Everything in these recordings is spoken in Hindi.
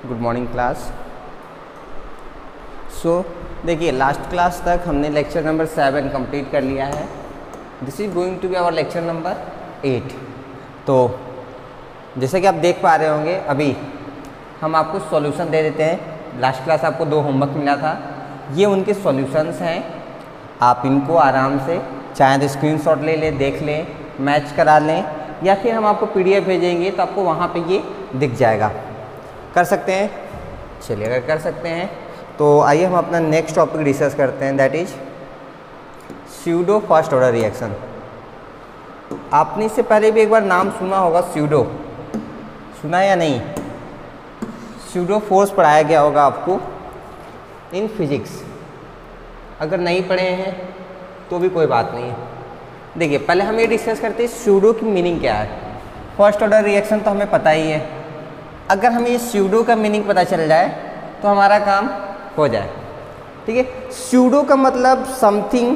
Good morning class. देखिए लास्ट क्लास तक हमने लेक्चर नंबर 7 कंप्लीट कर लिया है। This is going to be our lecture number 8। तो जैसे कि आप देख पा रहे होंगे अभी हम आपको सॉल्यूशन दे देते हैं। लास्ट क्लास आपको 2 होमवर्क मिला था, ये उनके सॉल्यूशंस हैं। आप इनको आराम से चाहे तो स्क्रीनशॉट ले लें, देख लें, मैच करा लें, या फिर हम आपको पीडीएफ भेजेंगे तो आपको वहाँ पे ये दिख जाएगा। कर सकते हैं? चलिए, अगर कर सकते हैं तो आइए हम अपना नेक्स्ट टॉपिक डिस्कस करते हैं, that is pseudo first order reaction. आपने इससे पहले भी एक बार नाम सुना होगा, स्यूडो सुना या नहीं? स्यूडो फोर्स पढ़ाया गया होगा आपको इन फिजिक्स। अगर नहीं पढ़े हैं तो भी कोई बात नहीं है। देखिए पहले हम ये डिस्कस करते हैं स्यूडो की मीनिंग क्या है। फर्स्ट ऑर्डर रिएक्शन तो हमें पता ही है। अगर हमें ये स्यूडो का मीनिंग पता चल जाए तो हमारा काम हो जाए। ठीक है, स्यूडो का मतलब समथिंग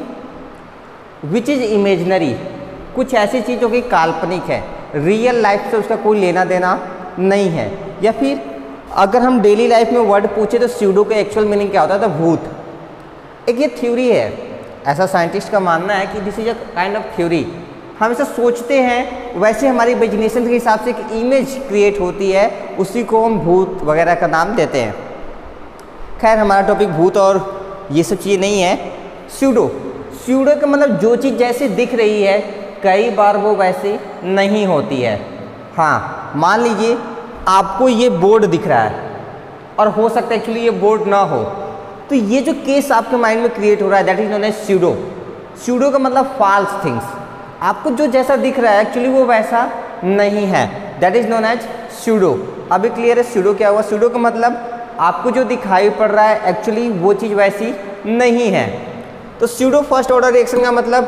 विच इज़ इमेजिनरी, कुछ ऐसी चीज़ जो कि काल्पनिक है, रियल लाइफ से उसका कोई लेना देना नहीं है। या फिर अगर हम डेली लाइफ में वर्ड पूछे तो स्यूडो का एक्चुअल मीनिंग क्या होता है? तो भूत। एक ये थ्योरी है, ऐसा साइंटिस्ट का मानना है कि this is a kind of theory. हम ऐसा सोचते हैं, वैसे हमारी इमेजिनेशन के हिसाब से एक इमेज क्रिएट होती है, उसी को हम भूत वगैरह का नाम देते हैं। खैर हमारा टॉपिक भूत और ये सब चीज़ें नहीं है। स्यूडो, स्यूडो का मतलब जो चीज़ जैसे दिख रही है कई बार वो वैसे नहीं होती है। हाँ, मान लीजिए आपको ये बोर्ड दिख रहा है और हो सकता है एक्चुअली ये बोर्ड ना हो, तो ये जो केस आपके माइंड में क्रिएट हो रहा है that is known as pseudo. Pseudo का मतलब फॉल्स थिंग्स, आपको जो जैसा दिख रहा है एक्चुअली वो वैसा नहीं है, that is known as pseudo. अभी क्लियर है स्यूडो क्या हुआ? स्यूडो का मतलब आपको जो दिखाई पड़ रहा है एक्चुअली वो चीज़ वैसी नहीं है। तो स्यूडो फर्स्ट ऑर्डर रिएक्शन का मतलब,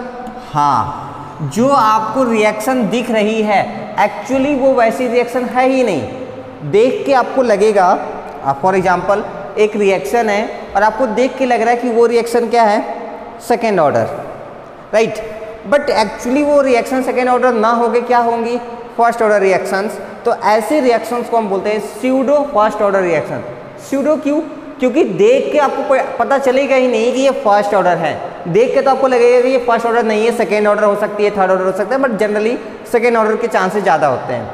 हाँ, जो आपको रिएक्शन दिख रही है एक्चुअली वो वैसी रिएक्शन है ही नहीं। देख के आपको लगेगा, फॉर एग्जाम्पल एक रिएक्शन है और आपको देख के लग रहा है कि वो रिएक्शन क्या है? Second order, right. But actually वो रिएक्शन सेकेंड ऑर्डर ना होके क्या होंगी? First order reactions. तो ऐसे रिएक्शंस को हम बोलते हैं pseudo first order reaction. Pseudo क्यों? क्योंकि देख के आपको कोई पता चलेगा ही नहीं कि ये फर्स्ट ऑर्डर है। देख के तो आपको लगेगा कि ये फर्स्ट ऑर्डर नहीं है, सेकेंड ऑर्डर हो सकती है, थर्ड ऑर्डर हो सकता है, बट जनरली सेकेंड ऑर्डर के चांसेस ज़्यादा होते हैं।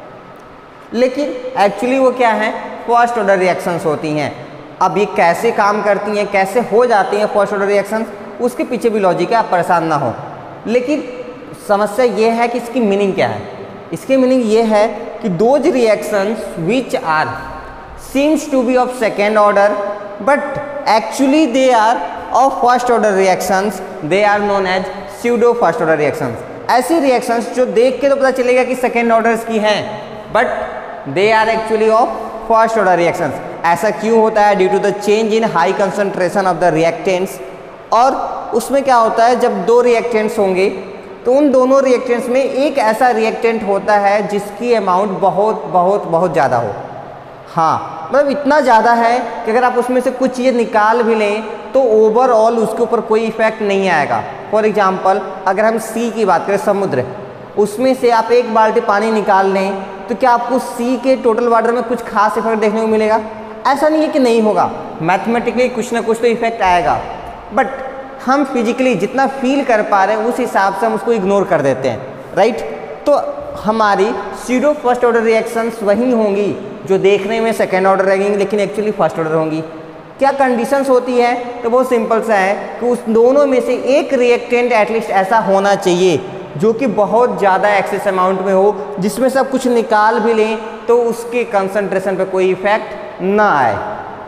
लेकिन एक्चुअली वो क्या है? फर्स्ट ऑर्डर रिएक्शंस होती हैं। अब ये कैसे काम करती हैं, कैसे हो जाती हैं फर्स्ट ऑर्डर रिएक्शंस, उसके पीछे भी लॉजिक है, आप परेशान ना हो। लेकिन समस्या ये है कि इसकी मीनिंग क्या है। इसकी मीनिंग ये है कि those reactions which are seems to be of second order but actually they are of first order reactions, they are known as pseudo first order reactions। ऐसी reactions जो देख के तो पता चलेगा कि second orders की हैं but they are actually of first order reactions। ऐसा क्यों होता है? due to the change in high concentration of the reactants। और उसमें क्या होता है, जब 2 reactants होंगे तो उन दोनों reactants में एक ऐसा reactant होता है जिसकी अमाउंट बहुत बहुत बहुत ज़्यादा हो। हाँ, मतलब इतना ज़्यादा है कि अगर आप उसमें से कुछ चीज़ें निकाल भी लें तो ओवरऑल उसके ऊपर कोई इफेक्ट नहीं आएगा। फॉर एग्जांपल अगर हम सी की बात करें, समुद्र, उसमें से आप 1 बाल्टी पानी निकाल लें तो क्या आपको सी के टोटल वाटर में कुछ खास इफेक्ट देखने को मिलेगा? ऐसा नहीं है कि नहीं होगा, मैथमेटिकली कुछ ना कुछ तो इफेक्ट आएगा, बट हम फिजिकली जितना फील कर पा रहे हैं उस हिसाब से हम उसको इग्नोर कर देते हैं, राइट। तो हमारी स्यूडो फर्स्ट ऑर्डर रिएक्शंस वही होंगी जो देखने में सेकेंड ऑर्डर रहेंगी लेकिन एक्चुअली फर्स्ट ऑर्डर होंगी। क्या कंडीशंस होती है? तो बहुत सिंपल सा है कि उस दोनों में से एक रिएक्टेंट एटलीस्ट ऐसा होना चाहिए जो कि बहुत ज़्यादा एक्सेस अमाउंट में हो, जिसमें से आप कुछ निकाल भी लें तो उसके कंसंट्रेशन पे कोई इफेक्ट ना आए।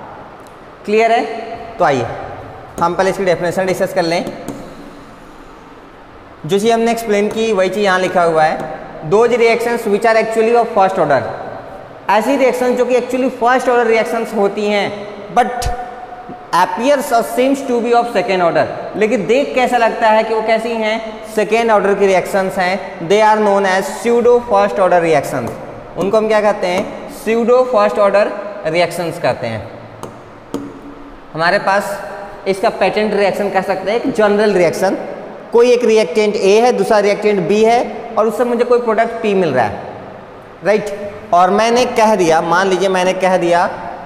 क्लियर है? तो आइए हम पहले इसकी डेफिनेशन डिस्कस कर लें। जो चीज़ हमने एक्सप्लेन की वही चीज़ यहाँ लिखा हुआ है, those reactions which are actually of first order. ऐसी रिएक्शन जो कि एक्चुअली फर्स्ट ऑर्डर रिएक्शंस होती हैं बट अपीयर्स और seems to be of second order, लेकिन देख कैसा लगता है कि वो कैसी हैं? सेकेंड ऑर्डर की रिएक्शंस हैं। They are known as pseudo first order reactions. उनको हम क्या कहते हैं? स्यूडो फर्स्ट ऑर्डर रिएक्शंस कहते हैं। हमारे पास इसका पेटेंट रिएक्शन कह सकते हैं, एक जनरल रिएक्शन। कोई एक रिएक्टेंट ए है, दूसरा रिएक्टेंट बी है और उससे मुझे कोई प्रोडक्ट पी मिल रहा है, राइट। और मैंने कह दिया, मान लीजिए मैंने कह दिया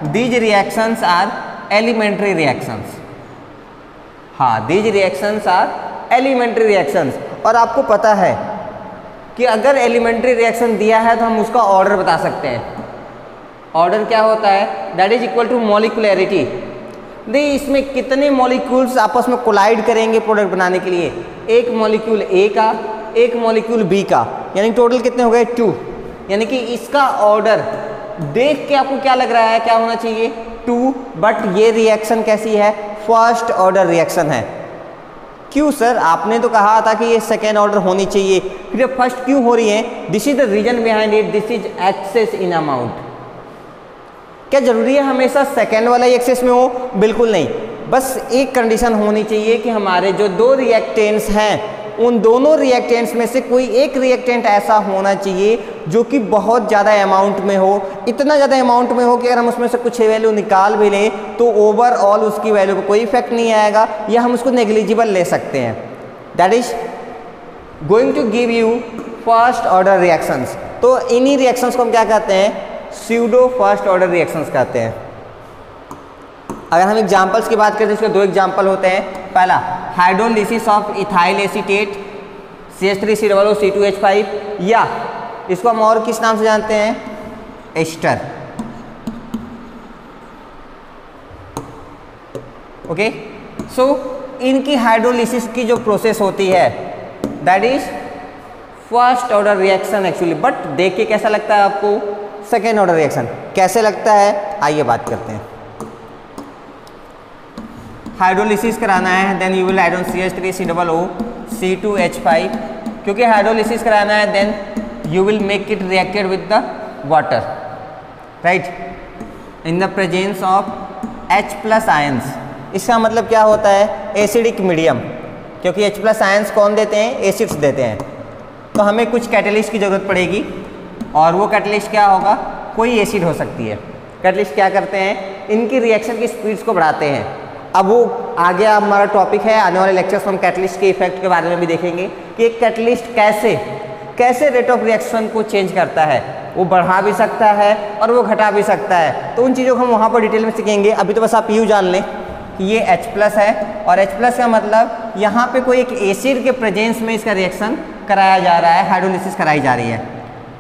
these reactions are elementary reactions. हाँ, these reactions are elementary reactions. और आपको पता है कि अगर एलिमेंट्री रिएक्शन दिया है तो हम उसका ऑर्डर बता सकते हैं। ऑर्डर क्या होता है? That is equal to molecularity. देखिए इसमें कितने मॉलिक्यूल्स आपस में कोलाइड करेंगे प्रोडक्ट बनाने के लिए, एक मॉलिक्यूल ए का, एक मॉलिक्यूल बी का, यानी टोटल कितने हो गए 2। यानी कि इसका ऑर्डर देख के आपको क्या लग रहा है, क्या होना चाहिए 2, बट ये रिएक्शन कैसी है? फर्स्ट ऑर्डर रिएक्शन है। क्यों सर? आपने तो कहा था कि ये सेकेंड ऑर्डर होनी चाहिए, फिर फर्स्ट क्यों हो रही है? This is the reason behind it, this is excess in amount. क्या जरूरी है हमेशा सेकेंड वाला ही एक्सेस में हो? बिल्कुल नहीं। बस एक कंडीशन होनी चाहिए कि हमारे जो दो रिएक्टेंट्स हैं उन दोनों रिएक्टेंट्स में से कोई एक रिएक्टेंट ऐसा होना चाहिए जो कि बहुत ज़्यादा अमाउंट में हो, इतना ज़्यादा अमाउंट में हो कि अगर हम उसमें से कुछ वैल्यू निकाल भी लें तो ओवरऑल उसकी वैल्यू को कोई इफेक्ट नहीं आएगा, या हम उसको नेग्लिजिबल ले सकते हैं। That is going to give you first order reactions. तो इन्हीं रिएक्शंस को हम क्या कहते हैं? स्यूडो फर्स्ट ऑर्डर रिएक्शंस कहते हैं। अगर हम एग्जांपल्स की बात करें तो इसके दो एग्जांपल होते हैं। पहला, hydrolysis of ethyl acetate CH3COO C2H5, या इसको हम और किस नाम से जानते हैं? एस्टर। ओके, सो इनकी हाइड्रोलिसिस की जो प्रोसेस होती है that is first order reaction actually, but देख के कैसा लगता है आपको? Second order reaction. कैसे लगता है आइए बात करते हैं। हाइड्रोलिसिस कराना है, then you will add on CH3COO C2H5। क्योंकि हाइड्रोलिसिस कराना है then you will make it reacted with the water, right, in the presence of H+ ions. इसका मतलब क्या होता है? एसिडिक मीडियम, क्योंकि H+ आयंस कौन देते हैं? एसिड्स देते हैं। तो हमें कुछ कैटलिस्ट की ज़रूरत पड़ेगी, और वो कैटलिस्ट क्या होगा? कोई एसिड हो सकती है। कैटलिस्ट क्या करते हैं? इनकी रिएक्शन की स्पीड्स को बढ़ाते हैं। अब वो आगे हमारा टॉपिक है, आने वाले लेक्चर्स में हम कैटलिस्ट के इफेक्ट के बारे में भी देखेंगे कि एक कैटलिस्ट कैसे रेट ऑफ रिएक्शन को चेंज करता है। वो बढ़ा भी सकता है और वो घटा भी सकता है। तो उन चीज़ों को हम वहाँ पर डिटेल में सीखेंगे। अभी तो बस आप यूँ जान लें कि ये H+ है, और H+ का मतलब यहाँ पे कोई एक एसिड के प्रेजेंस में इसका रिएक्शन कराया जा रहा है, हाइड्रोलिसिस कराई जा रही है।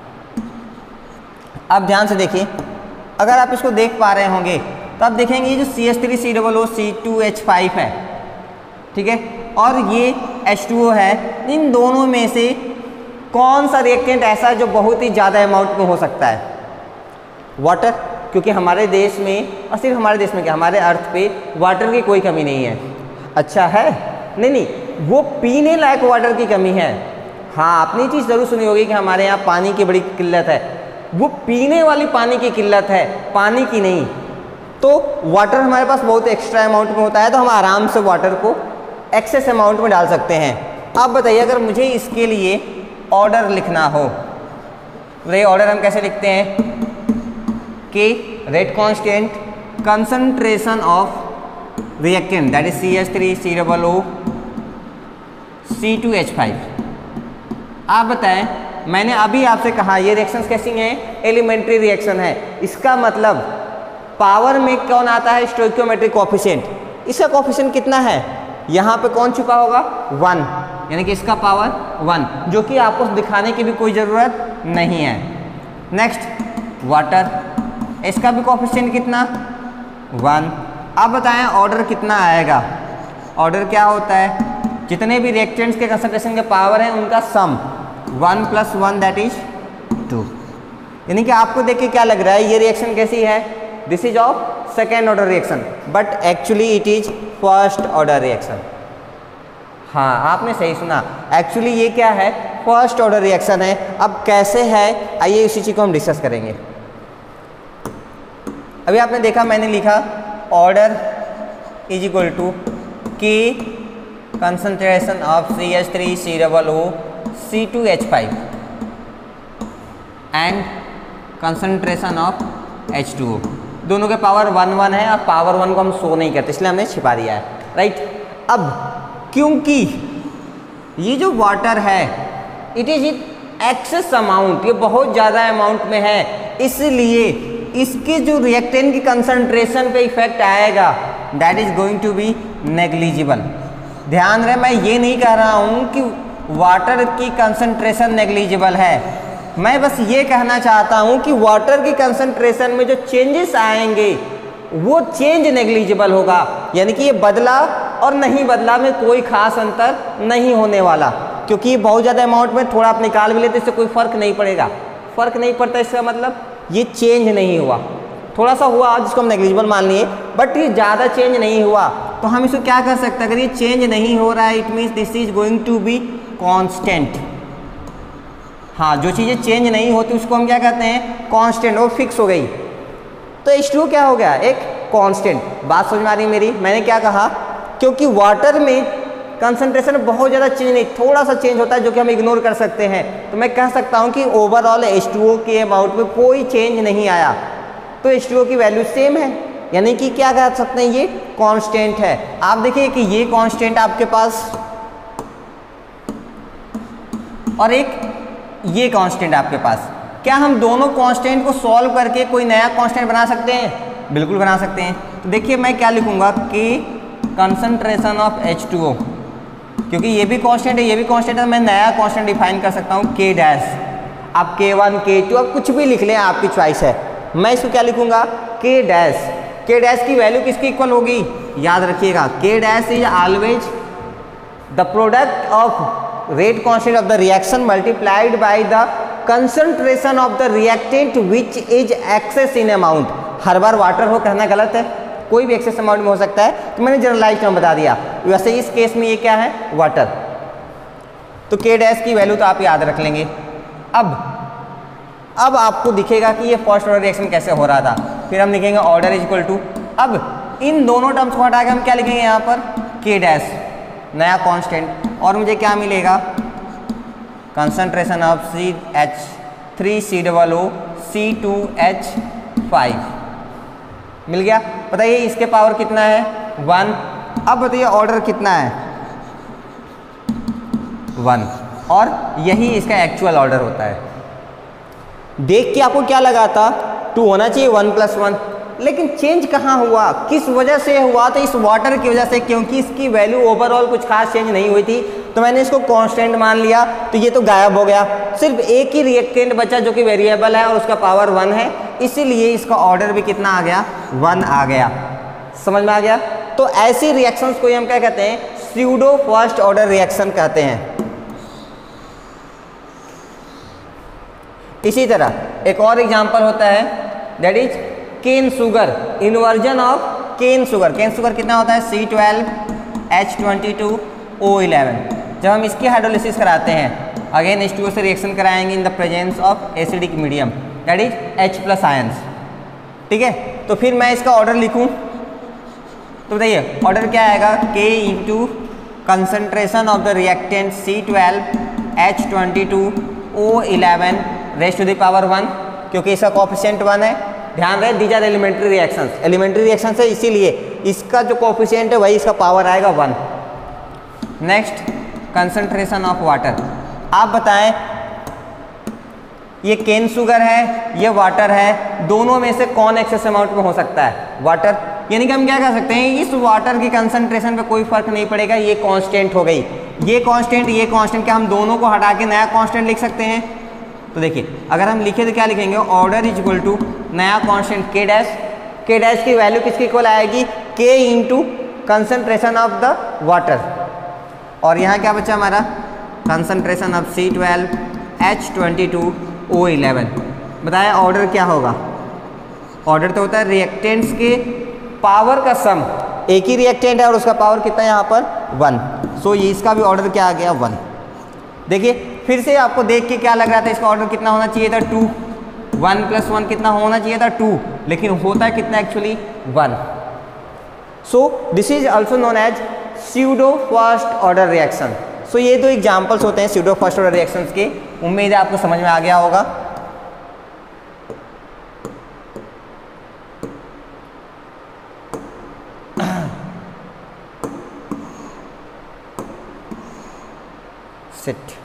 अब ध्यान से देखिए, अगर आप इसको देख पा रहे होंगे तो आप देखेंगे ये जो CH3COO C2H5 है, ठीक है, और ये H2O है, इन दोनों में से कौन सा रिएक्टेंट ऐसा है जो बहुत ही ज़्यादा अमाउंट में हो सकता है? वाटर। क्योंकि हमारे देश में, और सिर्फ हमारे देश में क्या, हमारे अर्थ पे वाटर की कोई कमी नहीं है। अच्छा है? नहीं, वो पीने लायक वाटर की कमी है। हाँ, आपने चीज़ ज़रूर सुनी होगी कि हमारे यहाँ पानी की बड़ी किल्लत है। वो पीने वाली पानी की किल्लत है, पानी की नहीं। तो वाटर हमारे पास बहुत एक्स्ट्रा अमाउंट में होता है, तो हम आराम से वाटर को एक्सेस अमाउंट में डाल सकते हैं। अब बताइए, अगर मुझे इसके लिए ऑर्डर लिखना हो तो ये ऑर्डर हम कैसे लिखते हैं? कि rate constant concentration of reactant that is CH3COO C2H5। आप बताएं, मैंने अभी आपसे कहा ये रिएक्शंस कैसी हैं? एलिमेंट्री रिएक्शन है। इसका मतलब पावर में कौन आता है? Stoichiometric coefficient. इसका कोएफिशिएंट कितना है? यहाँ पे कौन छुपा होगा? 1, यानी कि इसका पावर 1, जो कि आपको दिखाने की भी कोई ज़रूरत नहीं है। नेक्स्ट वाटर, इसका भी कोएफिशिएंट कितना? 1। अब बताएं ऑर्डर कितना आएगा? ऑर्डर क्या होता है? जितने भी रिएक्टेंट्स के कंसंट्रेशन के पावर हैं उनका सम, 1 + 1 दैट इज 2। यानी कि आपको देख के क्या लग रहा है ये रिएक्शन कैसी है? This is of second order reaction, but actually it is first order reaction. हाँ, आपने सही सुना, एक्चुअली ये क्या है? फर्स्ट ऑर्डर रिएक्शन है। अब कैसे है आइए इसी चीज़ को हम डिस्कस करेंगे। अभी आपने देखा, मैंने लिखा order is equal to K concentration of CH3COO C2H5 and concentration of H2O। दोनों के पावर 1 1 है, और पावर 1 को हम शो नहीं करते इसलिए हमने छिपा दिया है, राइट। अब क्योंकि ये जो वाटर है इट इज एक्सेस अमाउंट, ये बहुत ज़्यादा अमाउंट में है, इसलिए इसके जो रिएक्टेंट की कंसंट्रेशन पे इफेक्ट आएगा that is going to be negligible. ध्यान रहे, मैं ये नहीं कह रहा हूँ कि वाटर की कंसंट्रेशन नेग्लिजिबल है, मैं बस ये कहना चाहता हूँ कि वाटर की कंसंट्रेशन में जो चेंजेस आएंगे वो चेंज नेग्लिजिबल होगा, यानी कि ये बदला और नहीं बदला में कोई खास अंतर नहीं होने वाला, क्योंकि ये बहुत ज़्यादा अमाउंट में थोड़ा आप निकाल भी लेते इससे कोई फर्क नहीं पड़ेगा। फर्क नहीं पड़ता इसका मतलब ये चेंज नहीं हुआ, थोड़ा सा हुआ जिसको हम नेग्लिजिबल मान लिए, बट ये ज़्यादा चेंज नहीं हुआ। तो हम इसको क्या कर सकते हैं, अगर ये चेंज नहीं हो रहा है it means this is going to be constant. हाँ, जो चीज़ें चेंज नहीं होती उसको हम क्या कहते हैं, कॉन्स्टेंट, वो फिक्स हो गई। तो H2O क्या हो गया, एक कांस्टेंट। बात समझ में आ रही है मेरी? मैंने क्या कहा, क्योंकि वाटर में कंसंट्रेशन बहुत ज़्यादा चेंज नहीं, थोड़ा सा चेंज होता है जो कि हम इग्नोर कर सकते हैं, तो मैं कह सकता हूं कि ओवरऑल H2O के अमाउंट में कोई चेंज नहीं आया, तो H2O की वैल्यू सेम है, यानी कि क्या कह सकते हैं, ये कांस्टेंट है। आप देखिए कि ये कांस्टेंट आपके पास और एक ये कांस्टेंट आपके पास, क्या हम दोनों कांस्टेंट को सॉल्व करके कोई नया कांस्टेंट बना सकते हैं? बिल्कुल बना सकते हैं। तो देखिए मैं क्या लिखूंगा, कि कंसंट्रेशन ऑफ H2O, क्योंकि ये भी कांस्टेंट है ये भी कांस्टेंट है, मैं नया कांस्टेंट डिफाइन कर सकता हूँ K डैश। आप K1 K2 आप कुछ भी लिख लें, आपकी चॉइस है। मैं इसको क्या लिखूंगा, K डैश। K डैश की वैल्यू किसकी इक्वल होगी, याद रखिएगा, K dash is always the product of rate constant of the reaction multiplied by the concentration of the reactant which is excess in amount. हर बार वाटर हो कहना गलत है, कोई भी एक्सेस अमाउंट में हो सकता है, तो मैंने जनरलाइज टर्म बता दिया। वैसे इस केस में ये क्या है, वाटर। तो K डैश की वैल्यू तो आप याद रख लेंगे। अब आपको दिखेगा कि ये फर्स्ट ऑर्डर रिएक्शन कैसे हो रहा था, फिर हम लिखेंगे ऑर्डर इज इक्वल टू, अब इन दोनों टर्म्स को हटा के हम क्या लिखेंगे यहाँ पर, K डैश नया कांस्टेंट, और मुझे क्या मिलेगा, कंसंट्रेशन ऑफ CH3COO C2H5 मिल गया। बताइए इसके पावर कितना है, 1। अब बताइए ऑर्डर कितना है, 1, और यही इसका एक्चुअल ऑर्डर होता है। देख के आपको क्या लगा था, 2 होना चाहिए, 1 + 1, लेकिन चेंज कहाँ हुआ, किस वजह से हुआ, तो इस वाटर की वजह से, क्योंकि इसकी वैल्यू ओवरऑल कुछ खास चेंज नहीं हुई थी, तो मैंने इसको कांस्टेंट मान लिया, तो ये तो गायब हो गया, सिर्फ एक ही रिएक्टेंट बचा जो कि वेरिएबल है और उसका पावर 1 है, इसीलिए इसका ऑर्डर भी कितना आ गया, 1 आ गया। समझ में आ गया? तो ऐसी रिएक्शंस को हम क्या कहते हैं, स्यूडो फर्स्ट ऑर्डर रिएक्शन कहते हैं। इसी तरह एक और एग्जांपल होता है, that is cane sugar, inversion of cane sugar. Cane sugar कितना होता है, C12H22O11। जब हम इसकी हाइड्रोलिसिस कराते हैं, अगेन H2O से रिएक्शन कराएंगे in the presence of acidic medium, that is H+ ions. ठीक है, तो फिर मैं इसका ऑर्डर लिखूं, तो बताइए ऑर्डर क्या आएगा, K into concentration of the reactant C12H22O11 raise to the power 1, क्योंकि इसका कोएफिशिएंट 1 है। ध्यान रहे these are elementary reactions, elementary reactions है, इसीलिए इसका जो कोएफिशिएंट है वही इसका पावर आएगा 1। नेक्स्ट कंसंट्रेशन ऑफ वाटर, आप बताएं ये केन शुगर है, ये वाटर है, दोनों में से कौन एक्सेस अमाउंट में हो सकता है, वाटर। यानी कि हम क्या कह सकते हैं, इस वाटर की कंसंट्रेशन पे कोई फर्क नहीं पड़ेगा, ये कांस्टेंट हो गई, ये कांस्टेंट क्या हम दोनों को हटा के नया कांस्टेंट लिख सकते हैं। तो देखिए अगर हम लिखे तो क्या लिखेंगे, ऑर्डर इज इक्वल टू नया constant K dash. K dash की वैल्यू किसकी इक्वल आएगी, K into concentration of the water, और यहाँ क्या बचा हमारा, कंसंट्रेशन ऑफ C12H22O11। बताया ऑर्डर क्या होगा, ऑर्डर तो होता है रिएक्टेंट्स के पावर का सम, एक ही रिएक्टेंट है और उसका पावर कितना है यहाँ पर 1, सो ये इसका भी ऑर्डर क्या आ गया 1। देखिए फिर से आपको देख के क्या लग रहा था, इसका ऑर्डर कितना होना चाहिए था 2, 1 + 1 कितना होना चाहिए था 2, लेकिन होता है कितना actually 1। So this is also known as pseudo first order reaction. So ये दो एग्जाम्पल्स होते हैं स्यूडो फर्स्ट ऑर्डर रिएक्शंस के, उम्मीद है आपको समझ में आ गया होगा। सिट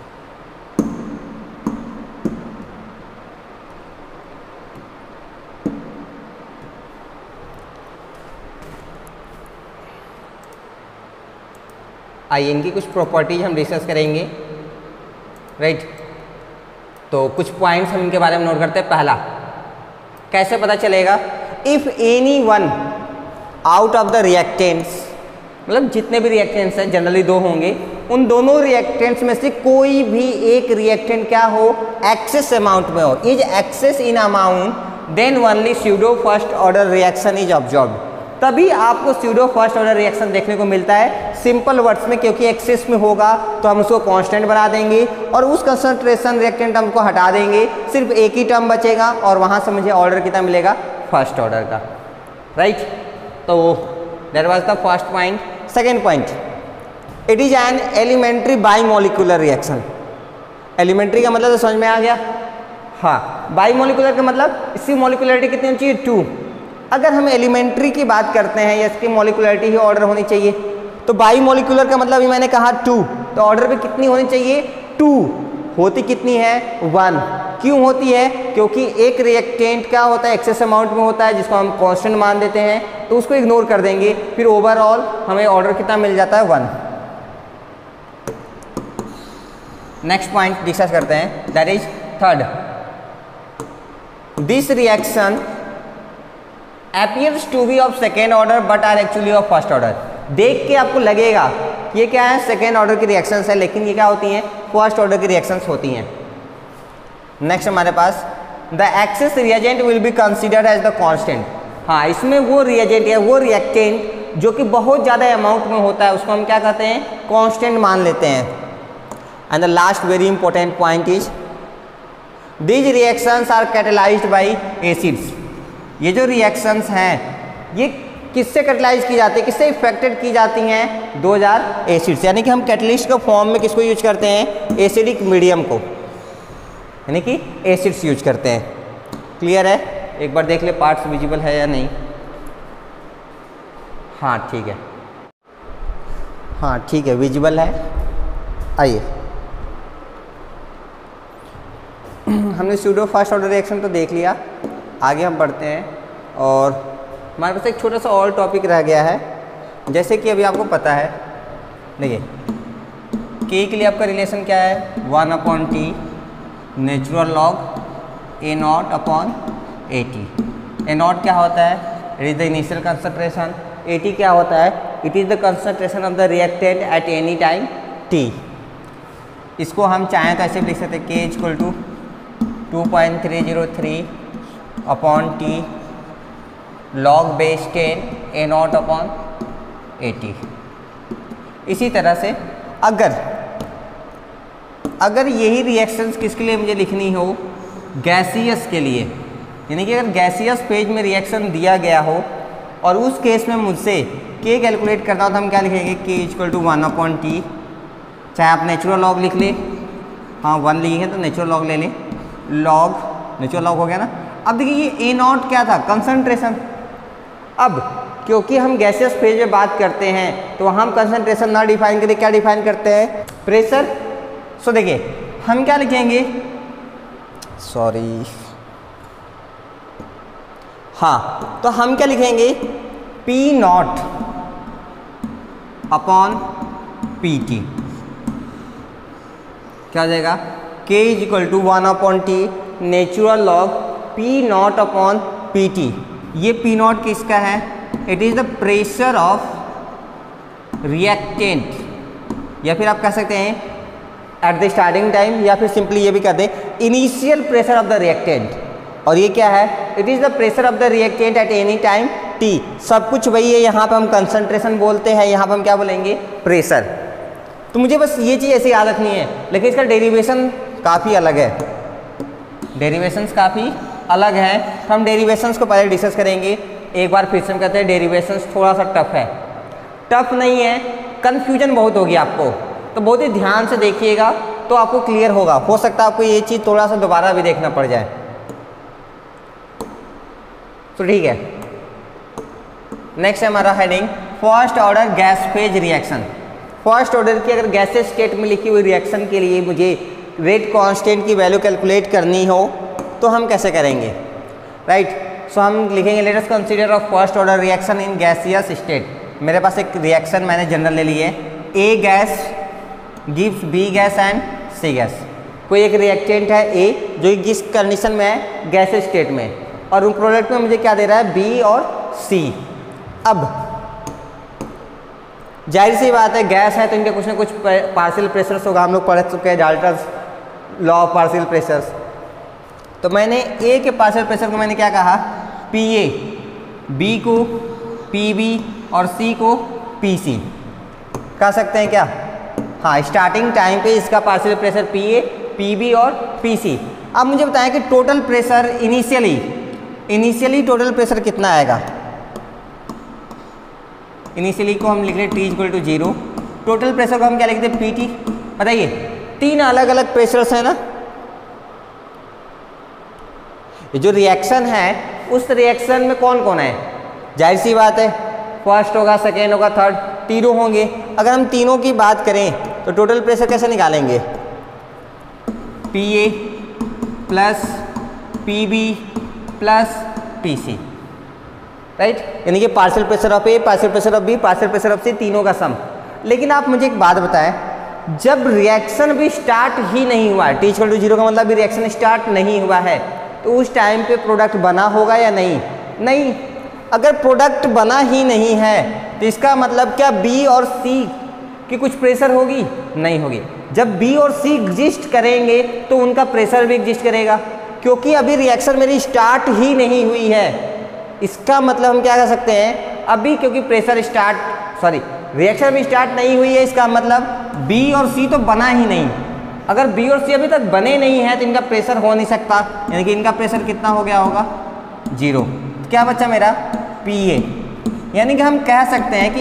आइए इनकी कुछ प्रॉपर्टीज हम डिस्कस करेंगे, राइट। तो कुछ पॉइंट्स हम इनके बारे में नोट करते हैं। पहला, कैसे पता चलेगा? If any one out of the reactants, मतलब जितने भी रिएक्टेंट्स हैं जनरली दो होंगे, उन दोनों रिएक्टेंट्स में से कोई भी एक रिएक्टेंट क्या हो, एक्सेस अमाउंट में हो, is excess in amount, then only pseudo first order reaction is observed. तभी आपको स्यूडो फर्स्ट ऑर्डर रिएक्शन देखने को मिलता है। सिंपल वर्ड्स में, क्योंकि एक्सेस में होगा तो हम उसको कांस्टेंट बना देंगे और उस कंसंट्रेशन रिएक्टेंट टर्म को हटा देंगे, सिर्फ एक ही टर्म बचेगा और वहाँ से मुझे ऑर्डर कितना मिलेगा, फर्स्ट ऑर्डर का, राइट। तो that was the first point. Second point, it is an elementary bimolecular reaction. Elementary का मतलब तो समझ में आ गया, हाँ। बाईमोलिकुलर का मतलब इसकी मोलिकुलरिटी कितनी होनी चाहिए, 2। अगर हम एलिमेंट्री की बात करते हैं या इसकी मोलिकुलरिटी ही ऑर्डर होनी चाहिए, तो बाईमोलिकुलर का मतलब भी मैंने कहा 2, तो ऑर्डर भी कितनी होनी चाहिए, 2। होती कितनी है, 1। क्यों होती है? क्योंकि एक रिएक्टेंट क्या होता है, एक्सेस अमाउंट में होता है, जिसको हम कांस्टेंट मान देते हैं, तो उसको इग्नोर कर देंगे, फिर ओवरऑल हमें ऑर्डर कितना मिल जाता है, 1। नेक्स्ट पॉइंट डिस्कस करते हैं, that is third, this reaction appears to be of second order but are actually of first order। देख के आपको लगेगा कि ये क्या है, सेकेंड ऑर्डर की रिएक्शंस है, लेकिन ये क्या होती हैं, फर्स्ट ऑर्डर की रिएक्शंस होती हैं। नेक्स्ट हमारे पास, the excess reagent will be considered as the constant. हाँ, इसमें वो रिएजेंट या वो रिएक्टेंट जो कि बहुत ज़्यादा अमाउंट में होता है, उसको हम क्या कहते हैं, कांस्टेंट मान लेते हैं। And the last very important point is, these reactions are catalysed by acids. ये जो रिएक्शंस हैं ये किससे कैटेलाइज की जाती है, किससे इफेक्टेड की जाती हैं, 2000 एसिड्स। यानी कि हम कैटलिस्ट के फॉर्म में किसको यूज करते हैं, एसिडिक मीडियम को, यानी कि एसिड्स यूज करते हैं। क्लियर है? एक बार देख ले पार्ट्स विजिबल है या नहीं। हाँ ठीक है, हाँ ठीक है, विजिबल है। आइए, हमने स्यूडो फर्स्ट ऑर्डर रिएक्शन तो देख लिया, आगे हम बढ़ते हैं और हमारे पास एक छोटा सा और टॉपिक रह गया है। जैसे कि अभी आपको पता है, देखिए के के लिए आपका रिलेशन क्या है, 1/T natural log A naught upon A T. A naught क्या होता है, it is the initial concentration. A T क्या होता है, it is the concentration of the reactant at any time T. इसको हम चाहें तो ऐसे भी लिख सकते हैं, के equal to 2.303 upon T log base 10 A naught upon 80। इसी तरह से अगर यही रिएक्शंस किसके लिए मुझे लिखनी हो, गैसियस के लिए, यानी कि अगर गैसियस फेज में रिएक्शन दिया गया हो और उस केस में मुझसे के कैलकुलेट करना हो, तो हम क्या लिखेंगे, के इक्वल टू 1/T। चाहे आप नेचुरल लॉग लिख ले, हाँ 1 लिखे तो नेचुरल लॉग ले लें, लॉग नेचुरल लॉग हो गया ना। अब देखिए ये ए नॉट क्या था, कंसंट्रेशन। अब क्योंकि हम गैसियस फेज में बात करते हैं तो हम कंसंट्रेशन ना डिफाइन करें, क्या डिफाइन करते हैं, प्रेशर। सो देखिए हम क्या लिखेंगे, सॉरी, हाँ तो हम क्या लिखेंगे, P naught upon P T. क्या हो जाएगा, K is equal to 1/T natural log P naught upon P T. ये पी नॉट किसका है, it is the pressure of reactant, या फिर आप कह सकते हैं एट द स्टार्टिंग टाइम, या फिर सिंपली ये भी कर दें initial pressure of the reactant. और ये क्या है, it is the pressure of the reactant at any time T. सब कुछ वही है, यहाँ पे हम कंसंट्रेशन बोलते हैं, यहाँ पे हम क्या बोलेंगे, प्रेशर। तो मुझे बस ये चीज़ ऐसे याद रखनी है, लेकिन इसका डेरिवेशन काफ़ी अलग है, डेरिवेशंस काफ़ी अलग है। तो हम डेरिवेशंस को पहले डिस्कस करेंगे। एक बार फिर से हम कहते हैं डेरिवेशंस थोड़ा सा टफ है, टफ नहीं है, कन्फ्यूजन बहुत होगी आपको, तो बहुत ही ध्यान से देखिएगा तो आपको क्लियर होगा। हो सकता है आपको ये चीज़ थोड़ा सा दोबारा भी देखना पड़ जाए, तो ठीक है। नेक्स्ट है हमारा heading, first order gas phase reaction. First order की अगर गैसेस स्टेट में लिखी हुई रिएक्शन के लिए मुझे रेट कांस्टेंट की वैल्यू कैलकुलेट करनी हो तो हम कैसे करेंगे, राइट। सो हम लिखेंगे, let us consider of first order reaction in gaseous state. मेरे पास एक रिएक्शन मैंने जनरल ले ली है, A gas gives B gas and C gas. कोई एक रिएक्टेंट है A जो जिस कंडीशन में है गैस स्टेट में, और उन प्रोडक्ट में मुझे क्या दे रहा है B और C। अब जाहिर सी बात है गैस है तो इनके कुछ ना कुछ पार्शियल प्रेशर्स होगा, हम लोग पढ़ चुके हैं Dalton's law of partial pressures. तो मैंने A के पार्शियल प्रेशर को मैंने क्या कहा, PA, B को PB और C को PC कह सकते हैं क्या? हाँ, स्टार्टिंग टाइम पे इसका पार्शियल प्रेशर PA, PB और PC। अब मुझे बताएं कि total pressure initially total pressure कितना आएगा। इनिशियली को हम लिख रहे T equal to 0, total pressure को हम क्या लिखते हैं PT। बताइए, तीन अलग अलग प्रेशर्स है ना। ये जो रिएक्शन है उस रिएक्शन में कौन कौन है, जाहिर सी बात है फर्स्ट होगा, सेकेंड होगा, थर्ड, तीनों होंगे। अगर हम तीनों की बात करें तो टोटल प्रेशर कैसे निकालेंगे, PA plus PB plus PC, right. यानी कि partial pressure of A, partial pressure of B, partial pressure of C, तीनों का सम। लेकिन आप मुझे एक बात बताएं, जब रिएक्शन भी स्टार्ट ही नहीं हुआ है, T इक्वल टू 0 का मतलब भी रिएक्शन स्टार्ट नहीं हुआ है, तो उस टाइम पे प्रोडक्ट बना होगा या नहीं? नहीं। अगर प्रोडक्ट बना ही नहीं है तो इसका मतलब क्या B और C की कुछ प्रेशर होगी? नहीं होगी। जब B और C एग्जिस्ट करेंगे तो उनका प्रेशर भी एग्जिस्ट करेगा, क्योंकि अभी रिएक्शन मेरी स्टार्ट ही नहीं हुई है। इसका मतलब हम क्या कह सकते हैं, अभी क्योंकि रिएक्शन भी स्टार्ट नहीं हुई है, इसका मतलब B और C तो बना ही नहीं। अगर B और C अभी तक बने नहीं है तो इनका प्रेशर हो नहीं सकता, यानी कि इनका प्रेशर कितना हो गया होगा, 0। क्या बचा मेरा, PA। यानी कि हम कह सकते हैं कि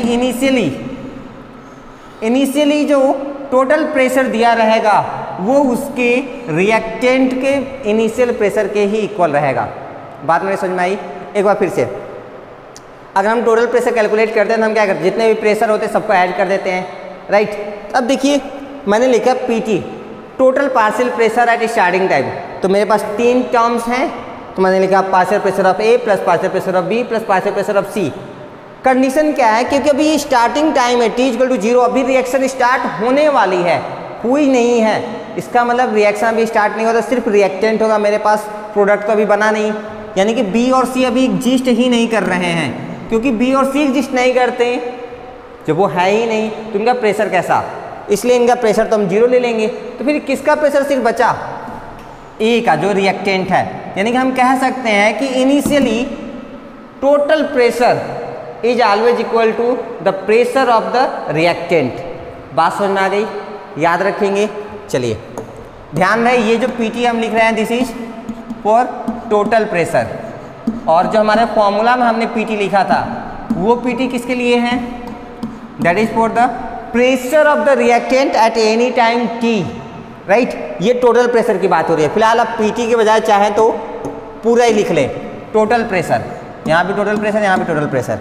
इनिशियली जो टोटल प्रेशर दिया रहेगा वो उसके रिएक्टेंट के इनिशियल प्रेशर के ही इक्वल रहेगा। बात मेरे समझ में आई? एक बार फिर से, अगर हम टोटल प्रेशर कैलकुलेट करते हैं तो हम क्या करते हैं, जितने भी प्रेशर होते हैं सबको ऐड कर देते हैं, राइट। अब देखिए मैंने लिखा PT, total partial pressure at starting time. तो मेरे पास तीन टर्म्स हैं, तो मैंने लिखा partial pressure of A plus partial pressure of B plus partial pressure of C। Condition क्या है, क्योंकि अभी ये स्टार्टिंग टाइम है T इक्वल टू 0, अभी रिएक्शन स्टार्ट होने वाली है, हुई नहीं है। इसका मतलब रिएक्शन अभी स्टार्ट नहीं होता, सिर्फ रिएक्टेंट होगा मेरे पास, प्रोडक्ट तो अभी बना नहीं। यानी कि B और C अभी एग्जिस्ट ही नहीं कर रहे हैं, क्योंकि B और C एग्जिस्ट नहीं करते, जब वो है ही नहीं तो इनका प्रेशर कैसा, इसलिए इनका प्रेशर तो हम 0 ले लेंगे। तो फिर किसका प्रेशर सिर्फ बचा, A का जो रिएक्टेंट है। यानी कि हम कह सकते हैं कि initially total pressure is always equal to the pressure of the reactant. बात समझ में आ गई, याद रखेंगे। चलिए ध्यान रहे, ये जो PT हम लिख रहे हैं this is for total pressure, और जो हमारे फॉर्मूला में हमने PT लिखा था वो PT किसके लिए है, that is for the pressure of the reactant at any time T, right. ये टोटल प्रेशर की बात हो रही है। फिलहाल आप PT के बजाय चाहें तो पूरा ही लिख लें, टोटल प्रेशर, यहाँ भी टोटल प्रेशर, यहाँ भी टोटल प्रेशर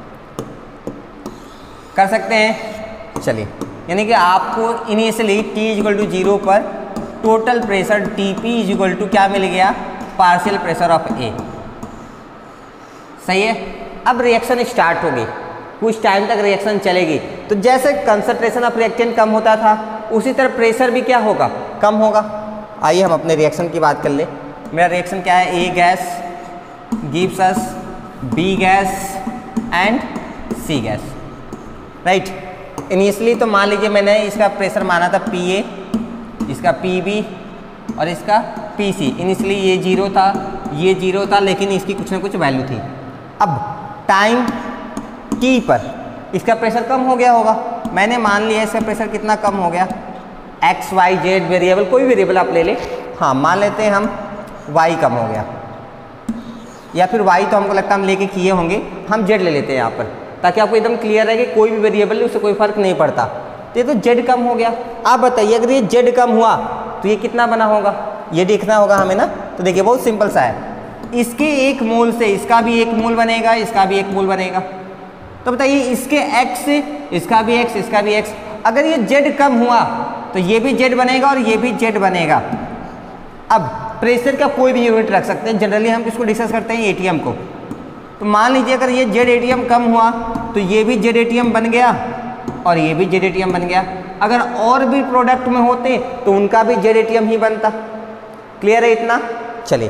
कर सकते हैं। चलिए, यानी कि आपको इनिशियली T इक्वल टू 0 पर total pressure TP equal to क्या मिल गया, पार्शियल प्रेशर ऑफ A। सही है। अब रिएक्शन स्टार्ट होगी, कुछ टाइम तक रिएक्शन चलेगी, तो जैसे कंसंट्रेशन ऑफ रिएक्टेंट कम होता था उसी तरह प्रेशर भी क्या होगा, कम होगा। आइए हम अपने रिएक्शन की बात कर ले। मेरा रिएक्शन क्या है, A gas gives us B gas and C gas, right. Initially तो मान लीजिए मैंने इसका प्रेशर माना था PA, इसका PB और इसका PC। इनिशियली ये 0 था, ये 0 था, लेकिन इसकी कुछ ना कुछ वैल्यू थी। अब टाइम T पर इसका प्रेशर कम हो गया होगा, मैंने मान लिया इसका प्रेशर कितना कम हो गया, X Y Z वेरिएबल, कोई वेरिएबल आप ले ले। हाँ, मान लेते हैं हम Y कम हो गया, या फिर Y तो हमको लगता है हम लेके किए होंगे, हम Z ले लेते हैं यहाँ पर, ताकि आपको एकदम क्लियर रहे कि कोई भी वेरिएबल उससे कोई फर्क नहीं पड़ता। तो ये तो Z कम हो गया। आप बताइए अगर ये Z कम हुआ तो ये कितना बना होगा, ये देखना होगा हमें ना। तो देखिए बहुत सिंपल सा है, इसके एक मोल से इसका भी एक मोल बनेगा, इसका भी एक मोल बनेगा। तो बताइए इसके X से इसका भी X, इसका भी X, अगर ये Z कम हुआ तो ये भी Z बनेगा और ये भी Z बनेगा। अब प्रेशर का कोई भी यूनिट रख सकते हैं, जनरली हम किसको डिस्कस करते हैं, ATM को। तो मान लीजिए अगर ये Z ATM कम हुआ तो ये भी Z ATM बन गया और ये भी जेड एटीएम बन गया। अगर और भी प्रोडक्ट में होते तो उनका भी जेड एटीएम ही बनता। क्लियर है इतना? चलिए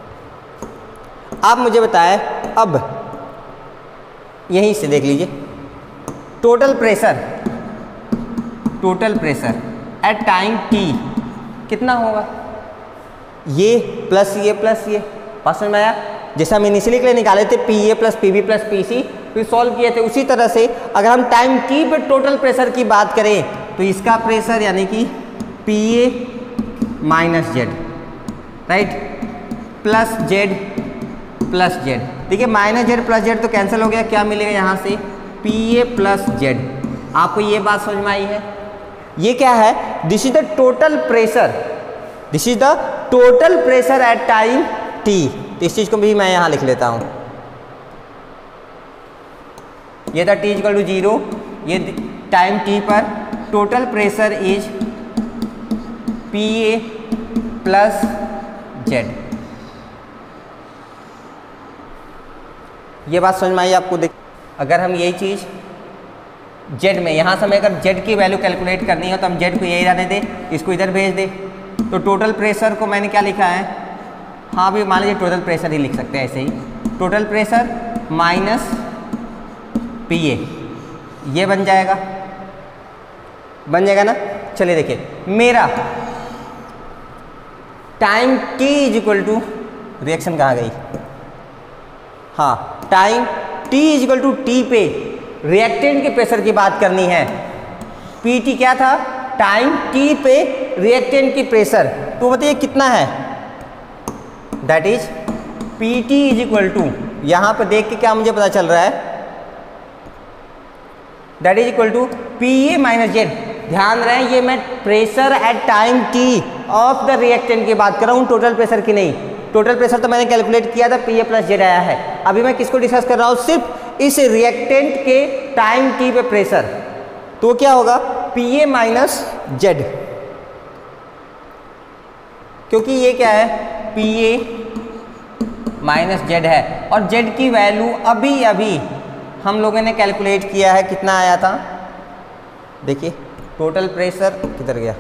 आप मुझे बताएं, अब यहीं से देख लीजिए total pressure at time T कितना होगा? ये प्लस ये बात समझ में आया? जैसे हम इनिशियली के लिए निकाले थे P A plus P B plus P C, फिर सॉल्व किए थे, उसी तरह से अगर हम टाइम टी पे टोटल प्रेशर की बात करें तो इसका प्रेशर यानी कि P A minus Z, right, plus Z, देखिए माइनस जेड प्लस जेड तो कैंसिल हो गया, क्या मिलेगा यहाँ से? P A plus Z. आपको ये बात समझ में आई है? ये क्या है? This is the total pressure at time T. तो इस चीज को भी मैं यहाँ लिख लेता हूँ, ये था टी इक्वल टू 0, ये टाइम टी पर total pressure is P A plus Z. ये बात समझ में आई आपको? देख, अगर हम यही चीज़ जेड में, यहाँ से हमें अगर जेड की वैल्यू कैलकुलेट करनी हो तो हम जेड को यही रहने दें, इसको इधर भेज दे। तो टोटल प्रेशर को मैंने क्या लिखा है? हाँ भी मान लीजिए टोटल प्रेशर ही लिख सकते हैं ऐसे ही, total pressure minus P A, ये बन जाएगा ना? चलिए देखिए, मेरा time T is equal to, reaction कहाँ गई? हाँ, time T is equal to T पे रिएक्टेंट के प्रेशर की बात करनी है। पी टी क्या था? टाइम टी पे रिएक्टेंट की प्रेशर। तो बताइए कितना है? That is P T is equal to, यहाँ पे देख के क्या मुझे पता चल रहा है? That is equal to P A minus Z. ध्यान रहे ये मैं pressure at time T of the reactant की बात कर रहा हूँ, टोटल प्रेशर की नहीं। टोटल प्रेशर तो मैंने कैलकुलेट किया था, पी ए प्लस जेड आया है। अभी मैं किसको डिस्कस कर रहा हूँ? सिर्फ इस रिएक्टेंट के टाइम टी पे प्रेशर। तो क्या होगा? पी ए माइनस जेड, क्योंकि ये क्या है? पी ए माइनस जेड है, और जेड की वैल्यू अभी हम लोगों ने कैलकुलेट किया है, कितना आया था? देखिए टोटल प्रेशर किधर गया?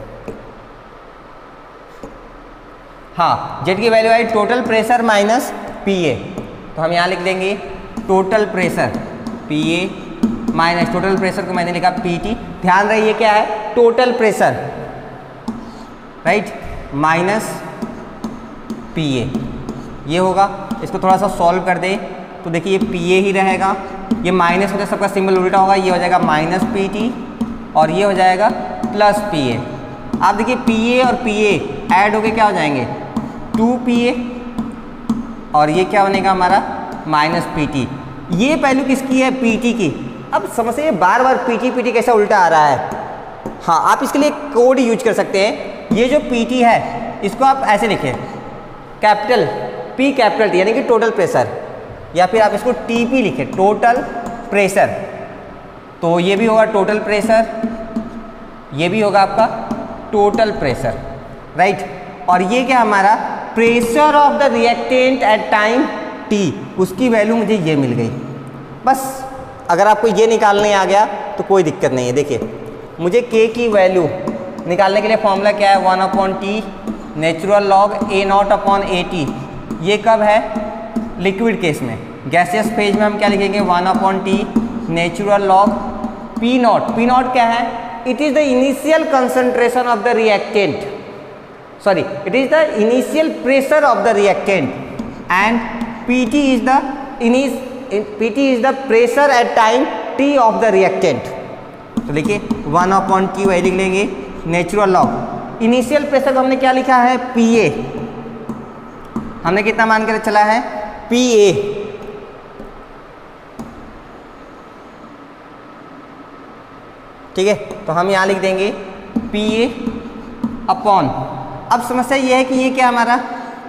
हाँ, जेड की वैल्यू आई total pressure minus P A. तो हम यहाँ लिख देंगे total pressure P A minus total pressure को मैंने लिखा पी टी। ध्यान रहे ये क्या है? Total pressure, right, minus P A, ये होगा। इसको थोड़ा सा सॉल्व कर दे तो देखिए ये पी ए ही रहेगा, ये माइनस होता है, सबका सिंबल उल्टा होगा, ये हो जाएगा माइनस पी टी और ये हो जाएगा प्लस पी ए। आप देखिए पी ए और पी ए ऐड होके क्या हो जाएंगे? 2PA, और ये क्या बनेगा हमारा? Minus PT। ये वैल्यू किसकी है? PT की। अब समझिए बार बार PT कैसा उल्टा आ रहा है। हाँ, आप इसके लिए कोड यूज कर सकते हैं। ये जो PT है इसको आप ऐसे लिखें, कैपिटल P कैपिटल T, यानी कि टोटल प्रेशर, या फिर आप इसको TP लिखें, टोटल प्रेशर। तो ये भी होगा टोटल प्रेशर, ये भी होगा आपका टोटल प्रेशर, राइट। और ये क्या हमारा pressure of the reactant at time T, उसकी वैल्यू मुझे ये मिल गई। बस अगर आपको ये निकालने आ गया तो कोई दिक्कत नहीं है। देखिए मुझे K की वैल्यू निकालने के लिए फॉर्मूला क्या है? 1/T natural log A0/AT। ये कब है? लिक्विड केस में। गैसियस फेज में हम क्या लिखेंगे? 1/T नेचुरल लॉग P0 क्या है? It is the initial concentration of the reactant, sorry, it is the initial pressure of the reactant, and PT is the pressure at time T of the reactant। तो देखिए 1/T वही लिख लेंगे, नेचुरल लॉग। इनिशियल प्रेशर को हमने क्या लिखा है? PA। हमने कितना मान कर चला है? PA। ठीक है, तो हम यहाँ लिख देंगे PA अपॉन, अब समस्या ये है कि ये क्या हमारा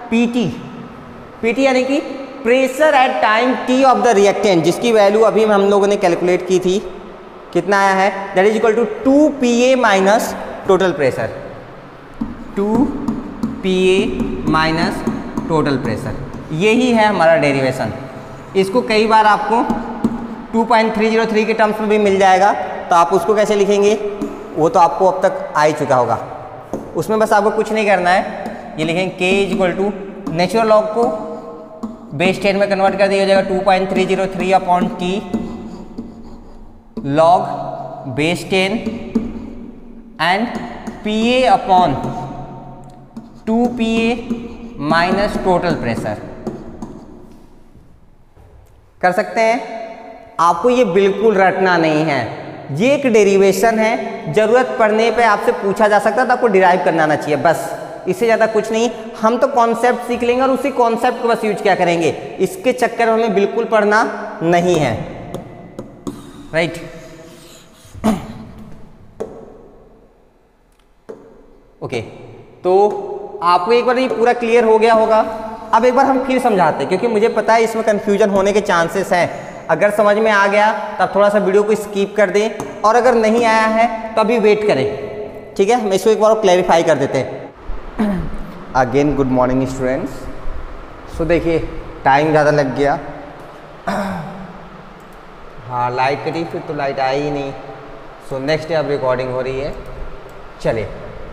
PT यानी कि pressure at time T of the reactant, जिसकी वैल्यू अभी हम लोगों ने कैलकुलेट की थी, कितना आया है? That is equal to 2PA minus total pressure, 2PA minus total pressure. यही है हमारा डेरिवेशन। इसको कई बार आपको 2.303 के टर्म्स में भी मिल जाएगा, तो आप उसको कैसे लिखेंगे, वो तो आपको अब तक आ ही चुका होगा। उसमें बस आपको कुछ नहीं करना है, ये लिखेंगे k is equal to natural log को बेस 10 में कन्वर्ट कर दिया जाएगा 2.303 upon t log base 10 and PA upon 2PA minus total pressure. कर सकते हैं? आपको ये बिल्कुल रटना नहीं है, ये एक डेरिवेशन है, जरूरत पड़ने पे आपसे पूछा जा सकता है तो आपको डिराइव करना आना चाहिए, बस इससे ज़्यादा कुछ नहीं। हम तो कॉन्सेप्ट सीख लेंगे और उसी कॉन्सेप्ट को बस यूज क्या करेंगे, इसके चक्कर में हमें बिल्कुल पढ़ना नहीं है, राइट। ओके, तो आपको एक बार ये पूरा क्लियर हो गया होगा। अब एक बार हम फिर समझाते हैं, क्योंकि मुझे पता है इसमें कंफ्यूजन होने के चांसेस हैं। अगर समझ में आ गया तब थोड़ा सा वीडियो को स्किप कर दें, और अगर नहीं आया है तो अभी वेट करें, ठीक है। हम इसको एक बार क्लैरिफाई कर देते हैं। Again good morning students. So देखिए टाइम ज़्यादा लग गया, हाँ लाइट कटी, फिर तो लाइट आई ही नहीं। सो नेक्स्ट डे अब रिकॉर्डिंग हो रही है। चलिए,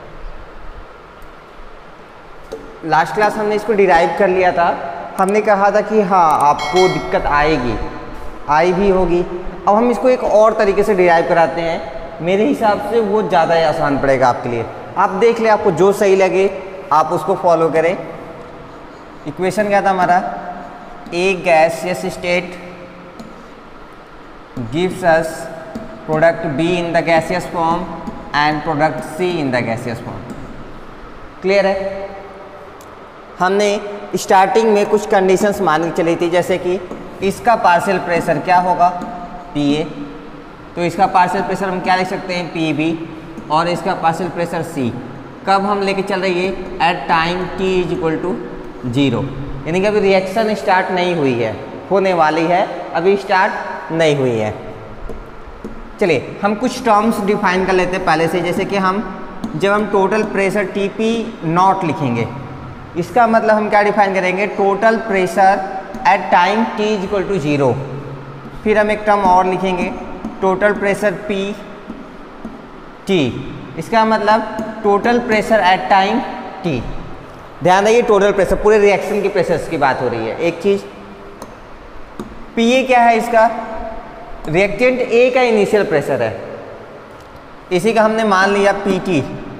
लास्ट क्लास हमने इसको डिराइव कर लिया था। हमने कहा था कि हाँ आपको दिक्कत आएगी, आई भी होगी। अब हम इसको एक और तरीके से डिराइव कराते हैं, मेरे हिसाब से वो ज़्यादा आसान पड़ेगा आपके लिए। आप देख ले, आपको जो सही लगे आप उसको फॉलो करें। इक्वेशन क्या था हमारा, A gaseous state gives us product B in the gaseous form and product C in the gaseous form. Clear है? हमने स्टार्टिंग में कुछ कंडीशंस मान के चली थी, जैसे कि इसका पार्शियल प्रेशर क्या होगा, PA, तो इसका पार्शियल प्रेशर हम क्या लिख सकते हैं, PB, और इसका पार्शियल प्रेशर C। कब हम लेके चल रही है, at time t is equal to 0, यानी कि अभी रिएक्शन स्टार्ट नहीं हुई है, होने वाली है, अभी स्टार्ट नहीं हुई है। चलिए हम कुछ टर्म्स डिफाइन कर लेते हैं पहले से, जैसे कि जब हम टोटल प्रेशर TP नॉट लिखेंगे, इसका मतलब हम क्या डिफाइन करेंगे, total pressure at time t is equal to 0। फिर हम एक टर्म और लिखेंगे, टोटल प्रेशर PT, इसका मतलब total pressure at time t। ध्यान रखिए टोटल प्रेशर, पूरे रिएक्शन के प्रेशर्स की बात हो रही है। एक चीज PA क्या है, इसका रिएक्टेंट A का इनिशियल प्रेशर है, इसी का हमने मान लिया PT।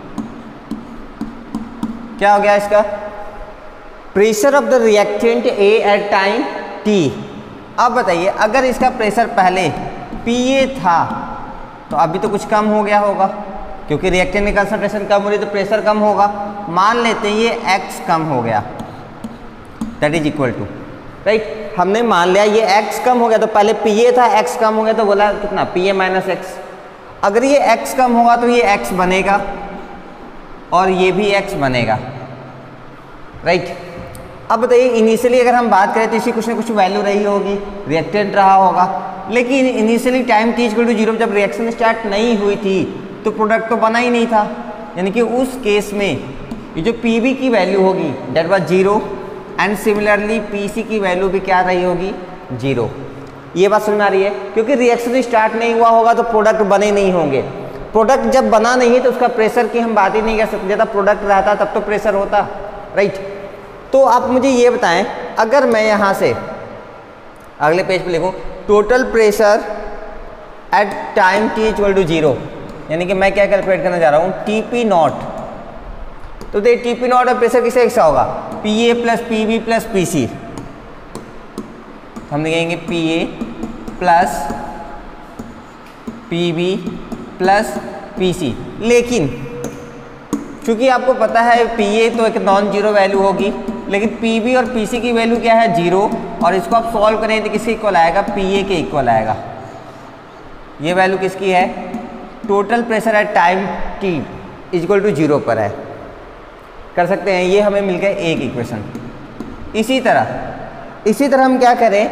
क्या हो गया इसका, pressure of the reactant A at time T। अब बताइए अगर इसका प्रेशर पहले PA था तो अभी तो कुछ कम हो गया होगा, क्योंकि रिएक्टेंट की कंसंट्रेशन कम हो रही है तो प्रेशर कम होगा। मान लेते हैं ये X कम हो गया, that is equal to, right, हमने मान लिया ये X कम हो गया, तो पहले PA था, X कम हो गया तो बोला कितना, PA माइनस X। अगर ये X कम होगा तो ये X बनेगा और ये भी X बनेगा, राइट। अब बताइए इनिशियली अगर हम बात करें तो इसकी कुछ ना कुछ वैल्यू रही होगी, रिएक्टेंट रहा होगा, लेकिन initially time t equal to 0 जब रिएक्शन स्टार्ट नहीं हुई थी तो प्रोडक्ट तो बना ही नहीं था, यानी कि उस केस में ये जो PB की वैल्यू होगी that was 0 and similarly PC की वैल्यू भी क्या रही होगी, 0। ये बात समझ में आ रही है, क्योंकि रिएक्शन स्टार्ट नहीं हुआ होगा तो प्रोडक्ट बने नहीं होंगे। प्रोडक्ट जब बना नहीं है तो उसका प्रेशर की हम बात ही नहीं कर सकते, जब प्रोडक्ट रहता तब तो प्रेशर होता, राइट। तो आप मुझे ये बताएं, अगर मैं यहाँ से अगले पेज पे लिखूँ total pressure at time t equal to 0, यानी कि मैं क्या कैलकुलेट करना जा रहा हूँ, TP नॉट। तो देखिए TP नॉट और प्रेशर किसे एक्स्ट्रा होगा, PA plus PB plus PC। हम लिखेंगे PA plus PB plus PC, लेकिन क्योंकि आपको पता है PA तो एक नॉन जीरो वैल्यू होगी, लेकिन PB और PC की वैल्यू क्या है, 0, और इसको आप सॉल्व करें तो किसके इक्वल आएगा, PA के इक्वल आएगा। ये वैल्यू किसकी है, total pressure at time t equal to 0 पर है। कर सकते हैं, ये हमें मिल गया एक इक्वेशन। इसी तरह हम क्या करें,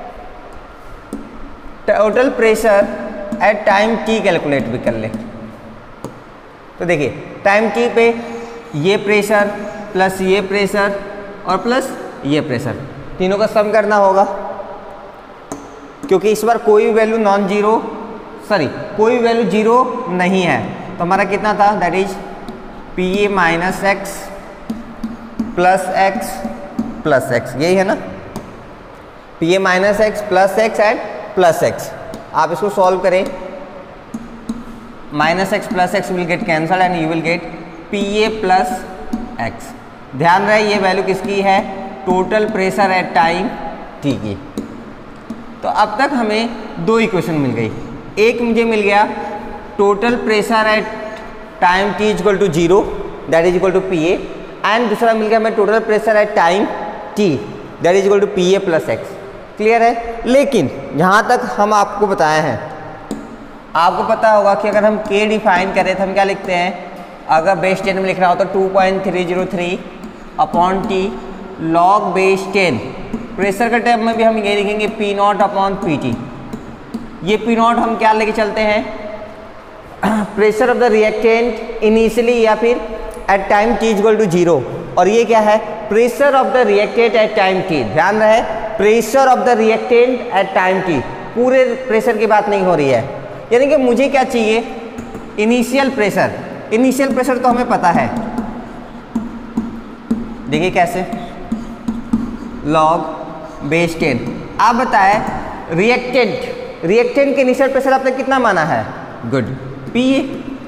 total pressure at time t calculate भी कर ले। तो देखिए टाइम t पे ये प्रेशर प्लस ये प्रेशर और प्लस ये प्रेशर, तीनों का सम करना होगा, क्योंकि इस बार कोई भी वैल्यू नॉन जीरो सॉरी कोई वैल्यू 0 नहीं है, तो हमारा कितना था, that is P A minus X plus X, यही है ना, P A minus X plus X and plus X. आप इसको सॉल्व करें, minus X plus X will get cancel and you will get P A plus X. ध्यान रहे ये वैल्यू किसकी है, total pressure at time T की। तो अब तक हमें दो इक्वेशन मिल गई, एक मुझे मिल गया total pressure at time T is equal to 0 that is equal to P A, and दूसरा मिल गया हमें total pressure at time T that is equal to P A plus X. Clear है। लेकिन जहाँ तक हम आपको बताए हैं, आपको पता होगा कि अगर हम k डिफाइन करें तो हम क्या लिखते हैं, अगर बेस 10 में लिखना हो तो 2.303 अपॉन टी लॉग बेस 10। प्रेशर के टर्म में भी हम ये लिखेंगे P naught upon P T. ये पी नॉट हम क्या लेके चलते हैं, pressure of the reactant initially या फिर at time T is equal to 0, और ये क्या है, pressure of the reactant at time T. ध्यान रहे pressure of the reactant at time T, पूरे प्रेशर की बात नहीं हो रही है। यानी कि मुझे क्या चाहिए, इनिशियल प्रेशर। इनिशियल प्रेशर तो हमें पता है, देखिए कैसे, लॉग बेस 10। आप बताएं रिएक्टेंट के इनिशियल प्रेशर आपने कितना माना है, गुड, पी ए।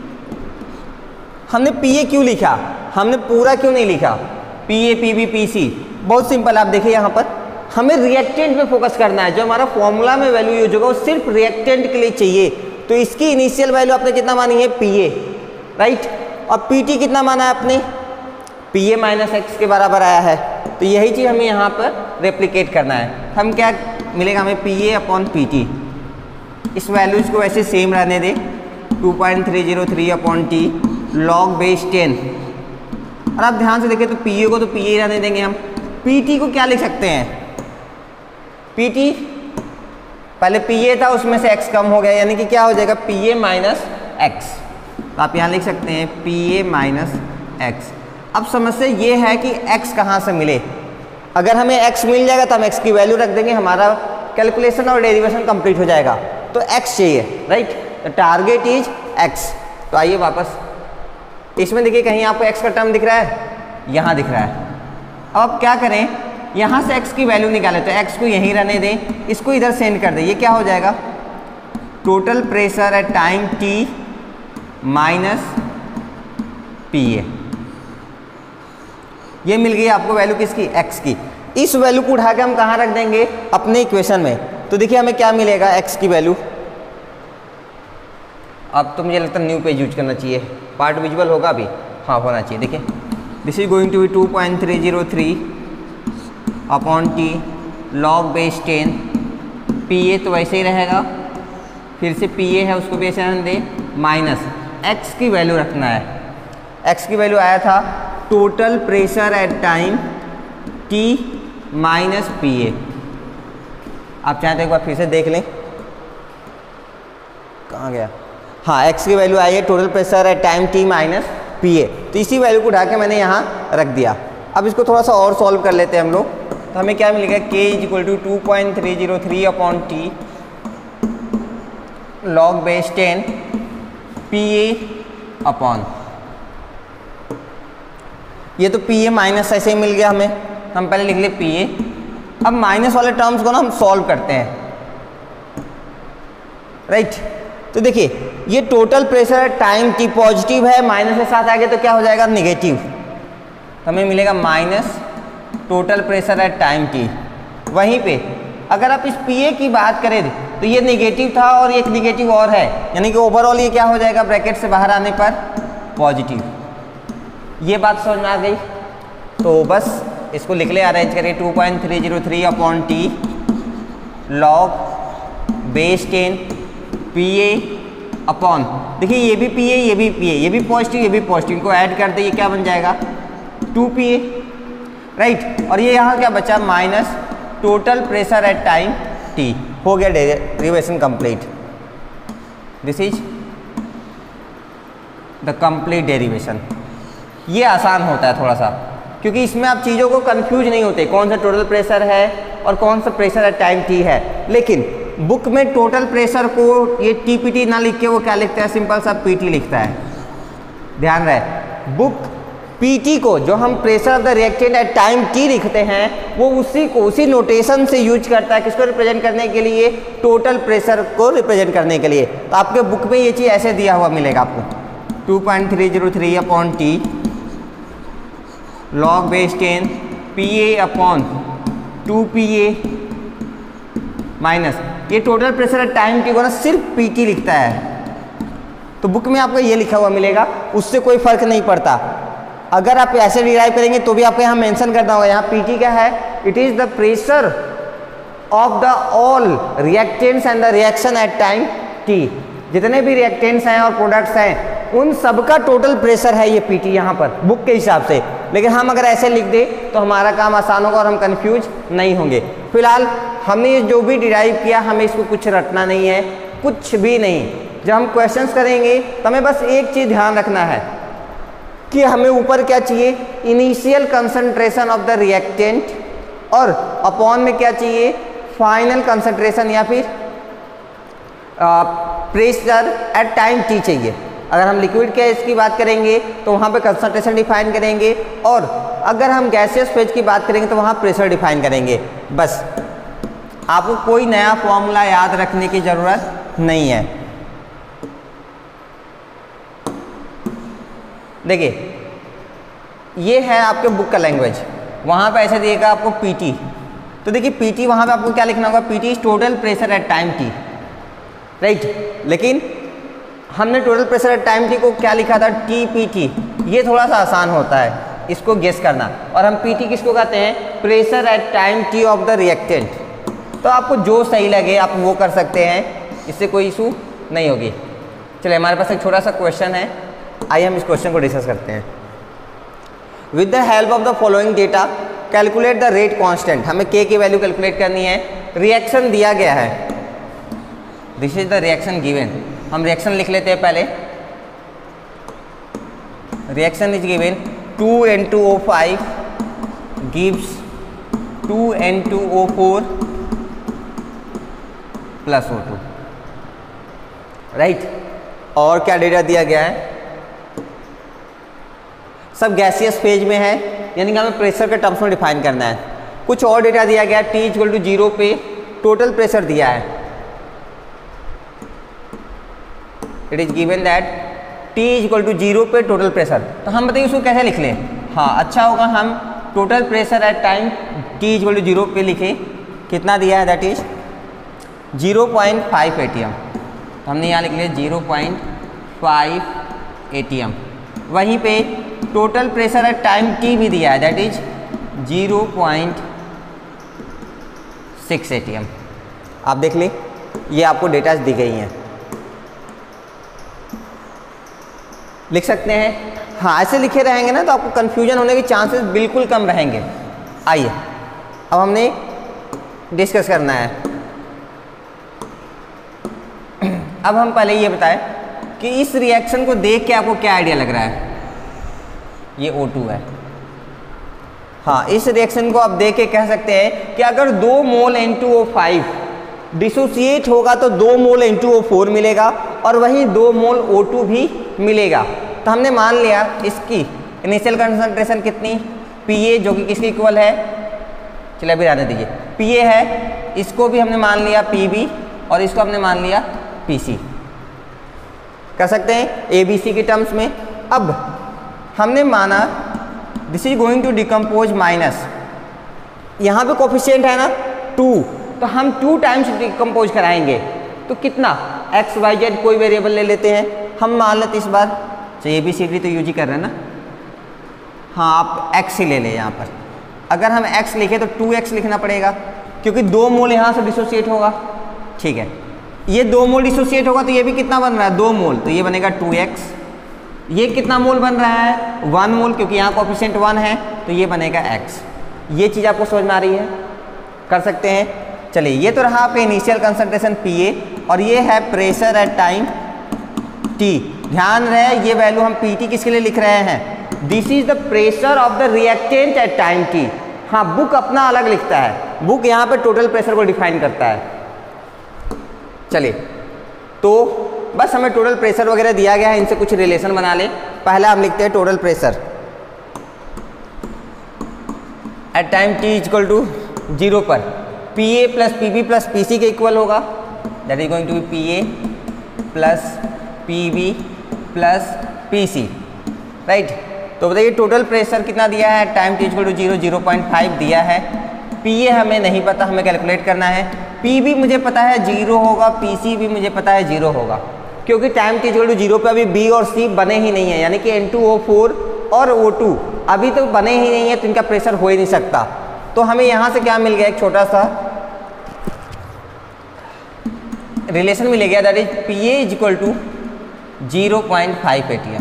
हमने पी ए क्यों लिखा, हमने पूरा क्यों नहीं लिखा, P A P B P C. बहुत सिंपल, आप देखिए यहाँ पर हमें रिएक्टेंट पे फोकस करना है। जो हमारा फॉर्मूला में वैल्यू यूज होगा वो सिर्फ रिएक्टेंट के लिए चाहिए। तो इसकी इनिशियल वैल्यू आपने कितना मानी है, पी ए, राइट। और पी टी कितना माना है आपने, पी ए माइनस एक्स के बराबर आया है। तो यही चीज़ हमें यहाँ पर रेप्लिकेट करना है। हम क्या मिलेगा हमें, P A upon P T. इस वैल्यूज को वैसे सेम रहने दें, 2.303 अपॉन टी लॉग बेस 10। और आप ध्यान से देखें तो पी ए को तो पी ए रहने देंगे हम। पी टी को क्या लिख सकते हैं, पी टी पहले पी ए था उसमें से x कम हो गया, यानी कि क्या हो जाएगा, पी ए माइनस एक्स। तो आप यहाँ लिख सकते हैं पी ए माइनस एक्स। अब समस्या ये है कि x कहाँ से मिले। अगर हमें x मिल जाएगा तो हम x की वैल्यू रख देंगे, हमारा कैलकुलेशन और डेरिवेशन कंप्लीट हो जाएगा। तो x चाहिए, राइट। तो टारगेट इज x। तो आइए वापस, इसमें देखिए कहीं आपको x का टर्म दिख रहा है, यहाँ दिख रहा है। अब आप क्या करें, यहाँ से x की वैल्यू निकालें, तो x को यहीं रहने दें, इसको इधर सेंड कर दें। ये क्या हो जाएगा, total pressure at time t minus P A. ये मिल गई आपको वैल्यू किसकी, x की। इस वैल्यू को उठा के हम कहाँ रख देंगे, अपने इक्वेशन में। तो देखिए हमें क्या मिलेगा, x की वैल्यू। अब तो मुझे लगता है न्यू पेज यूज करना चाहिए, पार्ट विजुअल होगा अभी, हाँ होना चाहिए। देखिए this is going to be 2.303 upon T log base 10। P A तो वैसे ही रहेगा, फिर से पी ए है उसको भी ऐसे रहने दें, माइनस एक्स की वैल्यू रखना है। एक्स की वैल्यू आया था total pressure at time T minus P A. आप चाहें तो एक बार फिर से देख लें, कहाँ गया, हाँ एक्स की वैल्यू आई है total pressure at time T minus P A. तो इसी वैल्यू को उठा के मैंने यहाँ रख दिया। अब इसको थोड़ा सा और सॉल्व कर लेते हैं हम लोग। तो हमें क्या मिलेगा, k is equal to 2.303 upon T log base 10 P A upon, ये तो पी ए माइनस ऐसे ही मिल गया हमें, हम पहले लिख ले पी ए। अब माइनस वाले टर्म्स को ना हम सॉल्व करते हैं, राइट। तो देखिए ये total pressure time T positive है, माइनस के साथ आगे तो क्या हो जाएगा, निगेटिव। तो हमें मिलेगा minus total pressure at time T. वहीं पे अगर आप इस पी ए की बात करें तो ये नेगेटिव था और एक नेगेटिव और है, यानी कि ओवरऑल ये क्या हो जाएगा, ब्रैकेट से बाहर आने पर पॉजिटिव। ये बात समझ में आ गई। तो बस इसको लिख ले, अरेंज करिए 2.303 upon T log base 10 P A upon, देखिए ये भी पी ए, ये भी पी ए, ये भी पॉजिटिव, ये भी पॉजिटिव, इनको ऐड कर दे, ये क्या बन जाएगा 2 PA, राइट। और ये यहाँ क्या बचा, minus total pressure at time T. हो गया derivation complete. This is the complete derivation. ये आसान होता है थोड़ा सा, क्योंकि इसमें आप चीज़ों को कंफ्यूज नहीं होते, कौन सा टोटल प्रेशर है और कौन सा प्रेशर एट टाइम टी है। लेकिन बुक में टोटल प्रेशर को ये टीपीटी ना लिख के वो क्या लिखता है, सिंपल सा पीटी लिखता है। ध्यान रहे, बुक पीटी को जो हम pressure of the reactant at time T लिखते हैं वो उसी नोटेशन से यूज करता है किसको रिप्रेजेंट करने के लिए, टोटल प्रेशर को रिप्रेजेंट करने के लिए। तो आपके बुक में ये चीज़ ऐसे दिया हुआ मिलेगा आपको 2.303 upon T log base 10 PA upon 2PA minus ये total pressure at time T को ना सिर्फ पीटी लिखता है। तो बुक में आपको ये लिखा हुआ मिलेगा, उससे कोई फर्क नहीं पड़ता। अगर आप ऐसे डिराइव करेंगे तो भी आपको यहाँ मेंशन करना होगा, यहाँ पीटी क्या है, it is the pressure of the all reactants and the reaction at time T. जितने भी रिएक्टेंट्स हैं और प्रोडक्ट्स हैं उन सबका टोटल प्रेशर है ये पीटी यहाँ पर बुक के हिसाब से। लेकिन हम अगर ऐसे लिख दे तो हमारा काम आसान होगा और हम कंफ्यूज नहीं होंगे। फिलहाल हमने जो भी डिराइव किया हमें इसको कुछ रटना नहीं है, कुछ भी नहीं। जब हम क्वेश्चंस करेंगे तो हमें बस एक चीज़ ध्यान रखना है कि हमें ऊपर क्या चाहिए, initial concentration of the reactant, और अपॉन में क्या चाहिए, फाइनल कंसंट्रेशन या फिर प्रेशर एट टाइम टी चाहिए। अगर हम लिक्विड गैस की बात करेंगे तो वहाँ पे कंसंट्रेशन डिफाइन करेंगे, और अगर हम गैसियस फेज की बात करेंगे तो वहाँ प्रेशर डिफाइन करेंगे। बस आपको कोई नया फॉर्मूला याद रखने की ज़रूरत नहीं है। देखिए ये है आपके बुक का लैंग्वेज, वहाँ पे ऐसे दिएगा आपको पीटी। तो देखिए पीटी वहाँ पे आपको क्या लिखना होगा, PT is total pressure at time T, right. लेकिन हमने total pressure at time T को क्या लिखा था, टी पी टी। ये थोड़ा सा आसान होता है इसको गेस करना। और हम पीटी किसको कहते हैं, pressure at time T of the reactant. तो आपको जो सही लगे आप वो कर सकते हैं, इससे कोई इशू नहीं होगी। चलिए हमारे पास एक छोटा सा क्वेश्चन है, आइए हम इस क्वेश्चन को डिस्कस करते हैं। With the help of the following data calculate the rate constant. हमें के की वैल्यू कैलकुलेट करनी है। रिएक्शन दिया गया है, this is the reaction given. हम रिएक्शन लिख लेते हैं पहले। Reaction is given 2N2O5 gives 2N2O4 plus O2, right. और क्या डेटा दिया गया है, सब गैसियस फेज में है, यानी कि हमें प्रेशर के टर्म्स में डिफाइन करना है। कुछ और डेटा दिया गया है, T = 0 पे टोटल प्रेशर दिया है। It is given that T = 0 पे टोटल प्रेशर। तो हम बताइए उसको कैसे लिख लें। हाँ अच्छा होगा हम total pressure at time T = 0 पे लिखें। कितना दिया है, दैट इज 0.5 ATM। तो हमने यहाँ लिख लिया 0.5 ATM। वहीं पे total pressure at time T भी दिया है, दैट इज 0.6 ATM। आप देख लें, ये आपको डेटा दी गई हैं, लिख सकते हैं। हाँ ऐसे लिखे रहेंगे ना तो आपको कन्फ्यूजन होने के चांसेस बिल्कुल कम रहेंगे। आइए अब हमने डिस्कस करना है। अब हम पहले ये बताएं कि इस रिएक्शन को देख के आपको क्या आइडिया लग रहा है। ये O2 है। हाँ इस रिएक्शन को आप देख के कह सकते हैं कि अगर 2 मोल N2O5 डिसोसिएट होगा तो 2 मोल N2O4 मिलेगा और वहीं 2 मोल O2 भी मिलेगा। तो हमने मान लिया इसकी इनिशियल कंसंट्रेशन कितनी, PA, जो कि किसकी इक्वल है, चलिए अभी रहने दीजिए, PA है। इसको भी हमने मान लिया PB और इसको हमने मान लिया PC। कर सकते हैं ABC के टर्म्स में। अब हमने माना this is going to decompose minus, यहाँ पे कोफिशिएंट है ना 2, तो हम 2 टाइम्स डिकम्पोज कराएंगे। तो कितना, एक्स वाई जेड कोई वेरिएबल ले लेते हैं। हम मान लेते इस बार, चाहिए ABCD तो यूज ही कर रहे हैं ना, हाँ आप x ही ले लें यहाँ पर। अगर हम x लिखें तो 2x लिखना पड़ेगा क्योंकि 2 मोल यहाँ से डिसोसिएट होगा, ठीक है। ये 2 मोल डिसोसिएट होगा तो ये भी कितना बन रहा है, 2 मोल, तो ये बनेगा 2x। ये कितना मोल बन रहा है, 1 मोल, क्योंकि यहाँ कोएफिशिएंट 1 है तो ये बनेगा x। ये चीज़ आपको समझ में आ रही है, कर सकते हैं। चलिए ये तो रहा आपका इनिशियल कंसंट्रेशन PA और ये है प्रेशर एट टाइम T। ध्यान रहे ये वैल्यू हम PT किसके लिए लिख रहे हैं, this is the pressure of the reactant at time T। हाँ बुक अपना अलग लिखता है, बुक यहाँ पे टोटल प्रेशर को डिफाइन करता है। चलिए, तो बस हमें टोटल प्रेशर वगैरह दिया गया है, इनसे कुछ रिलेशन बना ले। पहला हम लिखते हैं total pressure at time t equal to 0 पर PA plus PB plus PC के इक्वल होगा, that is going to be PA plus PB plus PC, right. तो बताइए टोटल प्रेशर कितना दिया है, टाइम t इक्वल टू 0, 0.5 दिया है। PA हमें नहीं पता, हमें कैलकुलेट करना है। PB मुझे पता है 0 होगा, PC भी मुझे पता है 0 होगा, क्योंकि टाइम t इक्वल टू 0 पे अभी B और C बने ही नहीं है, यानी कि N2O4 और O2 अभी तो बने ही नहीं है, तो इनका प्रेशर हो ही नहीं सकता। तो हमें यहाँ से क्या मिल गया, एक छोटा सा रिलेशन मिल गया, that is PA is equal to 0.5 atm।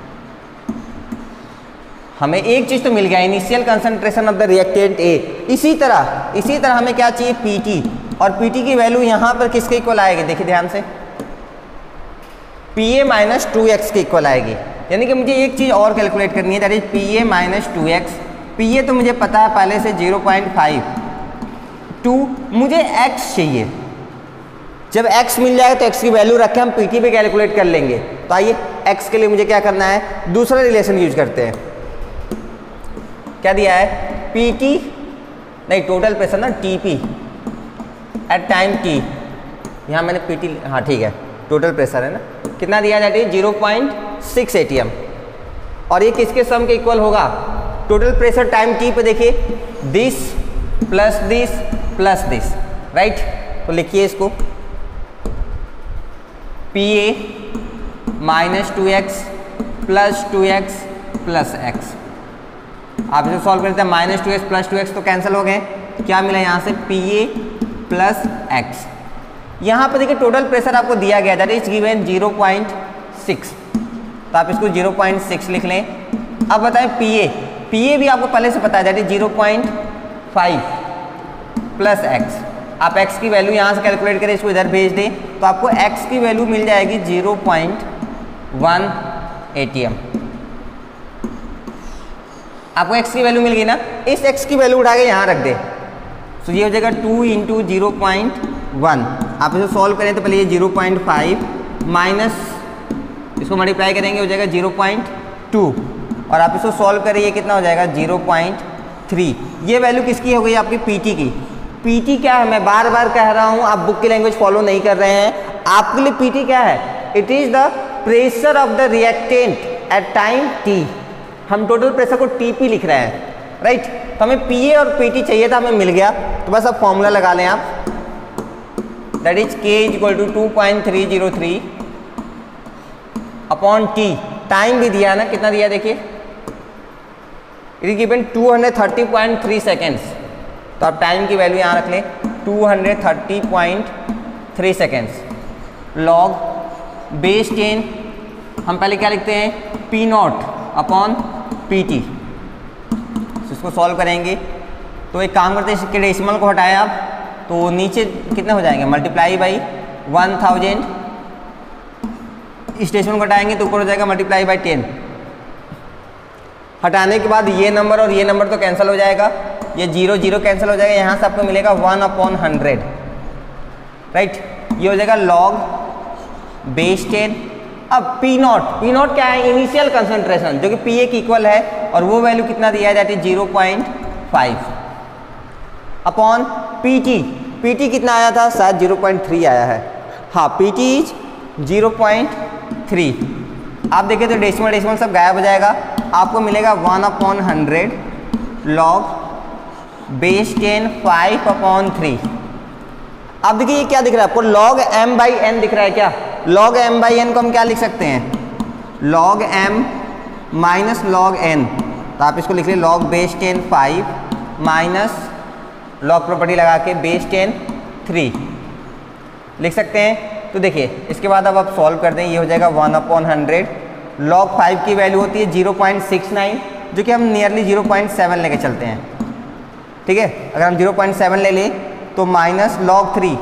हमें एक चीज तो मिल गया, initial concentration of the reactant A। इसी तरह हमें क्या चाहिए, PT, और PT की वैल्यू यहाँ पर किसके इक्वल आएगी, देखिए ध्यान से, PA माइनस 2x के इक्वल आएगी। यानी कि मुझे एक चीज़ और कैलकुलेट करनी है, that is PA minus 2x। PA तो मुझे पता है पहले से 0.5, 2 मुझे x चाहिए। जब x मिल जाएगा तो x की वैल्यू रख के हम PT पे कैलकुलेट कर लेंगे। तो आइए x के लिए मुझे क्या करना है, दूसरा रिलेशन यूज करते हैं। क्या दिया है, PT नहीं टोटल प्रेशर ना, TP एट टाइम t, यहाँ मैंने PT, हाँ ठीक है, टोटल प्रेशर है ना, कितना दिया जाता है 0.6 atm, और ये किसके सम के इक्वल होगा, टोटल प्रेशर टाइम t पे देखिए, this plus this plus this, right. तो लिखिए इसको PA minus 2x plus 2x plus x। आप इसे सॉल्व करते हैं, माइनस 2x प्लस 2x तो कैंसिल हो गए, क्या मिला यहाँ से, PA प्लस x। यहाँ पर देखिए टोटल प्रेशर आपको दिया गया, दैट इज गिवन 0.6, तो आप इसको 0.6 लिख लें। अब बताएं PA भी आपको पहले से पता है, दैट इज 0.5 प्लस x। आप x की वैल्यू यहाँ से कैलकुलेट करें, इसको इधर भेज दें, तो आपको x की वैल्यू मिल जाएगी 0.1 atm। आपको x की वैल्यू मिल गई ना, इस x की वैल्यू उठा के यहाँ रख दे, तो ये हो जाएगा 2 इंटू 0.1। आप इसे सॉल्व करें तो पहले ये 0.5 माइनस इसको मल्टीप्लाई करेंगे, हो जाएगा 0.2, और आप इसको सॉल्व करें, ये कितना हो जाएगा 0.3। ये वैल्यू किसकी हो गई, आपकी PT की। PT क्या है, मैं बार बार कह रहा हूँ, आप बुक की लैंग्वेज फॉलो नहीं कर रहे हैं। आपके लिए PT क्या है, it is the pressure of the reactant at time t। हम टोटल प्रेशर को TP लिख रहे हैं, राइट। तो हमें PA और PT चाहिए था, हमें मिल गया। तो बस अब फॉर्मूला लगा लें आप, that is K is equal to 2.303 upon T। Time भी दिया ना, कितना दिया देखिए, इट इज गिवन 230.3 सेकेंड्स। तो आप टाइम की वैल्यू यहाँ रख लें 230.3 सेकेंड्स। लॉग बेस 10 हम पहले क्या लिखते हैं, P0 अपॉन PT। इसको सॉल्व करेंगे तो एक काम करते हैं, इसके डेसिमल को हटाएं आप, तो नीचे कितने हो जाएंगे, मल्टीप्लाई बाई 1000। इस डेसिमल को हटाएंगे तो ऊपर हो जाएगा मल्टीप्लाई बाई 10। हटाने के बाद ये नंबर और ये नंबर तो कैंसिल हो जाएगा, ये 0 0 कैंसिल हो जाएगा, यहाँ से आपको मिलेगा 1/100, राइट। ये हो जाएगा लॉग बेस 10। अब P0 क्या है, इनिशियल कंसंट्रेशन, जो कि PA की इक्वल है, और वो वैल्यू कितना दिया है, दैट इज 0.5 अपॉन PT कितना आया था, शायद 0.3 आया है, हाँ PT इज 0.3। आप देखें तो डेसिमल सब गायब हो जाएगा, आपको मिलेगा 1/100 लॉग बेस 10 5/3। अब देखिए ये क्या दिख रहा है आपको, log m/n दिख रहा है क्या, log m/n को हम क्या लिख सकते हैं, log m minus log n। तो आप इसको लिख लीजिए log base 10 5 minus log property लगा के बेस 10 3 लिख सकते हैं। तो देखिए इसके बाद अब आप सॉल्व कर दें, ये हो जाएगा 1/100। log 5 की वैल्यू होती है 0.69, जो कि हम नियरली 0.7 लेके चलते हैं, ठीक है। अगर हम 0.7 ले लें तो माइनस log 3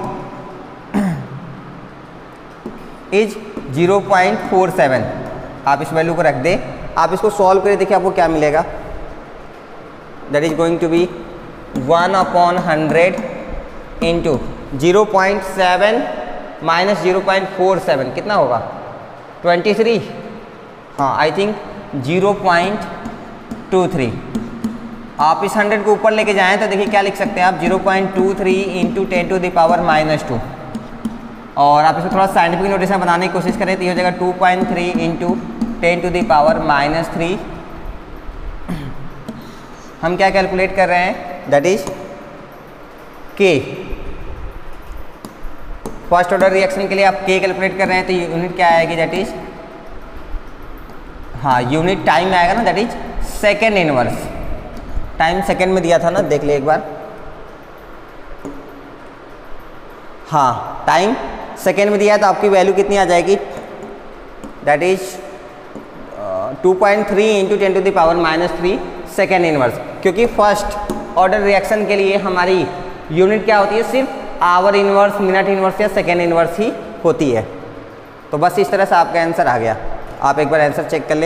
इज 0.47। आप इस वैल्यू को रख दें, आप इसको सॉल्व करें, देखिए आपको क्या मिलेगा, that is going to be 1/100 into 0.7 minus 0.47 कितना होगा 23, हाँ आई थिंक 0.23। आप इस 100 को ऊपर लेके जाएं तो देखिए क्या लिख सकते हैं आप 0.23 इंटू 10⁻⁻²। और आप इसको थोड़ा साइंटिफिक नोटेशन बनाने की कोशिश करें तो ये हो जाएगा 2.3 इंटू 10⁻⁻3। हम क्या कैलकुलेट कर रहे हैं, that is K. First order reaction के लिए आप के कैलकुलेट कर रहे हैं तो यूनिट क्या आएगी, दैट इज, हाँ यूनिट टाइम आएगा ना, that is second inverse. Time second में दिया था ना, देख ले एक बार, हाँ टाइम सेकेंड में दिया है तो आपकी वैल्यू कितनी आ जाएगी, that is 2.3 into 10⁻⁻³ second inverse. क्योंकि फर्स्ट ऑर्डर रिएक्शन के लिए हमारी यूनिट क्या होती है, सिर्फ आवर इनवर्स, मिनट इनवर्स या सेकेंड इनवर्स ही होती है। तो बस इस तरह से आपका आंसर आ गया। आप एक बार आंसर चेक कर ले,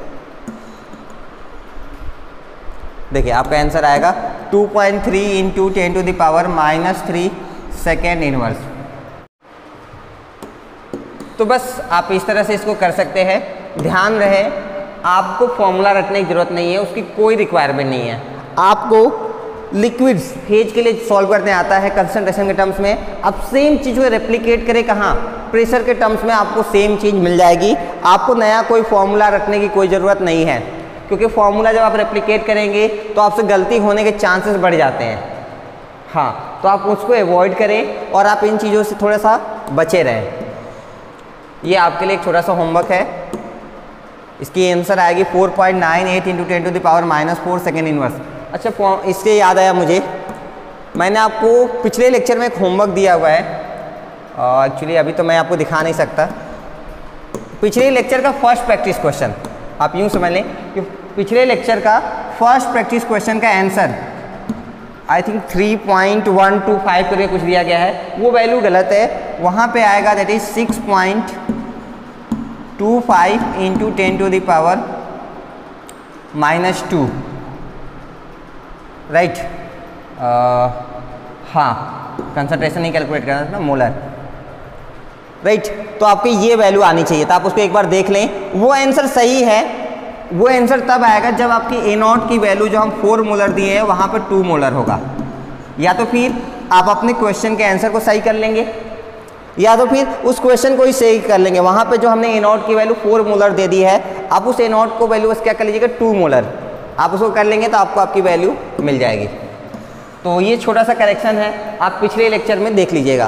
देखिए आपका आंसर आएगा 2.3 इंटू 10⁻⁻³ सेकेंड इनवर्स। तो बस आप इस तरह से इसको कर सकते हैं। ध्यान रहे आपको फॉर्मूला रटने की जरूरत नहीं है, उसकी कोई रिक्वायरमेंट नहीं है। आपको लिक्विड्स फेज के लिए सॉल्व करने आता है कंसंट्रेशन के टर्म्स में। अब सेम चीज़ को रेप्लिकेट करें कहाँ, प्रेशर के टर्म्स में आपको सेम चीज़ मिल जाएगी। आपको नया कोई फॉर्मूला रटने की कोई ज़रूरत नहीं है, क्योंकि फॉर्मूला जब आप रेप्लिकेट करेंगे तो आपसे गलती होने के चांसेस बढ़ जाते हैं। हाँ, तो आप उसको अवॉइड करें और आप इन चीज़ों से थोड़ा सा बचे रहें। ये आपके लिए एक छोटा सा होमवर्क है। इसकी आंसर आएगी 4.98 इंटू 10⁻⁻4 सेकेंड इनवर्स। अच्छा, इससे याद आया मुझे, मैंने आपको पिछले लेक्चर में एक होमवर्क दिया हुआ है। एक्चुअली अभी तो मैं आपको दिखा नहीं सकता। पिछले लेक्चर का फर्स्ट प्रैक्टिस क्वेश्चन, आप यूँ समझ लें कि पिछले लेक्चर का फर्स्ट प्रैक्टिस क्वेश्चन का आंसर आई थिंक 3.125 करके कुछ दिया गया है, वो वैल्यू गलत है। वहाँ पे आएगा दैट इज 6.25 इंटू 10⁻⁻², राइट। हाँ, कंसंट्रेशन नहीं कैलकुलेट करना था, मोलर, राइट। तो आपकी ये वैल्यू आनी चाहिए, तो आप उसको एक बार देख लें। वो आंसर सही है, वो आंसर तब आएगा जब आपकी A0 की वैल्यू जो हम 4 मोलर दिए हैं वहाँ पर 2 मोलर होगा। या तो फिर आप अपने क्वेश्चन के आंसर को सही कर लेंगे, या तो फिर उस क्वेश्चन को ही सही कर लेंगे। वहाँ पे जो हमने A0 की वैल्यू 4 मोलर दे दी है, आप उस A0 को वैल्यू क्या कर लीजिएगा 2 मोलर, आप उसको कर लेंगे तो आपको आपकी वैल्यू मिल जाएगी। तो ये छोटा सा करेक्शन है, आप पिछले लेक्चर में देख लीजिएगा।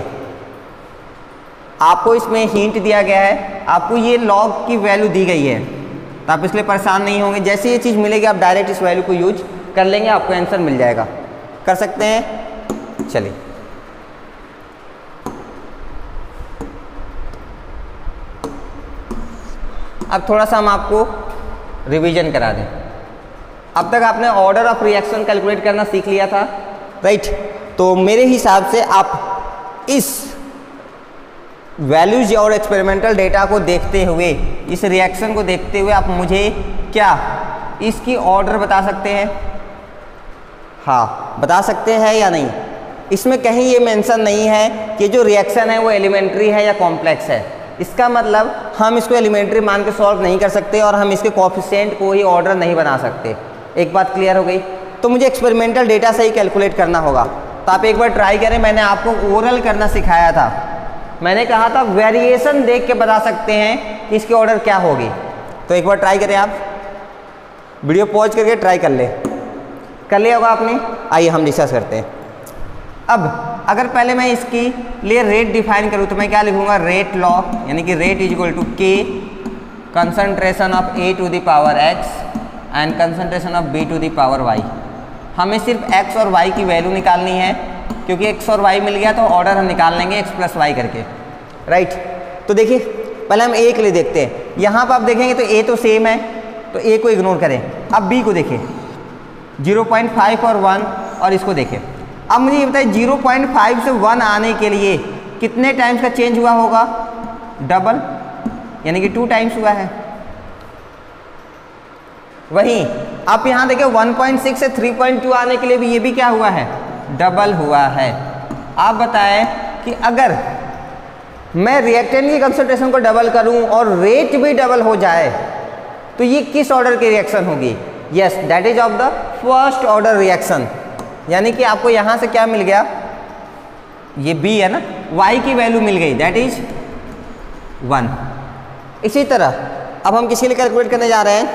आपको इसमें हिंट दिया गया है, आपको ये लॉग की वैल्यू दी गई है, तो आप इसलिए परेशान नहीं होंगे। जैसे ये चीज़ मिलेगी आप डायरेक्ट इस वैल्यू को यूज कर लेंगे, आपको आंसर मिल जाएगा। कर सकते हैं, चलिए। अब थोड़ा सा हम आपको रिवीजन करा दें। अब तक आपने ऑर्डर ऑफ रिएक्शन कैलकुलेट करना सीख लिया था, राइट। तो मेरे हिसाब से आप इस वैल्यूज और एक्सपेरिमेंटल डेटा को देखते हुए, इस रिएक्शन को देखते हुए आप मुझे क्या इसकी ऑर्डर बता सकते हैं? हाँ, बता सकते हैं या नहीं? इसमें कहीं ये मेंशन नहीं है कि जो रिएक्शन है वो एलिमेंट्री है या कॉम्प्लेक्स है। इसका मतलब हम इसको एलिमेंट्री मान के सॉल्व नहीं कर सकते और हम इसके कोएफिशिएंट को ही ऑर्डर नहीं बना सकते। एक बात क्लियर हो गई? तो मुझे एक्सपेरिमेंटल डेटा से ही कैलकुलेट करना होगा। तो आप एक बार ट्राई करें। मैंने आपको ओरल करना सिखाया था, मैंने कहा था वेरिएशन देख के बता सकते हैं कि इसकी ऑर्डर क्या होगी। तो एक बार ट्राई करें, आप वीडियो पॉज करके ट्राई कर लिया होगा आपने। आइए हम डिस्कस करते हैं। अब अगर पहले मैं इसकी लिए रेट डिफाइन करूँ तो मैं क्या लिखूँगा? रेट लॉ, यानी कि rate is equal to K concentration of A to the power x and concentration of B to the power y। हमें सिर्फ x और y की वैल्यू निकालनी है, क्योंकि x और y मिल गया तो ऑर्डर हम निकाल लेंगे x प्लस y करके, राइट। तो देखिए पहले हम A के लिए देखते हैं। यहाँ पर आप देखेंगे तो A तो सेम है, तो A को इग्नोर करें। अब B को देखें 0.5 और 1, और इसको देखें। अब मुझे ये बताइए 0.5 से 1 आने के लिए कितने टाइम्स का चेंज हुआ होगा? डबल, यानी कि 2 टाइम्स हुआ है। वहीं आप यहाँ देखें 1.6 से 3.2 आने के लिए भी ये भी क्या हुआ है? डबल हुआ है। आप बताएं कि अगर मैं रिएक्टेंट की कंसंट्रेशन को डबल करूं और रेट भी डबल हो जाए तो ये किस ऑर्डर की रिएक्शन होगी? Yes, that is of the first order reaction. यानी कि आपको यहां से क्या मिल गया, ये B है ना, Y की वैल्यू मिल गई, दैट इज 1। इसी तरह अब हम किसके लिए कैलकुलेट करने जा रहे हैं?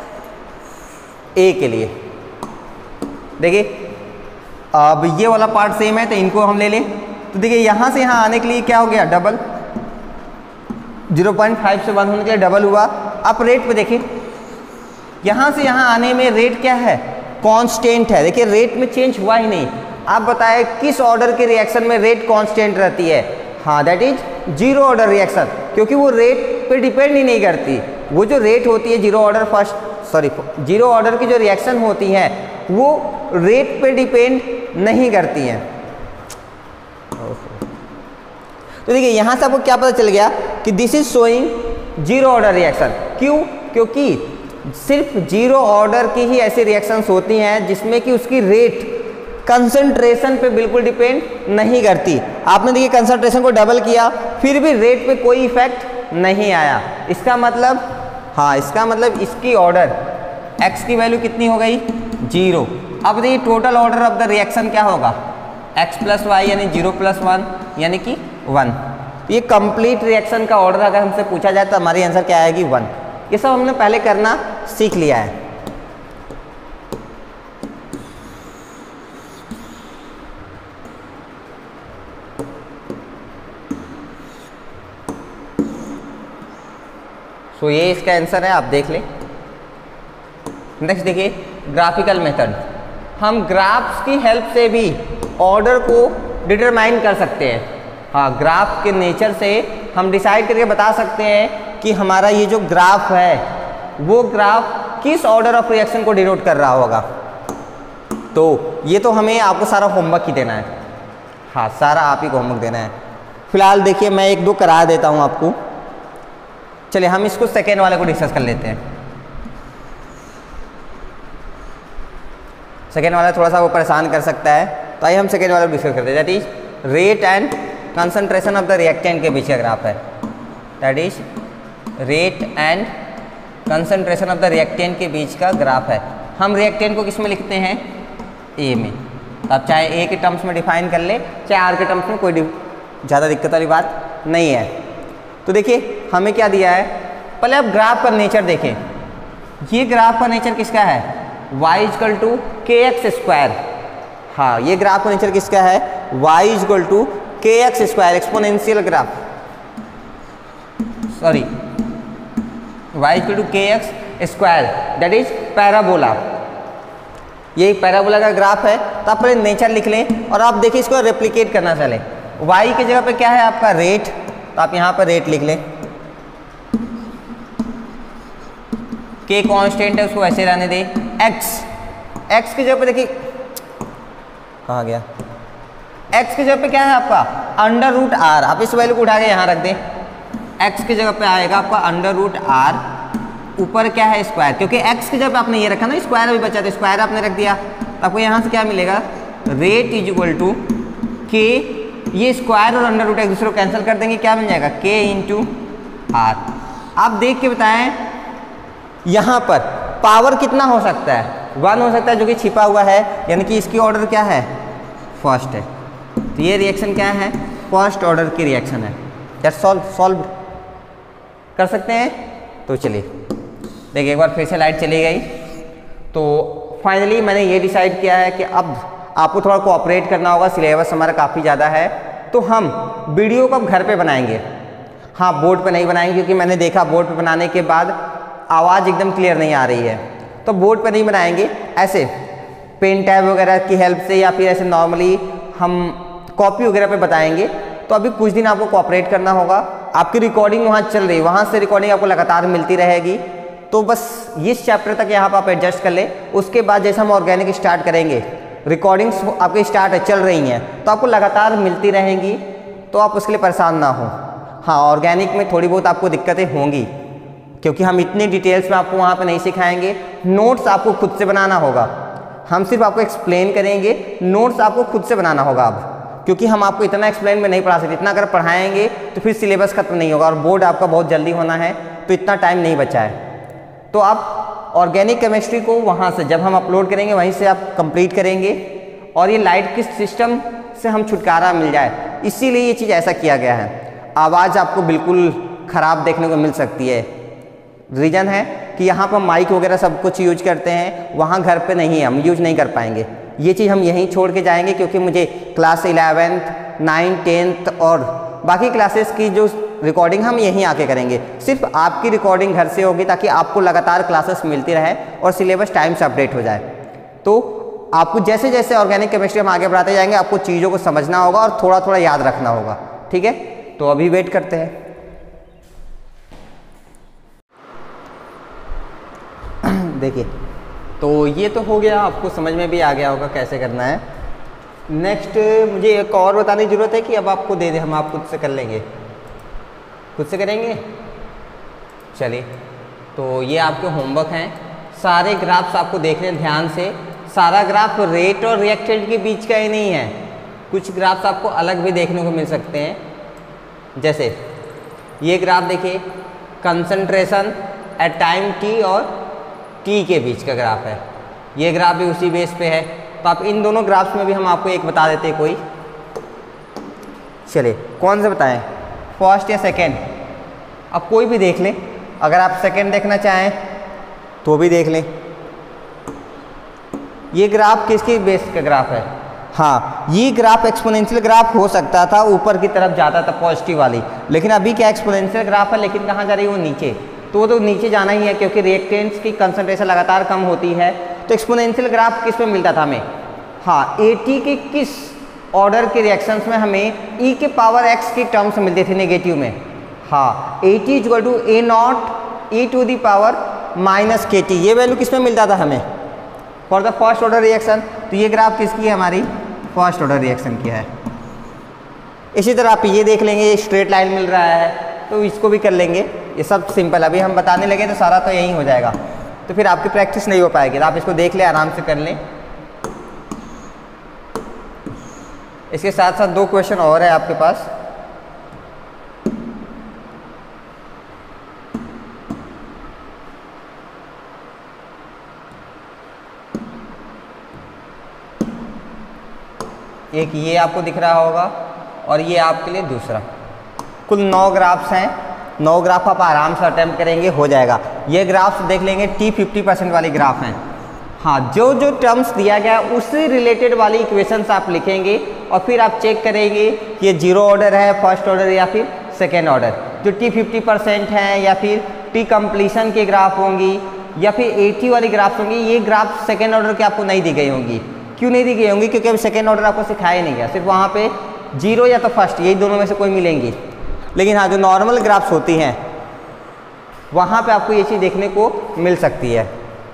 A के लिए। देखिए अब ये वाला पार्ट सेम है तो इनको हम ले लें। तो देखिए यहाँ से यहाँ आने के लिए क्या हो गया, डबल, 0.5 से 1 होने के लिए डबल हुआ। आप रेट पे देखिए, यहाँ से यहाँ आने में रेट क्या है, कांस्टेंट है। देखिए रेट में चेंज हुआ ही नहीं। आप बताएं किस ऑर्डर के रिएक्शन में रेट कांस्टेंट रहती है? हाँ, that is zero order reaction, क्योंकि वो रेट पे डिपेंड ही नहीं करती। वो जो रेट होती है जीरो ऑर्डर की जो रिएक्शन होती है वो रेट पे डिपेंड नहीं करती हैं। तो देखिए यहाँ से आपको क्या पता चल गया कि this is showing zero order reaction. क्यों? क्योंकि सिर्फ जीरो ऑर्डर की ही ऐसी रिएक्शंस होती हैं जिसमें कि उसकी रेट कंसंट्रेशन पे बिल्कुल डिपेंड नहीं करती। आपने देखिए कंसंट्रेशन को डबल किया फिर भी रेट पे कोई इफेक्ट नहीं आया। इसका मतलब, हाँ, इसका मतलब इसकी ऑर्डर x की वैल्यू कितनी हो गई, 0। अब देखिए total order of the reaction क्या होगा, x + y यानी 0 + 1 यानी कि 1। ये कंप्लीट रिएक्शन का ऑर्डर अगर हमसे पूछा जाए तो हमारी आंसर क्या आएगी, 1। ये सब हमने पहले करना सीख लिया है। सो ये इसका आंसर है, आप देख लें। नेक्स्ट देखिए ग्राफिकल मेथड। हम ग्राफ्स की हेल्प से भी ऑर्डर को डिटरमाइन कर सकते हैं। हाँ, ग्राफ के नेचर से हम डिसाइड करके बता सकते हैं कि हमारा ये जो ग्राफ है वो ग्राफ किस ऑर्डर ऑफ रिएक्शन को डिनोट कर रहा होगा। तो ये तो हमें आपको सारा होमवर्क ही देना है। हाँ, सारा आप ही को होमवर्क देना है। फिलहाल देखिए मैं 1-2 करा देता हूँ आपको। चलिए हम इसको सेकेंड वाले को डिस्कस कर लेते हैं। सेकेंड वाला थोड़ा सा वो परेशान कर सकता है, तो आइए हम सेकेंड वाला डिस्कस करते हैं। That is rate and concentration of the reactant के बीच का ग्राफ है। That is rate and concentration of the reactant के बीच का ग्राफ है। हम रिएक्टेंट को किस में लिखते हैं, ए में। तो आप चाहे ए के टर्म्स में डिफाइन कर ले, चाहे आर के टर्म्स में, कोई ज़्यादा दिक्कत वाली बात नहीं है। तो देखिए हमें क्या दिया है, पहले आप ग्राफ का नेचर देखें। ये ग्राफ का नेचर किसका है, y = kx²। हाँ, ये ग्राफ का नेचर किसका है, y = kx², exponential graph, sorry y = kx², that is parabola. ये पैराबोला का ग्राफ है। तो आप पहले नेचर लिख लें और आप देखिए इसको रेप्लिकेट करना चले। y की जगह पे क्या है आपका रेट, तो आप यहाँ पर रेट लिख लें। k कांस्टेंट है, उसको ऐसे रहने दें। x की जगह पे देखिए कहाँ गया, x की जगह पे क्या है आपका √r। आप इस वैल्यू को उठा के यहाँ रख दें। x की जगह पे आएगा आपका √r, ऊपर क्या है स्क्वायर, क्योंकि x की जगह पे आपने ये रखा ना, स्क्वायर अभी बचा, तो स्क्वायर आपने रख दिया। तो आपको यहाँ से क्या मिलेगा, रेट = k, ये स्क्वायर और √ एक दूसरे को कैंसिल कर देंगे, क्या मिल जाएगा, k × r। आप देख के बताएं यहाँ पर पावर कितना हो सकता है, 1 हो सकता है, जो कि छिपा हुआ है, यानी कि इसकी ऑर्डर क्या है, फर्स्ट है। तो ये रिएक्शन क्या है, फर्स्ट ऑर्डर की रिएक्शन है। क्या सॉल्व कर सकते हैं? तो चलिए देखिए, एक बार फिर से लाइट चली गई। तो फाइनली मैंने ये डिसाइड किया है कि अब आपको थोड़ा कोऑपरेट करना होगा, सिलेबस हमारा काफ़ी ज़्यादा है। तो हम वीडियो को घर पे बनाएंगे। हाँ, बोर्ड पे नहीं बनाएंगे, क्योंकि मैंने देखा बोर्ड पे बनाने के बाद आवाज़ एकदम क्लियर नहीं आ रही है। तो बोर्ड पे नहीं बनाएंगे, ऐसे पेन टैब वगैरह की हेल्प से या फिर ऐसे नॉर्मली हम कॉपी वगैरह पे बताएंगे। तो अभी कुछ दिन आपको कोऑपरेट करना होगा। आपकी रिकॉर्डिंग वहाँ चल रही है, वहाँ से रिकॉर्डिंग आपको लगातार मिलती रहेगी। तो बस इस चैप्टर तक यहाँ पर आप एडजस्ट कर लें। उसके बाद जैसे हम ऑर्गेनिक स्टार्ट करेंगे, रिकॉर्डिंग्स आपके स्टार्ट है, चल रही हैं, तो आपको लगातार मिलती रहेंगी, तो आप उसके लिए परेशान ना हो। हाँ, ऑर्गेनिक में थोड़ी बहुत आपको दिक्कतें होंगी, क्योंकि हम इतनी डिटेल्स में आपको वहाँ पे नहीं सिखाएंगे। नोट्स आपको खुद से बनाना होगा, हम सिर्फ आपको एक्सप्लेन करेंगे, नोट्स आपको खुद से बनाना होगा। अब क्योंकि हम आपको इतना एक्सप्लेन में नहीं पढ़ा सकते। इतना अगर पढ़ाएंगे तो फिर सिलेबस खत्म नहीं होगा और बोर्ड आपका बहुत जल्दी होना है, तो इतना टाइम नहीं बचा है। तो आप ऑर्गेनिक केमिस्ट्री को वहाँ से जब हम अपलोड करेंगे वहीं से आप कंप्लीट करेंगे और ये लाइट के सिस्टम से हम छुटकारा मिल जाए, इसीलिए ये चीज़ ऐसा किया गया है। आवाज़ आपको बिल्कुल ख़राब देखने को मिल सकती है, रीज़न है कि यहाँ पर माइक वगैरह सब कुछ यूज करते हैं, वहाँ घर पे नहीं है, हम यूज नहीं कर पाएंगे। ये चीज़ हम यहीं छोड़ के जाएंगे क्योंकि मुझे क्लास 11th 9th 10th और बाकी क्लासेस की जो रिकॉर्डिंग हम यहीं आके करेंगे। सिर्फ आपकी रिकॉर्डिंग घर से होगी ताकि आपको लगातार क्लासेस मिलती रहे और सिलेबस टाइम से अपडेट हो जाए। तो आपको जैसे जैसे ऑर्गेनिक केमिस्ट्री हम आगे बढ़ाते जाएंगे आपको चीज़ों को समझना होगा और थोड़ा थोड़ा याद रखना होगा, ठीक है। तो अभी वेट करते हैं। देखिए, तो ये तो हो गया, आपको समझ में भी आ गया होगा कैसे करना है। नेक्स्ट मुझे एक और बताने की ज़रूरत है कि अब आपको दे दे, हम आप खुद से कर लेंगे, खुद से करेंगे। चलिए, तो ये आपके होमवर्क हैं। सारे ग्राफ्स आपको देखने ध्यान से। सारा ग्राफ रेट और रिएक्टेंट के बीच का ही नहीं है, कुछ ग्राफ्स आपको अलग भी देखने को मिल सकते हैं। जैसे ये ग्राफ देखिए, कंसंट्रेशन एट टाइम टी और टी के बीच का ग्राफ है। ये ग्राफ भी उसी बेस पे है। तो आप इन दोनों ग्राफ्स में भी हम आपको एक बता देते हैं कोई। चलिए, कौन से बताएं, फर्स्ट या सेकेंड? अब कोई भी देख लें, अगर आप सेकेंड देखना चाहें तो भी देख लें। ये ग्राफ किसके बेस का ग्राफ है? हाँ, ये ग्राफ एक्सपोनेंशियल ग्राफ हो सकता था, ऊपर की तरफ जाता था पॉजिटिव वाली, लेकिन अभी क्या एक्सपोनेंशियल ग्राफ है, लेकिन कहाँ जा रही है वो नीचे। तो वो तो नीचे जाना ही है क्योंकि रिएक्टेंट्स की कंसंट्रेशन लगातार कम होती है। तो एक्सपोनेंशियल ग्राफ किस में मिलता था हमें? हाँ, AT के किस ऑर्डर के रिएक्शंस में हमें e के पावर x की टर्म्स मिलते थे नेगेटिव में। हाँ, AT equal to A0 e to the power minus KT, ये वैल्यू किस में मिलता था हमें? For the first order reaction. तो ये ग्राफ किसकी है? हमारी फर्स्ट ऑर्डर रिएक्शन की है। इसी तरह आप ये देख लेंगे, ये स्ट्रेट लाइन मिल रहा है तो इसको भी कर लेंगे। ये सब सिंपल, अभी हम बताने लगे तो सारा तो यही हो जाएगा, तो फिर आपकी प्रैक्टिस नहीं हो पाएगी। तो आप इसको देख लें, आराम से कर लें। इसके साथ साथ दो क्वेश्चन और है आपके पास। एक ये आपको दिख रहा होगा और ये आपके लिए दूसरा। कुल 9 ग्राफ्स हैं, 9 ग्राफ आप आराम से अटेम्प्ट करेंगे, हो जाएगा। ये ग्राफ्स देख लेंगे, T 50% वाली ग्राफ हैं। हाँ, जो जो टर्म्स दिया गया उससे रिलेटेड वाली इक्वेशंस आप लिखेंगे और फिर आप चेक करेंगे कि ये 0 ऑर्डर है, फर्स्ट ऑर्डर या फिर सेकेंड ऑर्डर। जो T 50% हैं या फिर T कंप्लीशन के ग्राफ होंगी या फिर AT वाली ग्राफ्स होंगी, ये ग्राफ सेकेंड ऑर्डर के आपको नहीं दी गई होंगी। क्यों नहीं दी गई होंगी? क्योंकि अभी सेकेंड ऑर्डर आपको सिखाया नहीं गया, सिर्फ वहाँ पे 0 या तो फर्स्ट, यही दोनों में से कोई मिलेंगी। लेकिन हाँ, जो नॉर्मल ग्राफ्स होती हैं वहाँ पे आपको ये चीज़ देखने को मिल सकती है।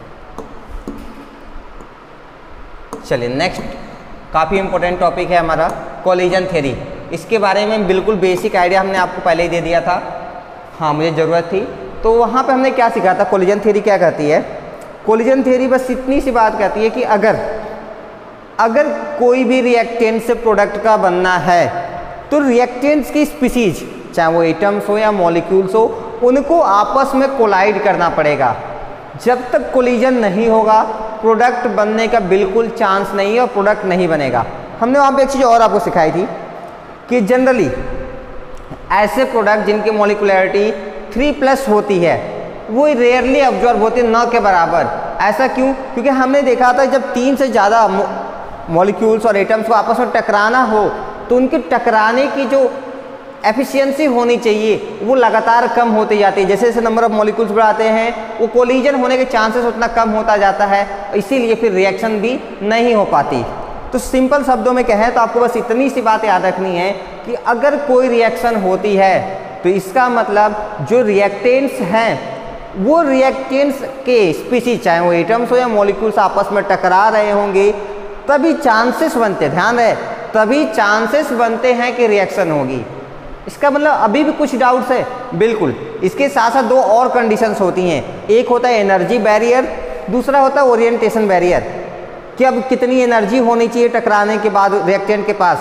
चलिए, नेक्स्ट काफ़ी इंपॉर्टेंट टॉपिक है हमारा कोलिजन थ्योरी। इसके बारे में बिल्कुल बेसिक आइडिया हमने आपको पहले ही दे दिया था। हाँ, मुझे ज़रूरत थी। तो वहाँ पे हमने क्या सीखा था? कोलिजन थ्योरी क्या कहती है? कोलिजन थ्योरी बस इतनी सी बात कहती है कि अगर कोई भी रिएक्टेंट से प्रोडक्ट का बनना है तो रिएक्टेंट्स की स्पीसीज, चाहे वो एटम्स हो या मॉलिक्यूल्स हो, उनको आपस में कोलाइड करना पड़ेगा। जब तक कोलिजन नहीं होगा प्रोडक्ट बनने का बिल्कुल चांस नहीं है और प्रोडक्ट नहीं बनेगा। हमने वहाँ पे एक चीज़ और आपको सिखाई थी कि जनरली ऐसे प्रोडक्ट जिनकी मॉलिक्यूलरिटी 3+ होती है वो रेयरली ऑब्जॉर्ब होते हैं, न के बराबर। ऐसा क्यों? क्योंकि हमने देखा था जब 3 से ज़्यादा मॉलिक्यूल्स और एटम्स को आपस में टकराना हो तो उनके टकराने की जो एफिशिएंसी होनी चाहिए वो लगातार कम होती जाती है। जैसे जैसे नंबर ऑफ मॉलिक्यूल्स बढ़ाते हैं वो कोलिजन होने के चांसेस उतना कम होता जाता है, इसीलिए फिर रिएक्शन भी नहीं हो पाती। तो सिंपल शब्दों में कहें तो आपको बस इतनी सी बात याद रखनी है कि अगर कोई रिएक्शन होती है तो इसका मतलब जो रिएक्टेंट्स हैं वो रिएक्टेंट्स के स्पीसीज, चाहे वो एटम्स हो या मॉलिक्यूल्स, आपस में टकरा रहे होंगे, तभी चांसेस बनते, ध्यान रहे, तभी चांसेस बनते हैं कि रिएक्शन होगी। इसका मतलब अभी भी कुछ डाउट्स है? बिल्कुल। इसके साथ साथ 2 और कंडीशंस होती हैं। एक होता है एनर्जी बैरियर, दूसरा होता है ओरिएंटेशन बैरियर, कि अब कितनी एनर्जी होनी चाहिए टकराने के बाद रिएक्टेंट के पास।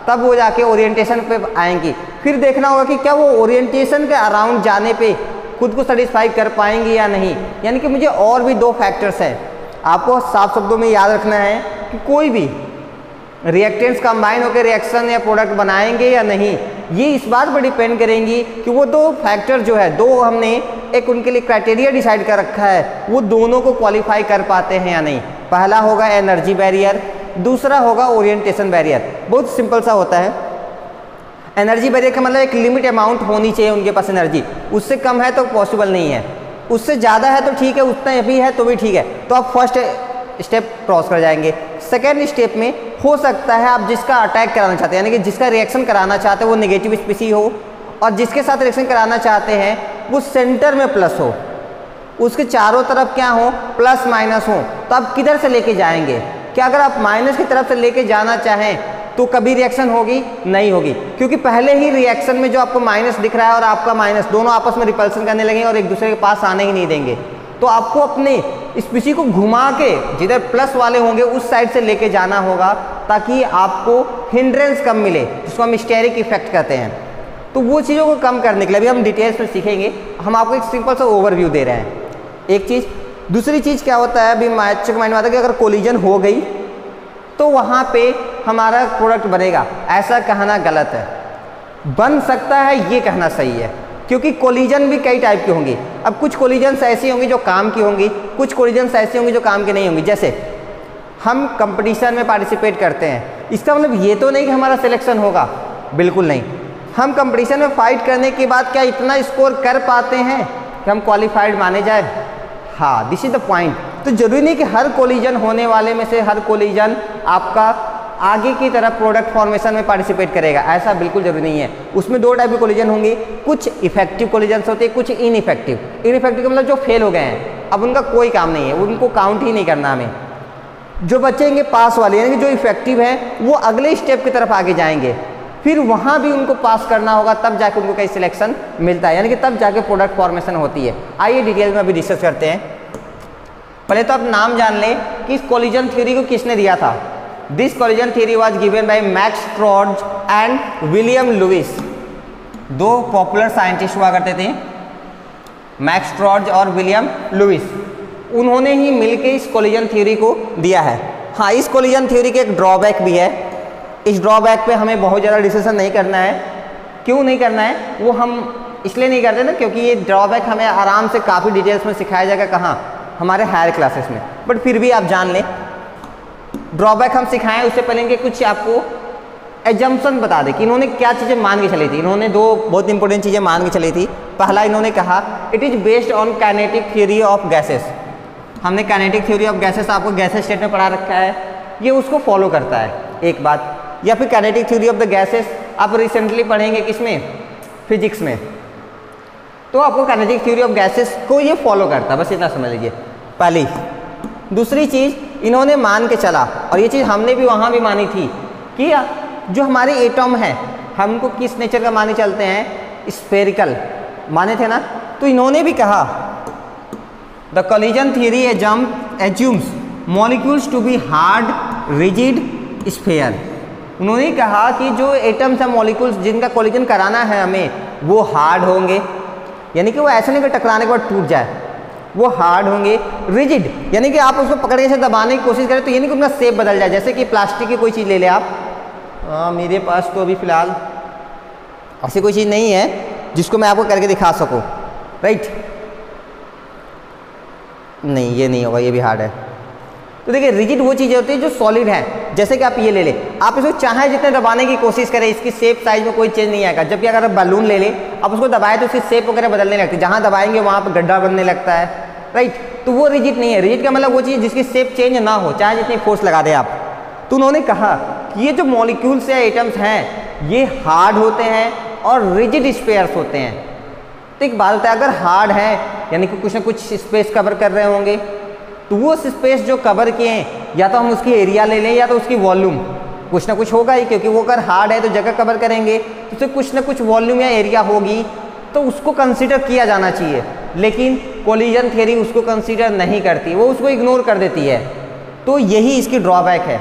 तब वो जाके ओरिएंटेशन पे आएंगी। फिर देखना होगा कि क्या वो ओरिएंटेशन के अराउंड जाने पे खुद को सेटिस्फाई कर पाएंगी या नहीं। यानी कि मुझे और भी 2 फैक्टर्स हैं, आपको साफ शब्दों में याद रखना है कि कोई भी रिएक्टेंट्स कंबाइन होकर रिएक्शन या प्रोडक्ट बनाएंगे या नहीं, ये इस बात पर डिपेंड करेंगी कि वो 2 फैक्टर जो है, 2 हमने एक उनके लिए क्राइटेरिया डिसाइड कर रखा है, वो दोनों को क्वालिफाई कर पाते हैं या नहीं। पहला होगा एनर्जी बैरियर, दूसरा होगा ओरिएंटेशन बैरियर। बहुत सिंपल सा होता है। एनर्जी बैरियर का मतलब एक लिमिट अमाउंट होनी चाहिए उनके पास एनर्जी, उससे कम है तो पॉसिबल नहीं है, उससे ज़्यादा है तो ठीक है, उतना भी है तो भी ठीक है, तो आप फर्स्ट स्टेप क्रॉस कर जाएंगे। सेकेंड स्टेप में हो सकता है आप जिसका अटैक कराना चाहते हैं, यानी कि जिसका रिएक्शन कराना चाहते हैं वो नेगेटिव स्पीसी हो, और जिसके साथ रिएक्शन कराना चाहते हैं वो सेंटर में प्लस हो, उसके चारों तरफ क्या हो, प्लस माइनस हो, तो आप किधर से लेके जाएंगे? क्या अगर आप माइनस की तरफ से लेके जाना चाहें तो कभी रिएक्शन होगी? नहीं होगी, क्योंकि पहले ही रिएक्शन में जो आपको माइनस दिख रहा है और आपका माइनस दोनों आपस में रिपल्सन करने लगेंगे और एक दूसरे के पास आने ही नहीं देंगे। तो आपको अपने स्पीसी को घुमा के जिधर प्लस वाले होंगे उस साइड से लेके जाना होगा, ताकि आपको हिंड्रेंस कम मिले, जिसको हम स्टेरिक इफेक्ट कहते हैं। तो वो चीज़ों को कम करने के लिए अभी हम डिटेल्स में सीखेंगे, हम आपको एक सिंपल सा ओवरव्यू दे रहे हैं। एक चीज़, दूसरी चीज़ क्या होता है, अभी मैच माइंड में आता है कि अगर कोलिजन हो गई तो वहाँ पे हमारा प्रोडक्ट बनेगा, ऐसा कहना गलत है। बन सकता है ये कहना सही है, क्योंकि कोलिजन भी कई टाइप की होंगी। अब कुछ कोलिजन्स ऐसी होंगी जो काम की होंगी, कुछ कोलिजन्स ऐसी होंगी जो काम की नहीं होंगी। जैसे हम कंपटीशन में पार्टिसिपेट करते हैं, इसका मतलब ये तो नहीं कि हमारा सिलेक्शन होगा, बिल्कुल नहीं। हम कंपटीशन में फाइट करने के बाद क्या इतना स्कोर कर पाते हैं कि हम क्वालिफाइड माने जाए? हाँ, दिस इज द पॉइंट। तो जरूरी नहीं कि हर कोलिजन होने वाले में से हर कोलिजन आपका आगे की तरफ प्रोडक्ट फॉर्मेशन में पार्टिसिपेट करेगा, ऐसा बिल्कुल जरूरी नहीं है। उसमें 2 टाइप के कोलिजन होंगे, कुछ इफेक्टिव कोलिजन्स होते हैं, कुछ इनइफेक्टिव। इनइफेक्टिव का मतलब जो फेल हो गए हैं, अब उनका कोई काम नहीं है, उनको काउंट ही नहीं करना हमें। जो बचेंगे पास वाले, यानी कि जो इफेक्टिव है वो अगले स्टेप की तरफ आगे जाएंगे, फिर वहाँ भी उनको पास करना होगा, तब जाके उनको कहीं सिलेक्शन मिलता है, यानी कि तब जाके प्रोडक्ट फॉर्मेशन होती है। आइए डिटेल में अभी डिस्कस करते हैं। पहले तो आप नाम जान लें कि इस कोलिजन थ्योरी को किसने दिया था। This collision theory was given by Max Trautz and William Lewis. 2 popular scientist हुआ करते थे, मैक्स स्ट्रॉर्ज और विलियम लुइस। उन्होंने ही मिलकर इस कोलिजन थ्योरी को दिया है। हाँ, इस कोलिजन थ्योरी के एक ड्रॉबैक भी है। इस ड्रॉबैक पे हमें बहुत ज़्यादा डिस्कशन नहीं करना है। क्यों नहीं करना है, वो हम इसलिए नहीं करते ना, क्योंकि ये ड्रॉबैक हमें आराम से काफ़ी डिटेल्स में सिखाया जाएगा, कहाँ, हमारे हायर क्लासेस में। बट फिर भी आप जान लें, ड्रॉबैक हम सिखाएं उससे पहले इनके कुछ आपको एजम्पशन बता दें कि इन्होंने क्या चीज़ें मान के चली थी। इन्होंने 2 बहुत इंपॉर्टेंट चीज़ें मान के चली थी। पहला, इन्होंने कहा it is based on kinetic theory of gases. हमने काइनेटिक थ्योरी ऑफ गैसेस आपको गैसेस स्टेट में पढ़ा रखा है, ये उसको फॉलो करता है, एक बात। या फिर kinetic theory of the gases आप रिसेंटली पढ़ेंगे किसमें, फिजिक्स में, तो आपको काइनेटिक थ्योरी ऑफ गैसेस को ये फॉलो करता है, बस इतना समझ लीजिए पहली। दूसरी चीज़ इन्होंने मान के चला, और ये चीज़ हमने भी वहाँ भी मानी थी, कि जो हमारे एटम है हमको किस नेचर का माने चलते हैं, स्फेरिकल माने थे ना। तो इन्होंने भी कहा the collision theory assumes molecules to be hard, rigid, sphere. उन्होंने कहा कि जो एटम्स हैं, मॉलिक्यूल्स जिनका कोलिजन कराना है हमें, वो हार्ड होंगे, यानी कि वो ऐसे नहीं कि टकराने के बाद टूट जाए, वो हार्ड होंगे। रिजिड यानी कि आप उसको पकड़ के से दबाने की कोशिश करें तो ये नहीं कि उनका शेप बदल जाए। जैसे कि प्लास्टिक की कोई चीज़ ले ले आप, मेरे पास तो अभी फ़िलहाल ऐसी कोई चीज़ नहीं है जिसको मैं आपको करके दिखा सकूं, राइट? नहीं, ये नहीं होगा, ये भी हार्ड है। तो देखिए, रिजिड वो चीज़ें होती है जो सॉलिड है। जैसे कि आप ये ले ले, आप इसको चाहे जितने दबाने की कोशिश करें, इसकी शेप साइज में कोई चेंज नहीं आएगा। जबकि अगर आप बलून ले ले, आप उसको दबाए तो उसकी शेप वगैरह बदलने लगती है, जहाँ दबाएंगे वहाँ पर गड्ढा बनने लगता है, राइट? तो वो रिजिड नहीं है। रिजिड का मतलब वो चीज़ जिसकी शेप चेंज ना हो, चाहे जितनी फोर्स लगा दे आप। तो उन्होंने कहा कि ये जो मॉलिक्यूल्स या एटम्स हैं ये हार्ड होते हैं और रिजिड स्पेयर्स होते हैं। तो एक बात होता है, अगर हार्ड है यानी कि कुछ ना कुछ स्पेस कवर कर रहे होंगे, तो वो स्पेस जो कवर किए हैं या तो हम उसकी एरिया ले लें या तो उसकी वॉल्यूम, कुछ ना कुछ होगा ही, क्योंकि वो अगर हार्ड है तो जगह कवर करेंगे तो उससे कुछ ना कुछ वॉल्यूम या एरिया होगी, तो उसको कंसीडर किया जाना चाहिए। लेकिन कोलिजन थ्योरी उसको कंसीडर नहीं करती, वो उसको इग्नोर कर देती है। तो यही इसकी ड्रॉबैक है।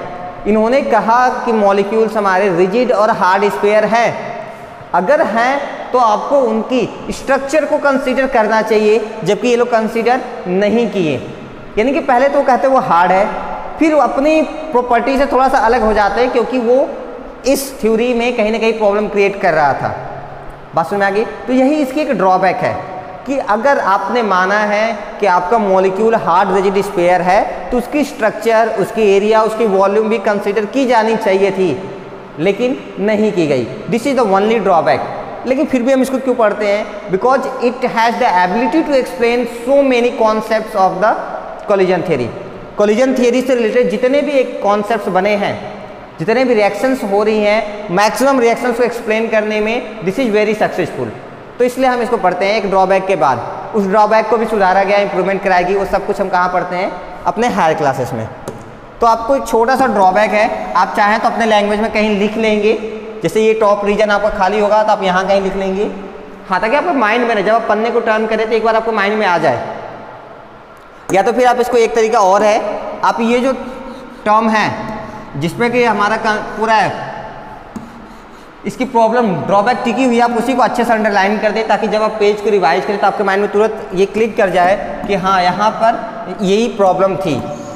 इन्होंने कहा कि मॉलिक्यूल्स हमारे रिजिड और हार्ड स्फीयर हैं। अगर हैं तो आपको उनकी स्ट्रक्चर को कंसीडर करना चाहिए, जबकि ये लोग कंसीडर नहीं किए। यानी कि पहले तो कहते वो हार्ड है, फिर वो अपनी प्रॉपर्टी से थोड़ा सा अलग हो जाते हैं, क्योंकि वो इस थ्योरी में कहीं ना कहीं प्रॉब्लम क्रिएट कर रहा था। बात समझ में आ गई? तो यही इसकी एक ड्रॉबैक है कि अगर आपने माना है कि आपका मॉलिक्यूल हार्ड रिजिड स्फीयर है तो उसकी स्ट्रक्चर, उसकी एरिया, उसकी वॉल्यूम भी कंसीडर की जानी चाहिए थी, लेकिन नहीं की गई। This is the only drawback. लेकिन फिर भी हम इसको क्यों पढ़ते हैं? Because it has the ability to explain so many concepts of the collision theory. Collision theory से रिलेटेड जितने भी एक कॉन्सेप्ट्स बने हैं, जितने भी रिएक्शंस हो रही हैं, मैक्सिमम रिएक्शंस को एक्सप्लेन करने में दिस इज़ वेरी सक्सेसफुल। तो इसलिए हम इसको पढ़ते हैं एक ड्रॉबैक के बाद। उस ड्रॉबैक को भी सुधारा गया, इंप्रूवमेंट कराएगी, वो सब कुछ हम कहाँ पढ़ते हैं? अपने हायर क्लासेस में। तो आपको एक छोटा सा ड्रॉबैक है, आप चाहें तो अपने लैंग्वेज में कहीं लिख लेंगे, जैसे ये टॉप रीजन आपका खाली होगा तो आप यहाँ कहीं लिख लेंगे, हाँ, ताकि आपको माइंड में रहे, जब आप पन्ने को टर्न करें तो एक बार आपको माइंड में आ जाए। या तो फिर आप इसको एक तरीका और है, आप ये जो टर्म है जिसमें कि हमारा पूरा है इसकी प्रॉब्लम ड्रॉबैक टिकी हुई है, आप उसी को अच्छे से अंडरलाइन कर दें, ताकि जब आप पेज को रिवाइज करें तो आपके माइंड में तुरंत ये क्लिक कर जाए कि हाँ, यहाँ पर यही प्रॉब्लम थी।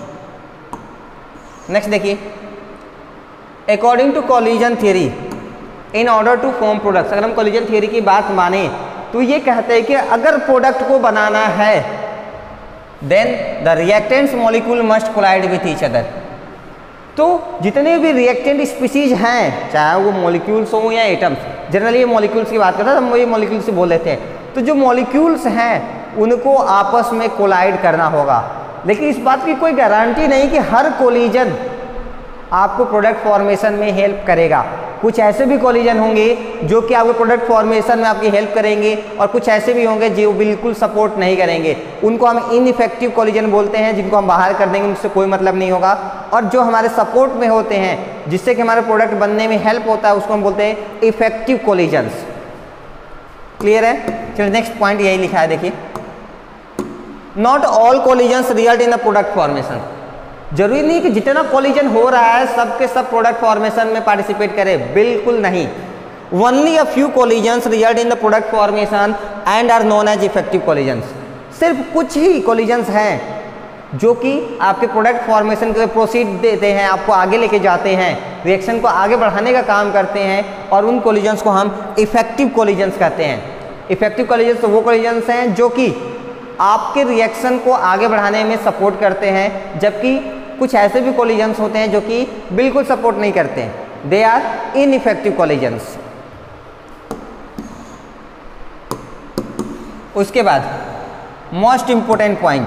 नेक्स्ट देखिए, according to collision theory in order to form products. अगर हम कोलिजन थियरी की बात माने तो ये कहते हैं कि अगर प्रोडक्ट को बनाना है then the reactants molecule must collide with each other. तो जितने भी रिएक्टेंट स्पीसीज हैं, चाहे वो मॉलिक्यूल्स हों या एटम्स, जनरली ये मॉलिक्यूल्स की बात करते हैं, हम ये मॉलिक्यूल्स से बोल लेते हैं, तो जो मॉलिक्यूल्स हैं उनको आपस में कोलाइड करना होगा। लेकिन इस बात की कोई गारंटी नहीं कि हर कोलिजन आपको प्रोडक्ट फॉर्मेशन में हेल्प करेगा। कुछ ऐसे भी कोलिजन होंगे जो कि आपको प्रोडक्ट फॉर्मेशन में आपकी हेल्प करेंगे, और कुछ ऐसे भी होंगे जो बिल्कुल सपोर्ट नहीं करेंगे। उनको हम इनइफेक्टिव कोलिजन बोलते हैं, जिनको हम बाहर कर देंगे, उनसे कोई मतलब नहीं होगा। और जो हमारे सपोर्ट में होते हैं, जिससे कि हमारे प्रोडक्ट बनने में हेल्प होता है, उसको हम बोलते हैं इफेक्टिव कोलिजन्स। क्लियर है? चलिए नेक्स्ट पॉइंट यही लिखा है, देखिए, not all collisions result in the product formation. जरूरी नहीं कि जितना कोलिजन हो रहा है सब के सब प्रोडक्ट फॉर्मेशन में पार्टिसिपेट करे, बिल्कुल नहीं। Only a few collisions result in the product formation and are known as effective collisions. सिर्फ कुछ ही कोलिजन्स हैं जो कि आपके प्रोडक्ट फॉर्मेशन के प्रोसीड देते हैं, आपको आगे लेके जाते हैं, रिएक्शन को आगे बढ़ाने का काम करते हैं, और उन कोलिजन्स को हम इफेक्टिव कोलिजन्स कहते हैं। इफेक्टिव कोलिजन्स तो वो कोलिजन्स हैं जो कि आपके रिएक्शन को आगे बढ़ाने में सपोर्ट करते हैं, जबकि कुछ ऐसे भी कोलिजन्स होते हैं जो कि बिल्कुल सपोर्ट नहीं करते हैं, दे आर इनइफेक्टिव कोलिजन्स। उसके बाद मोस्ट इंपोर्टेंट पॉइंट,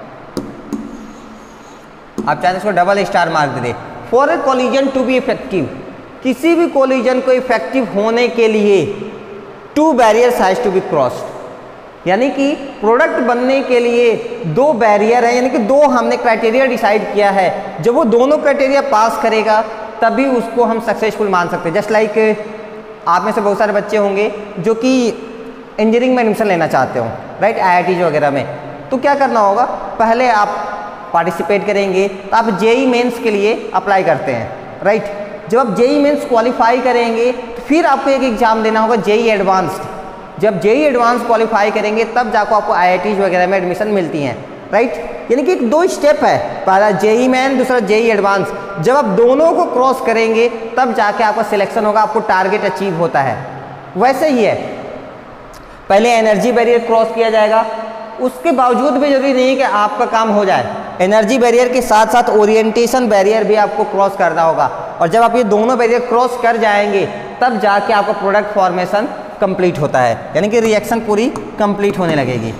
आप चाहे इसको डबल स्टार मार्क दे दें, for a collision to be effective, किसी भी कोलिजन को इफेक्टिव होने के लिए two barriers has to be crossed. यानी कि प्रोडक्ट बनने के लिए दो बैरियर है, यानी कि दो हमने क्राइटेरिया डिसाइड किया है, जब वो दोनों क्राइटेरिया पास करेगा तभी उसको हम सक्सेसफुल मान सकते हैं। जस्ट लाइक आप में से बहुत सारे बच्चे होंगे जो कि इंजीनियरिंग में एडमिशन लेना चाहते हो, राइट, IIT वगैरह में, तो क्या करना होगा, पहले आप पार्टिसिपेट करेंगे, तो आप JEE मेंस के लिए अप्लाई करते हैं, राइट। जब आप JEE मेंस क्वालिफाई करेंगे तो फिर आपको एक एग्ज़ाम देना होगा JEE एडवांस्ड। जब JEE एडवांस क्वालिफाई करेंगे तब जाकर आपको IITs वगैरह में एडमिशन मिलती हैं, राइट। यानी कि एक दो स्टेप है, पहला JEE मेन, दूसरा JEE एडवांस। जब आप दोनों को क्रॉस करेंगे तब जाके आपका सिलेक्शन होगा, आपको टारगेट अचीव होता है। वैसे ही है, पहले एनर्जी बैरियर क्रॉस किया जाएगा, उसके बावजूद भी जरूरी नहीं है कि आपका काम हो जाए, एनर्जी बैरियर के साथ साथ ओरिएंटेशन बैरियर भी आपको क्रॉस करना होगा। और जब आप ये दोनों बैरियर क्रॉस कर जाएंगे तब जाके आपका प्रोडक्ट फॉर्मेशन कंप्लीट होता है, यानी कि रिएक्शन पूरी कंप्लीट होने लगेगी।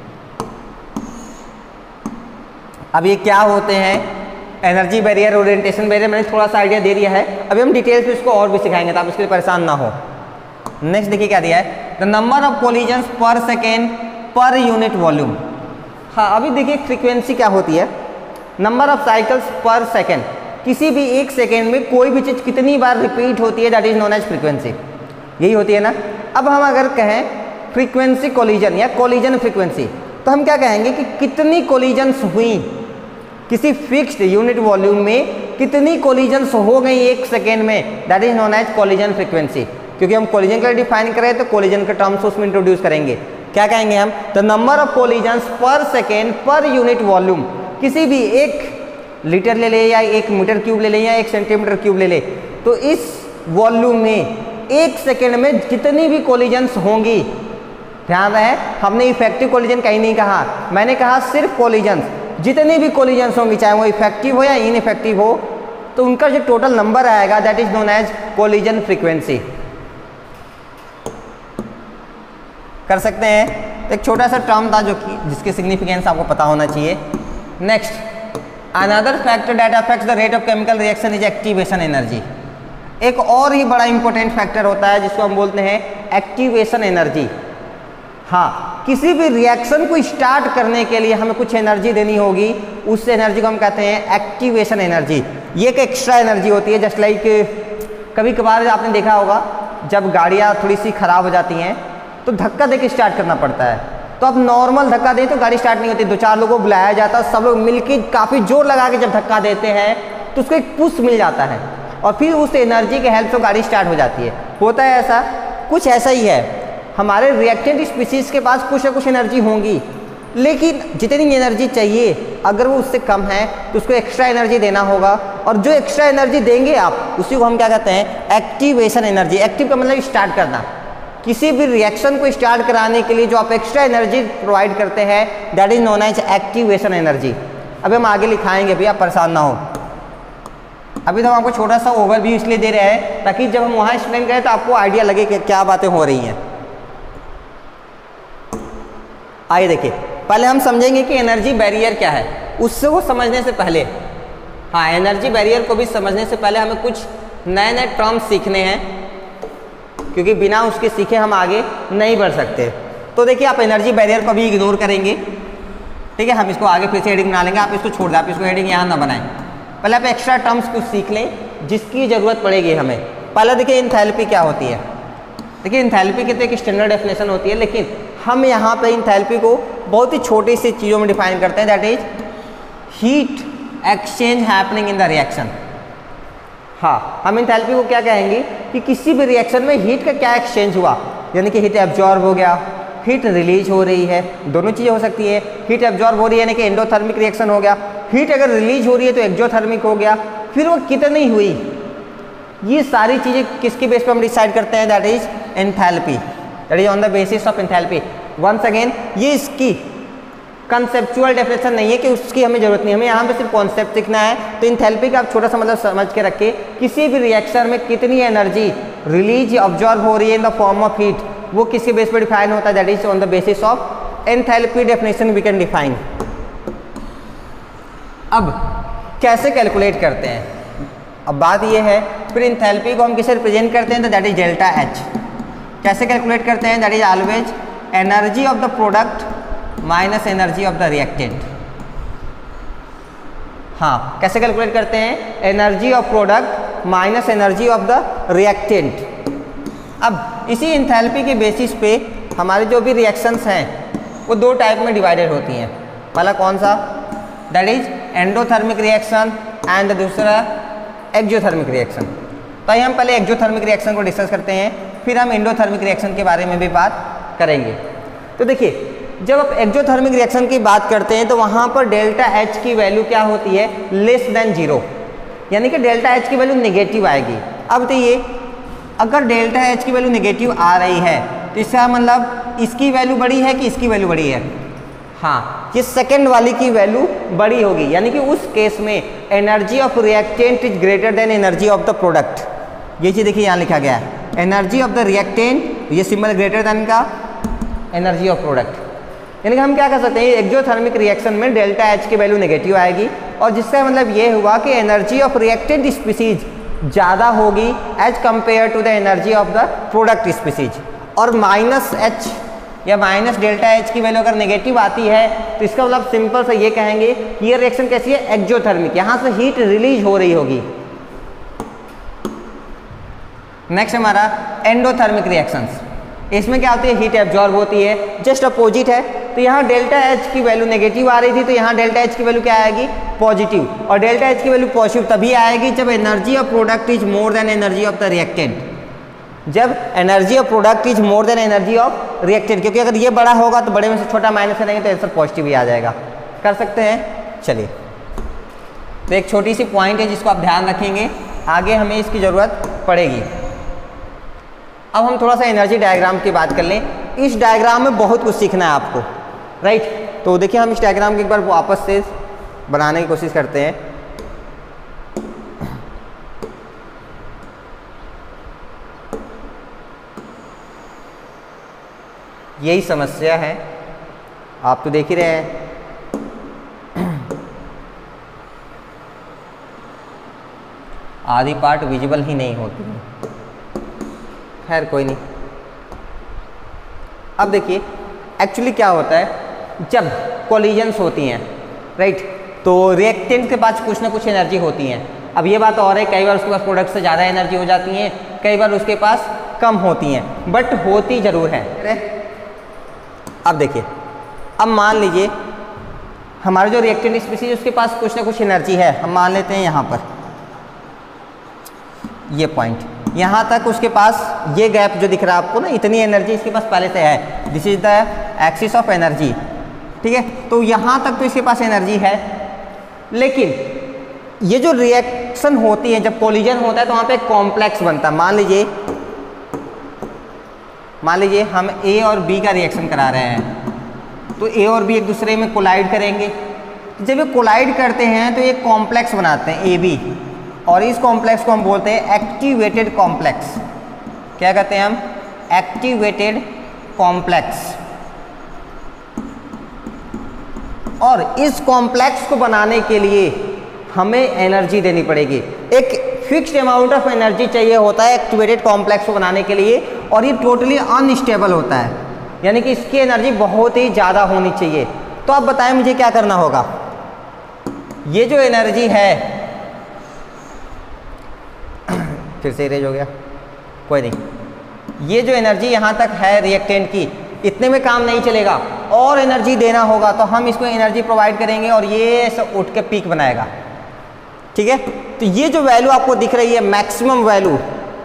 अब ये क्या होते हैं, एनर्जी बैरियर, ओरिएंटेशन बैरियर, मैंने थोड़ा सा आइडिया दे दिया है, अभी हम डिटेल्स में इसको और भी सिखाएंगे तो आप इसके लिए परेशान ना हो। नेक्स्ट देखिए क्या दिया है, the number of collisions per second per unit volume. हाँ, अभी देखिए फ्रीक्वेंसी क्या होती है, number of cycles per second, किसी भी एक सेकेंड में कोई भी चीज़ कितनी बार रिपीट होती है, that is known as frequency, यही होती है ना। अब हम अगर कहें फ्रीक्वेंसी कोलिजन या कोलिजन फ्रीक्वेंसी, तो हम क्या कहेंगे कि कितनी कोलिजन्स हुई किसी फिक्स्ड यूनिट वॉल्यूम में कितनी कोलिजन्स हो गई एक सेकेंड में, that is known as collision frequency. क्योंकि हम कोलिजन के लिए डिफाइन करें तो कोलिजन के टर्म्स उसमें इंट्रोड्यूस करेंगे। क्या कहेंगे हम? The number of collisions per second per unit volume. किसी भी 1 लीटर ले ले या 1 मीटर क्यूब ले ले या 1 सेंटीमीटर क्यूब ले ले, तो इस वॉल्यूम में 1 सेकेंड में जितनी भी कोलिजन्स होंगी, ध्यान रहे हमने इफेक्टिव कोलिजन कहीं नहीं कहा, मैंने कहा सिर्फ कोलिजन्स, जितनी भी कोलिजन्स होंगी चाहे वो इफेक्टिव हो या इनइफेक्टिव हो, तो उनका जो टोटल नंबर आएगा that is known as collision frequency. कर सकते हैं। एक छोटा सा टर्म था जो कि जिसके सिग्निफिकेंस आपको पता होना चाहिए। Next, another factor that affects the rate of chemical reaction is activation energy. एक और ही बड़ा इंपॉर्टेंट फैक्टर होता है जिसको हम बोलते हैं एक्टिवेशन एनर्जी। हाँ, किसी भी रिएक्शन को स्टार्ट करने के लिए हमें कुछ एनर्जी देनी होगी, उस एनर्जी को हम कहते हैं एक्टिवेशन एनर्जी। ये एक एक्स्ट्रा एनर्जी होती है। जस्ट लाइक कभी कभार आपने देखा होगा जब गाड़ियाँ थोड़ी सी ख़राब हो जाती हैं तो धक्का दे के स्टार्ट करना पड़ता है। तो अब नॉर्मल धक्का दें तो गाड़ी स्टार्ट नहीं होती, 2-4 लोगों को बुलाया जाता है, सब लोग मिलकर काफ़ी जोर लगा के जब धक्का देते हैं तो उसको एक पुश मिल जाता है और फिर उस एनर्जी के हेल्प से गाड़ी स्टार्ट हो जाती है। होता है ऐसा, कुछ ऐसा ही है। हमारे रिएक्टेंट स्पीसीज के पास कुछ ना कुछ एनर्जी होंगी, लेकिन जितनी एनर्जी चाहिए अगर वो उससे कम है तो उसको एक्स्ट्रा एनर्जी देना होगा, और जो एक्स्ट्रा एनर्जी देंगे आप उसी को हम क्या कहते हैं? Activation energy. एक्टिव का मतलब स्टार्ट करना। किसी भी रिएक्शन को स्टार्ट कराने के लिए जो आप एक्स्ट्रा एनर्जी प्रोवाइड करते हैं that is known as activation energy. अभी हम आगे लिखाएंगे भैया, परेशान ना हो। अभी तो हम आपको छोटा सा ओवरव्यू इसलिए दे रहे हैं ताकि जब हम वहाँ एक्सप्लेन करें तो आपको आइडिया लगे कि क्या बातें हो रही हैं। आइए देखिए, पहले हम समझेंगे कि एनर्जी बैरियर क्या है। उससे वो समझने से पहले, हाँ, एनर्जी बैरियर को भी समझने से पहले हमें कुछ नए नए टर्म्स सीखने हैं, क्योंकि बिना उसके सीखे हम आगे नहीं बढ़ सकते। तो देखिए, आप एनर्जी बैरियर को भी इग्नोर करेंगे, ठीक है। हम इसको आगे फिर से हेडिंग बना लेंगे, आप इसको छोड़ दें, आप इसको हेडिंग यहाँ ना बनाएं। पहले आप एक्स्ट्रा टर्म्स कुछ सीख लें जिसकी ज़रूरत पड़ेगी हमें। पहले देखिए एंथैल्पी क्या होती है। देखिए एंथैल्पी की तो एक स्टैंडर्ड डेफिनेशन होती है, लेकिन हम यहाँ पे एंथैल्पी को बहुत ही छोटी सी चीज़ों में डिफाइन करते हैं, that is heat exchange happening in the reaction. हाँ, हम एंथैल्पी को क्या कहेंगे कि किसी भी रिएक्शन में हीट का क्या एक्सचेंज हुआ, यानी कि हीट एब्जॉर्ब हो गया, हीट रिलीज हो रही है, दोनों चीज़ें हो सकती है। हीट एब्जॉर्ब हो रही है यानी कि एंडोथर्मिक रिएक्शन हो गया, हीट अगर रिलीज हो रही है तो एक्जोथर्मिक हो गया, फिर वो कितनी हुई, ये सारी चीज़ें किसके बेस पे हम डिसाइड करते हैं? That is enthalpy, that is on the basis of enthalpy. Once again, ये इसकी कंसेप्चुअल डेफिनेशन नहीं है कि उसकी हमें जरूरत नहीं, हमें यहाँ पे सिर्फ कॉन्सेप्ट सीखना है। तो एंथैल्पी का आप छोटा सा मतलब समझ के रखिए, किसी भी रिएक्शन में कितनी एनर्जी रिलीज ऑब्जॉर्व हो रही है in the form of heat, वो किसके बेस पे डिफाइन होता है? That is on the basis of enthalpy definition we can define. अब कैसे कैलकुलेट करते हैं? अब बात ये है, फिर एंथैल्पी को हम किसे रिप्रेजेंट करते हैं? तो दैट इज डेल्टा एच। कैसे कैलकुलेट करते हैं? That is always energy of the product minus energy of the reactant. हाँ, कैसे कैलकुलेट करते हैं? Energy of product minus energy of the reactant. अब इसी एंथैल्पी के बेसिस पे हमारे जो भी रिएक्शंस हैं वो 2 टाइप में डिवाइडेड होती हैं। पहला कौन सा? That is endothermic reaction and दूसरा एक्जोथर्मिक रिएक्शन। तो आइए हम पहले एक्जोथर्मिक रिएक्शन को डिस्कस करते हैं, फिर हम एंडोथर्मिक रिएक्शन के बारे में भी बात करेंगे। तो देखिए, जब आप एक्जोथर्मिक रिएक्शन की बात करते हैं तो वहाँ पर डेल्टा एच की वैल्यू क्या होती है? लेस देन 0, यानी कि डेल्टा एच की वैल्यू नेगेटिव आएगी। अब तो ये अगर डेल्टा एच की वैल्यू नेगेटिव आ रही है तो इसका मतलब इसकी वैल्यू बड़ी है कि इसकी वैल्यू बड़ी है? हाँ, ये सेकेंड वाली की वैल्यू बड़ी होगी, यानी कि उस केस में energy of reactant is greater than energy of the product. ये चीज़ देखिए यहाँ लिखा गया है, एनर्जी ऑफ द रिएक्टेंट, ये सिंबल ग्रेटर देन का एनर्जी ऑफ प्रोडक्ट। यानी कि हम क्या कर सकते हैं, एक्जोथर्मिक रिएक्शन में डेल्टा एच की वैल्यू नेगेटिव आएगी, और जिसका मतलब ये हुआ कि एनर्जी ऑफ रिएक्टेंट स्पीसीज ज़्यादा होगी as compare to the energy of the product species. और माइनस एच या माइनस डेल्टा एच की वैल्यू अगर नेगेटिव आती है तो इसका मतलब सिंपल से ये कहेंगे कि ये रिएक्शन कैसी है? एक्जोथर्मिक, यहाँ से हीट रिलीज हो रही होगी। नेक्स्ट हमारा एंडोथर्मिक रिएक्शंस। इसमें क्या होती है, हीट एब्जॉर्ब होती है, जस्ट अपोजिट है। तो यहाँ डेल्टा एच की वैल्यू नेगेटिव आ रही थी, तो यहाँ डेल्टा एच की वैल्यू क्या आएगी, पॉजिटिव। और डेल्टा एच की वैल्यू पॉजिटिव तभी आएगी जब energy of product is more than energy of the reactant, जब energy of product is more than energy of reactant. क्योंकि अगर ये बड़ा होगा तो बड़े में से छोटा माइनस करेंगे तो आंसर पॉजिटिव ही आ जाएगा। कर सकते हैं। चलिए, तो एक छोटी सी पॉइंट है जिसको आप ध्यान रखेंगे, आगे हमें इसकी ज़रूरत पड़ेगी। अब हम थोड़ा सा एनर्जी डायग्राम की बात कर लें। इस डायग्राम में बहुत कुछ सीखना है आपको, राइट। तो देखिए हम इस डायग्राम को एक बार वापस से बनाने की कोशिश करते हैं। यही समस्या है, आप तो देख ही रहे हैं। आधी पार्ट विजिबल ही नहीं होती है, खैर कोई नहीं। अब देखिए एक्चुअली क्या होता है, जब कोलिजन्स होती हैं, राइट, तो रिएक्टेंट के पास कुछ ना कुछ एनर्जी होती है। अब ये बात और है, कई बार उसके पास प्रोडक्ट से ज़्यादा एनर्जी हो जाती है, कई बार उसके पास कम होती हैं, बट होती ज़रूर है। अब देखिए, अब मान लीजिए हमारा जो रिएक्टेंट स्पीशीज उसके पास कुछ ना कुछ एनर्जी है। हम मान लेते हैं यहाँ पर ये पॉइंट, यहाँ तक उसके पास ये गैप जो दिख रहा है आपको ना, इतनी एनर्जी इसके पास पहले से है। This is the axis of energy, ठीक है। तो यहाँ तक तो इसके पास एनर्जी है, लेकिन ये जो रिएक्शन होती है, जब कोलिजन होता है तो वहाँ पे एक कॉम्प्लेक्स बनता है। मान लीजिए हम ए और बी का रिएक्शन करा रहे हैं, तो ए और बी एक दूसरे में कोलाइड करेंगे। जब ये कोलाइड करते हैं तो एक कॉम्प्लेक्स बनाते हैं ए बी, और इस कॉम्प्लेक्स को हम बोलते हैं एक्टिवेटेड कॉम्प्लेक्स। क्या कहते हैं हम, एक्टिवेटेड कॉम्प्लेक्स। और इस कॉम्प्लेक्स को बनाने के लिए हमें एनर्जी देनी पड़ेगी, एक फिक्स्ड अमाउंट ऑफ एनर्जी चाहिए होता है एक्टिवेटेड कॉम्प्लेक्स को बनाने के लिए, और ये टोटली अनस्टेबल होता है, यानी कि इसकी एनर्जी बहुत ही ज़्यादा होनी चाहिए। तो आप बताएं मुझे क्या करना होगा। ये जो एनर्जी है, फिर से इरेज हो गया, कोई नहीं, ये जो एनर्जी यहाँ तक है रिएक्टेंट की, इतने में काम नहीं चलेगा, और एनर्जी देना होगा। तो हम इसको एनर्जी प्रोवाइड करेंगे और ये सब उठ के पीक बनाएगा, ठीक है। तो ये जो वैल्यू आपको दिख रही है मैक्सिमम वैल्यू,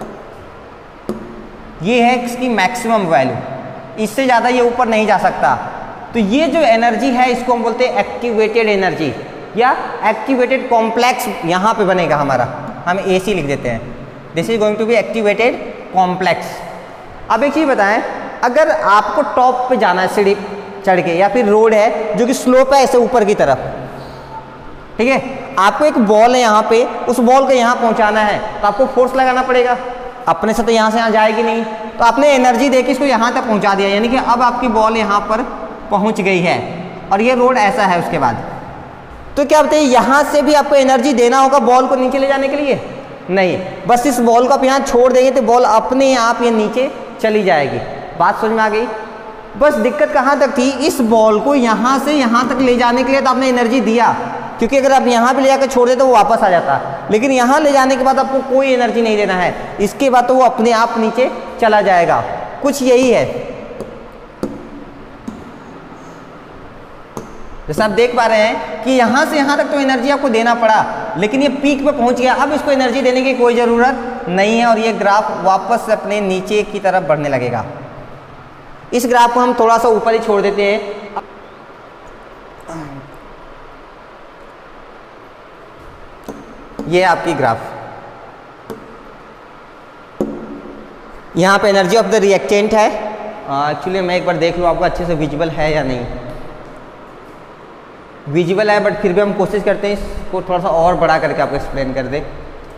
ये है इसकी मैक्सिमम वैल्यू, इससे ज़्यादा ये ऊपर नहीं जा सकता। तो ये जो एनर्जी है इसको हम बोलते हैं एक्टिवेटेड एनर्जी, या एक्टिवेटेड कॉम्प्लेक्स यहाँ पे बनेगा हमारा, हम AC लिख देते हैं। This is going to be activated complex. अब एक चीज़ बताएं, अगर आपको टॉप पे जाना है सीढ़ी चढ़ के, या फिर रोड है जो कि स्लोप है ऐसे ऊपर की तरफ, ठीक है, आपको एक बॉल है यहाँ पे, उस बॉल को यहाँ पहुँचाना है, तो आपको फोर्स लगाना पड़ेगा, अपने से तो यहाँ से यहाँ जाएगी नहीं। तो आपने एनर्जी देके इसको यहाँ तक पहुँचा दिया, यानी कि अब आपकी बॉल यहाँ पर पहुँच गई है, और ये रोड ऐसा है। उसके बाद तो क्या बताइए, यहाँ से भी आपको एनर्जी देना होगा बॉल को नीचे ले जाने के लिए? नहीं, बस इस बॉल को आप यहाँ छोड़ देंगे तो बॉल अपने आप ये नीचे चली जाएगी। बात समझ में आ गई? बस दिक्कत कहाँ तक थी, इस बॉल को यहाँ से यहाँ तक ले जाने के लिए तो आपने एनर्जी दिया, क्योंकि अगर आप यहाँ पे ले जाकर छोड़ दे तो वो वापस आ जाता, लेकिन यहाँ ले जाने के बाद आपको कोई एनर्जी नहीं देना है, इसके बाद तो वो अपने आप नीचे चला जाएगा। कुछ यही है, जैसे आप देख पा रहे हैं कि यहाँ से यहाँ तक तो एनर्जी आपको देना पड़ा, लेकिन ये पीक पे पहुँच गया, अब इसको एनर्जी देने की कोई ज़रूरत नहीं है, और ये ग्राफ वापस से अपने नीचे की तरफ बढ़ने लगेगा। इस ग्राफ को हम थोड़ा सा ऊपर ही छोड़ देते हैं। ये आपकी ग्राफ, यहाँ पे एनर्जी ऑफ द रिएक्टेंट है। एक्चुअली मैं एक बार देख लूँ आपको अच्छे से विजिबल है या नहीं। विजिबल है, बट फिर भी हम कोशिश करते हैं इसको थोड़ा सा और बड़ा करके आपको एक्सप्लेन कर दे।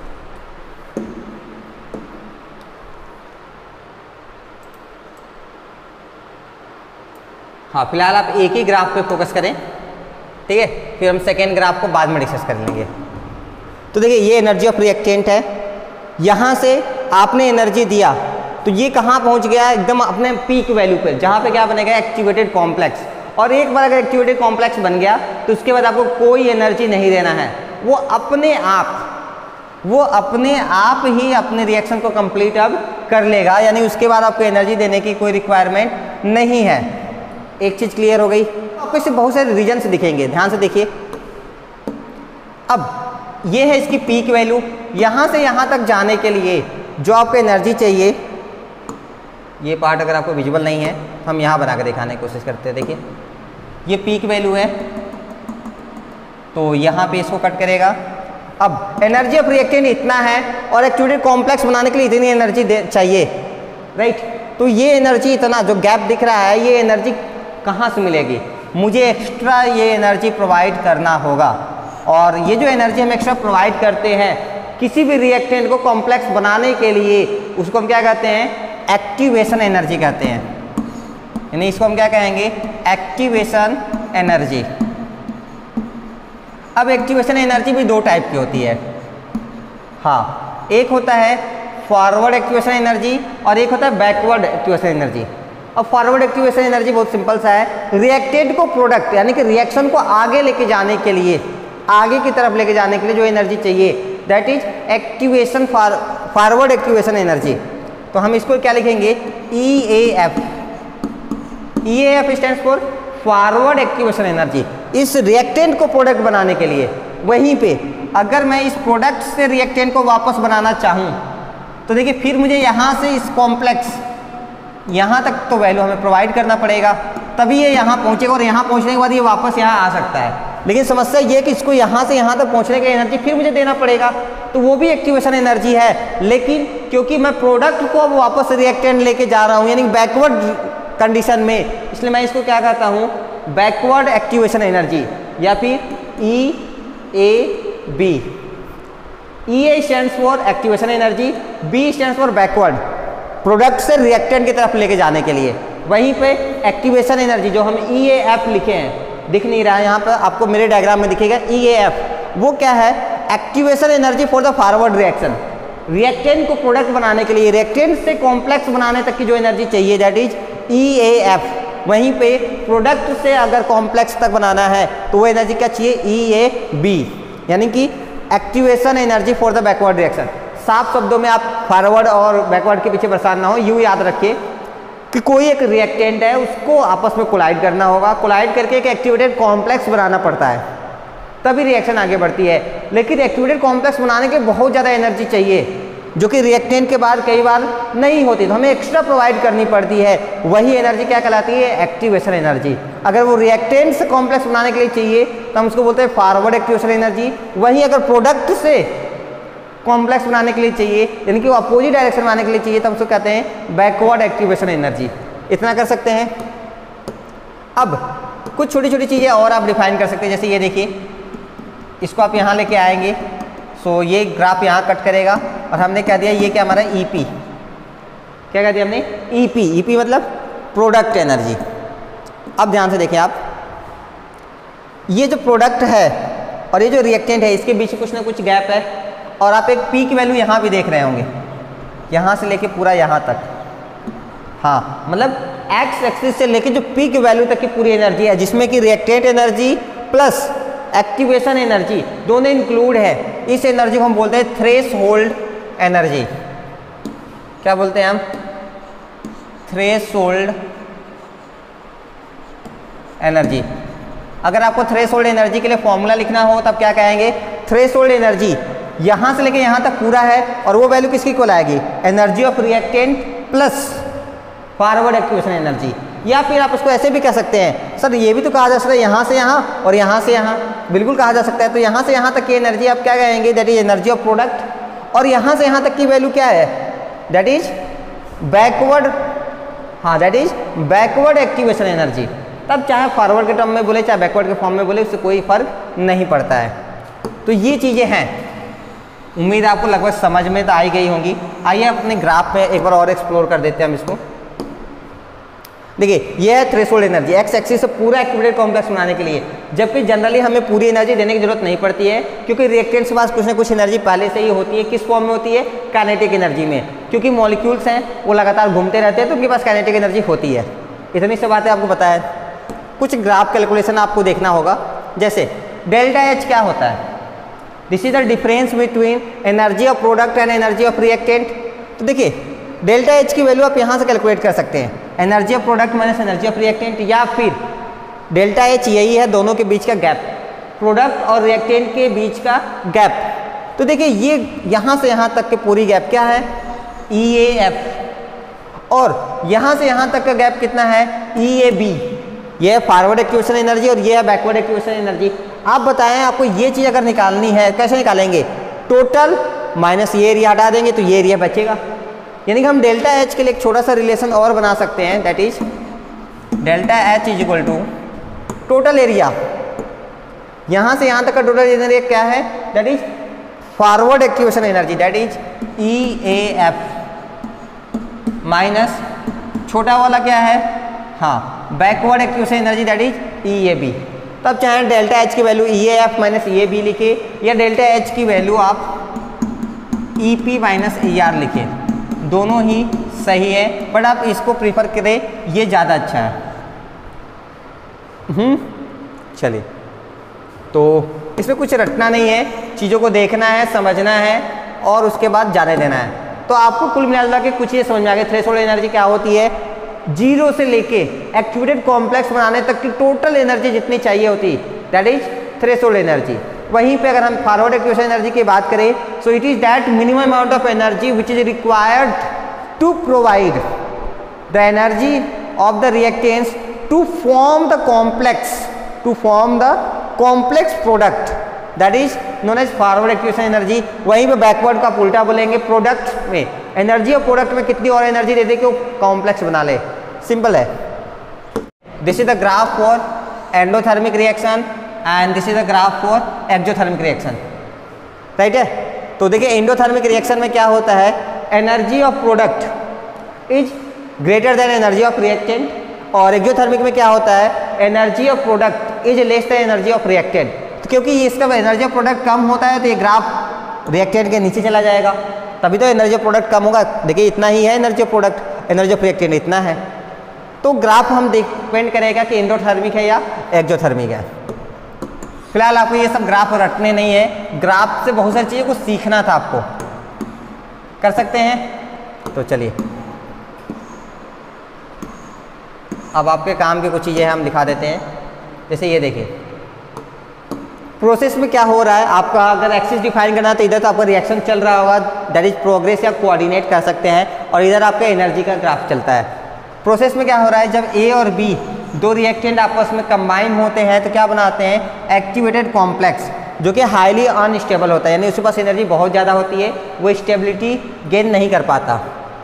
हाँ, फिलहाल आप एक ही ग्राफ पे फोकस करें, ठीक है, फिर हम सेकेंड ग्राफ को बाद में डिस्कस कर लेंगे। तो देखिए ये एनर्जी ऑफ रिएक्टेंट है, यहाँ से आपने एनर्जी दिया तो ये कहाँ पहुँच गया, एकदम अपने पीक वैल्यू पे, जहाँ पे क्या बनेगा, एक्टिवेटेड कॉम्प्लेक्स। और एक बार अगर एक्टिवेटेड कॉम्प्लेक्स बन गया तो उसके बाद आपको कोई एनर्जी नहीं देना है, वो अपने आप वो अपने आप ही अपने रिएक्शन को कंप्लीट अब कर लेगा, यानी उसके बाद आपको एनर्जी देने की कोई रिक्वायरमेंट नहीं है। एक चीज़ क्लियर हो गई। आपको इससे बहुत सारे रीजन्स दिखेंगे, ध्यान से देखिए। अब ये है इसकी पीक वैल्यू। यहाँ से यहाँ तक जाने के लिए जो आपको एनर्जी चाहिए, ये पार्ट अगर आपको विजुअल नहीं है तो हम यहाँ बना के दिखाने की कोशिश करते हैं। देखिए ये पीक वैल्यू है, तो यहाँ पे इसको कट करेगा। अब एनर्जी ऑफ रिएक्टेंट इतना है और एक्टिवेटेड कॉम्प्लेक्स बनाने के लिए इतनी एनर्जी चाहिए, राइट। तो ये एनर्जी, इतना जो गैप दिख रहा है, ये एनर्जी कहाँ से मिलेगी? मुझे एक्स्ट्रा ये एनर्जी प्रोवाइड करना होगा। और ये जो एनर्जी हम एक्स्ट्रा प्रोवाइड करते हैं किसी भी रिएक्टेंट को कॉम्प्लेक्स बनाने के लिए, उसको हम क्या कहते हैं? एक्टिवेशन एनर्जी कहते हैं। यानी इसको हम क्या कहेंगे? Activation energy. अब एक्टिवेशन एनर्जी भी दो टाइप की होती है। हाँ, एक होता है फॉरवर्ड एक्टिवेशन एनर्जी और एक होता है बैकवर्ड एक्टिवेशन एनर्जी। अब फॉरवर्ड एक्टिवेशन एनर्जी बहुत सिंपल सा है। रिएक्टेंट को प्रोडक्ट यानी कि रिएक्शन को आगे लेके जाने के लिए, आगे की तरफ लेके जाने के लिए जो एनर्जी चाहिए, that is activation forward activation energy. तो हम इसको क्या लिखेंगे? EAF। EAF stands for forward activation energy. इस रिएक्टेंट को प्रोडक्ट बनाने के लिए, वहीं पे अगर मैं इस प्रोडक्ट से रिएक्टेंट को वापस बनाना चाहूँ तो देखिए फिर मुझे यहाँ से इस कॉम्प्लेक्स यहाँ तक तो वैल्यू हमें प्रोवाइड करना पड़ेगा, तभी ये यहाँ पहुँचेगा और यहाँ पहुँचने के बाद ये वापस यहाँ आ सकता है। लेकिन समस्या ये है कि इसको यहाँ से यहाँ तक पहुँचने की एनर्जी फिर मुझे देना पड़ेगा, तो वो भी एक्टिवेशन एनर्जी है। लेकिन क्योंकि मैं प्रोडक्ट को अब वापस रिएक्टेंट लेके जा रहा हूँ यानी बैकवर्ड कंडीशन में, इसलिए मैं इसको क्या कहता हूँ? बैकवर्ड एक्टिवेशन एनर्जी या फिर EAB। EA stands for activation energy, B stands for backward, product से रिएक्टेंट की तरफ लेके जाने के लिए। वहीं पे एक्टिवेशन एनर्जी जो हम EAF लिखे हैं, दिख नहीं रहा है यहाँ पर, आपको मेरे डायग्राम में दिखेगा EAF। वो क्या है? Activation energy for the forward reaction. Reactant को प्रोडक्ट बनाने के लिए, रिएक्टेंट से कॉम्प्लेक्स बनाने तक की जो एनर्जी चाहिए, दैट इज EAF। वहीं पे प्रोडक्ट से अगर कॉम्प्लेक्स तक बनाना है तो वो एनर्जी क्या चाहिए? EAB, यानी कि activation energy for the backward reaction. साफ शब्दों में आप फॉरवर्ड और बैकवर्ड के पीछे परेशान ना हो, यूँ याद रखिए कि कोई एक रिएक्टेंट है, उसको आपस में कोलाइड करना होगा। कोलाइड करके एक एक्टिवेटेड कॉम्प्लेक्स बनाना पड़ता है, तभी रिएक्शन आगे बढ़ती है। लेकिन एक्टिवेटेड कॉम्प्लेक्स बनाने के बहुत ज़्यादा एनर्जी चाहिए, जो कि रिएक्टेंट के बाद कई बार नहीं होती, तो हमें एक्स्ट्रा प्रोवाइड करनी पड़ती है। वही एनर्जी क्या कहलाती है? Activation energy. अगर वो रिएक्टेंट से कॉम्प्लेक्स बनाने के लिए चाहिए तो हम उसको बोलते हैं फॉरवर्ड एक्टिवेशन एनर्जी। वहीं अगर प्रोडक्ट से कॉम्प्लेक्स बनाने के लिए चाहिए, यानी कि वो अपोजिट डायरेक्शन बनाने के लिए चाहिए, तो हम उसको कहते हैं बैकवर्ड एक्टिवेशन एनर्जी। इतना कर सकते हैं। अब कुछ छोटी छोटी चीज़ें और आप डिफाइन कर सकते हैं, जैसे ये देखिए, इसको आप यहाँ लेके आएंगे, सो ये ग्राफ यहाँ कट करेगा और हमने क्या दिया? ये क्या हमारा EP, क्या कह दिया हमने? EP मतलब प्रोडक्ट एनर्जी। अब ध्यान से देखिए आप, ये जो प्रोडक्ट है और ये जो रिएक्टेंट है, इसके बीच कुछ ना कुछ गैप है, और आप एक पीक वैल्यू यहाँ भी देख रहे होंगे, यहाँ से लेके पूरा यहाँ तक। हाँ, मतलब एक्स एक्सिस से लेके जो पीक वैल्यू तक की पूरी एनर्जी है, जिसमें कि reactant energy plus activation energy दोनों इंक्लूड है। इस एनर्जी को हम बोलते हैं थ्रेशोल्ड एनर्जी। क्या बोलते हैं हम? Threshold energy. अगर आपको थ्रेशोल्ड एनर्जी के लिए फॉर्मूला लिखना हो तब क्या कहेंगे? थ्रेशोल्ड एनर्जी यहाँ से लेके यहाँ तक पूरा है, और वो वैल्यू किसकी को लाएगी? Energy of reactant plus forward activation energy. या फिर आप उसको ऐसे भी कह सकते हैं, सर ये भी तो कहा जा सकता है यहाँ से यहाँ और यहाँ से यहाँ, बिल्कुल कहा जा सकता है। तो यहाँ से यहाँ तक की एनर्जी आप क्या कहेंगे? That is energy of product. और यहाँ से यहाँ तक की वैल्यू क्या है? दैट इज बैकवर्ड, हाँ that is backward activation energy. तब चाहे फॉरवर्ड के टर्म में बोले चाहे बैकवर्ड के फॉर्म में बोले, उससे कोई फर्क नहीं पड़ता है। तो ये चीज़ें हैं, उम्मीद आपको लगभग समझ में तो आई गई होंगी। आइए अपने ग्राफ पे एक बार और एक्सप्लोर कर देते हैं हम इसको। देखिए ये है थ्रेशोल्ड एनर्जी, एक्स एक्सिस से पूरा एक्टिवेटेड कॉम्प्लेक्स बनाने के लिए, जबकि जनरली हमें पूरी एनर्जी देने की जरूरत नहीं पड़ती है, क्योंकि रिएक्टेंट्स के पास कुछ ना कुछ एनर्जी पहले से ही होती है। किस फॉर्म में होती है? काइनेटिक एनर्जी में, क्योंकि मॉलिक्यूल्स हैं वो लगातार घूमते रहते हैं, तो उनके पास काइनेटिक एनर्जी होती है। इतनी सी बातें आपको पता है। कुछ ग्राफ कैलकुलेशन आपको देखना होगा, जैसे डेल्टा H क्या होता है? This is the difference between energy of product and energy of reactant. तो देखिए डेल्टा एच की वैल्यू आप यहाँ से कैलकुलेट कर सकते हैं, energy of product minus energy of reactant, या फिर डेल्टा एच यही है दोनों के बीच का गैप, प्रोडक्ट और रिएक्टेंट के बीच का गैप। तो देखिए ये यहाँ से यहाँ तक के पूरी गैप क्या है, EAF, और यहाँ से यहाँ तक का गैप कितना है, EAB। ये है फॉरवर्ड एक्टिवेशन एनर्जी और ये है बैकवर्ड एक्टिवेशन एनर्जी। आप बताएं आपको ये चीज़ अगर निकालनी है कैसे निकालेंगे, टोटल माइनस ये एरिया हटा देंगे तो ये एरिया बचेगा। यानी कि हम डेल्टा एच के लिए एक छोटा सा रिलेशन और बना सकते हैं, that is delta H is equal to total area, यहाँ से यहाँ तक का टोटल एरिया क्या है, that is forward activation energy, that is EAF, minus छोटा वाला क्या है, हाँ backward activation energy, that is EAB। तब चाहे डेल्टा एच की वैल्यू EAF माइनस EAB लिखे, या डेल्टा एच की वैल्यू आप EP माइनस ER लिखे, दोनों ही सही है, बट आप इसको प्रीफर करें, ये ज़्यादा अच्छा है। चलिए, तो इसमें कुछ रटना नहीं है, चीज़ों को देखना है, समझना है और उसके बाद जाने देना है। तो आपको कुल मिला के कुछ ये समझ में आ गया, थ्रेशोल्ड एनर्जी क्या होती है, जीरो से लेके एक्टिवेटेड कॉम्प्लेक्स बनाने तक की टोटल एनर्जी जितनी चाहिए होती, दैट इज थ्रेशोल्ड एनर्जी। वहीं पे अगर हम फॉरवर्ड एक्टिवेशन एनर्जी की बात करें, so it is that minimum amount of energy which is required to provide the energy of the reactants to form the complex product, that is known as forward activation energy. वहीं पे बैकवर्ड का उल्टा बोलेंगे, प्रोडक्ट में एनर्जी और प्रोडक्ट में कितनी और एनर्जी दे दे कि वो कॉम्प्लेक्स बना ले, सिंपल है। This is the graph for endothermic reaction and this is the graph for exothermic reaction, right है। तो देखिए एंडोथर्मिक रिएक्शन में क्या होता है, energy of product is greater than energy of reactant, और एक्सोथर्मिक में क्या होता है, energy of product is less than energy of reactant. तो क्योंकि इसका एनर्जी ऑफ प्रोडक्ट कम होता है तो ये ग्राफ रिएक्टेंट के नीचे चला जाएगा, तभी तो एनर्जी ऑफ प्रोडक्ट कम होगा। देखिए इतना ही है energy of product, energy of reactant इतना है। तो ग्राफ हम डिपेंड करेगा कि एंडोथर्मिक है या एक्सोथर्मिक है। फिलहाल आपको ये सब ग्राफ रटने नहीं है, ग्राफ से बहुत सारी चीज़ों को सीखना था, आपको कर सकते हैं। तो चलिए अब आपके काम की कुछ चीज़ें हम दिखा देते हैं। जैसे ये देखिए प्रोसेस में क्या हो रहा है, आपका अगर एक्सिस डिफाइन करना है तो इधर तो आपका रिएक्शन चल रहा होगा, दैट इज प्रोग्रेस या कोऑर्डिनेट कर सकते हैं, और इधर आपका एनर्जी का ग्राफ चलता है। प्रोसेस में क्या हो रहा है, जब ए और बी दो रिएक्टेंट आपस में कंबाइन होते हैं तो क्या बनाते हैं, एक्टिवेटेड कॉम्प्लेक्स, जो कि हाईली अनस्टेबल होता है, यानी उसके पास एनर्जी बहुत ज़्यादा होती है, वो स्टेबिलिटी गेन नहीं कर पाता।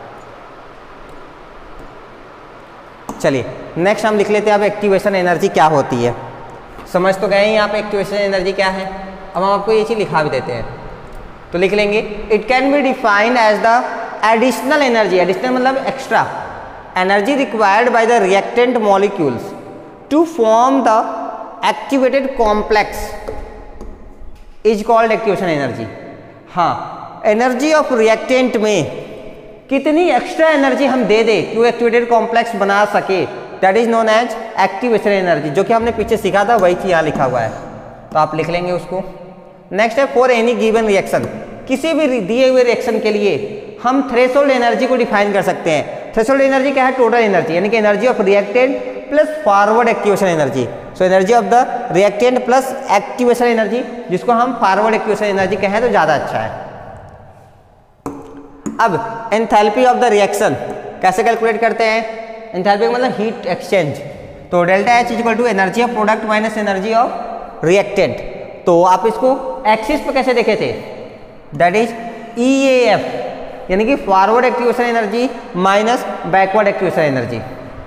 चलिए नेक्स्ट हम लिख लेते हैं अब एक्टिवेशन एनर्जी क्या होती है। समझ तो गए यहाँ पे एक्टिवेशन एनर्जी क्या है। अब हम आपको ये चीज़ लिखा भी देते हैं, तो लिख लेंगे, it can be defined as the additional energy, additional मतलब extra energy required by the reactant molecules to form the activated complex is called activation energy. हाँ, एनर्जी ऑफ रिएक्टेंट में कितनी एक्स्ट्रा एनर्जी हम दे दे कि वो एक्टिवेटेड कॉम्प्लेक्स बना सके, that is known as activation energy. जो कि हमने पीछे सीखा था वही चीज यहाँ लिखा हुआ है, तो आप लिख लेंगे उसको। नेक्स्ट है फॉर एनी गिवन रिएक्शन, किसी भी दिए हुए रिएक्शन के लिए हम थ्रेशोल्ड एनर्जी को डिफाइन कर सकते हैं। थ्रेशोल्ड एनर्जी क्या है, टोटल एनर्जी, यानी कि energy of reactant plus forward activation energy. So energy of the reactant plus activation energy, जिसको हम फॉरवर्ड एक्टिवेशन एनर्जी कहें तो ज़्यादा अच्छा है। अब एंथैल्पी ऑफ द रिएक्शन कैसे कैलकुलेट करते हैं, एंथैल्पी मतलब हीट एक्सचेंज। तो delta H is equal to energy of product minus energy of reactant. तो आप इसको एक्सिस पे कैसे देखे थे, दैट इज EAF, यानी कि forward activation energy minus backward activation energy.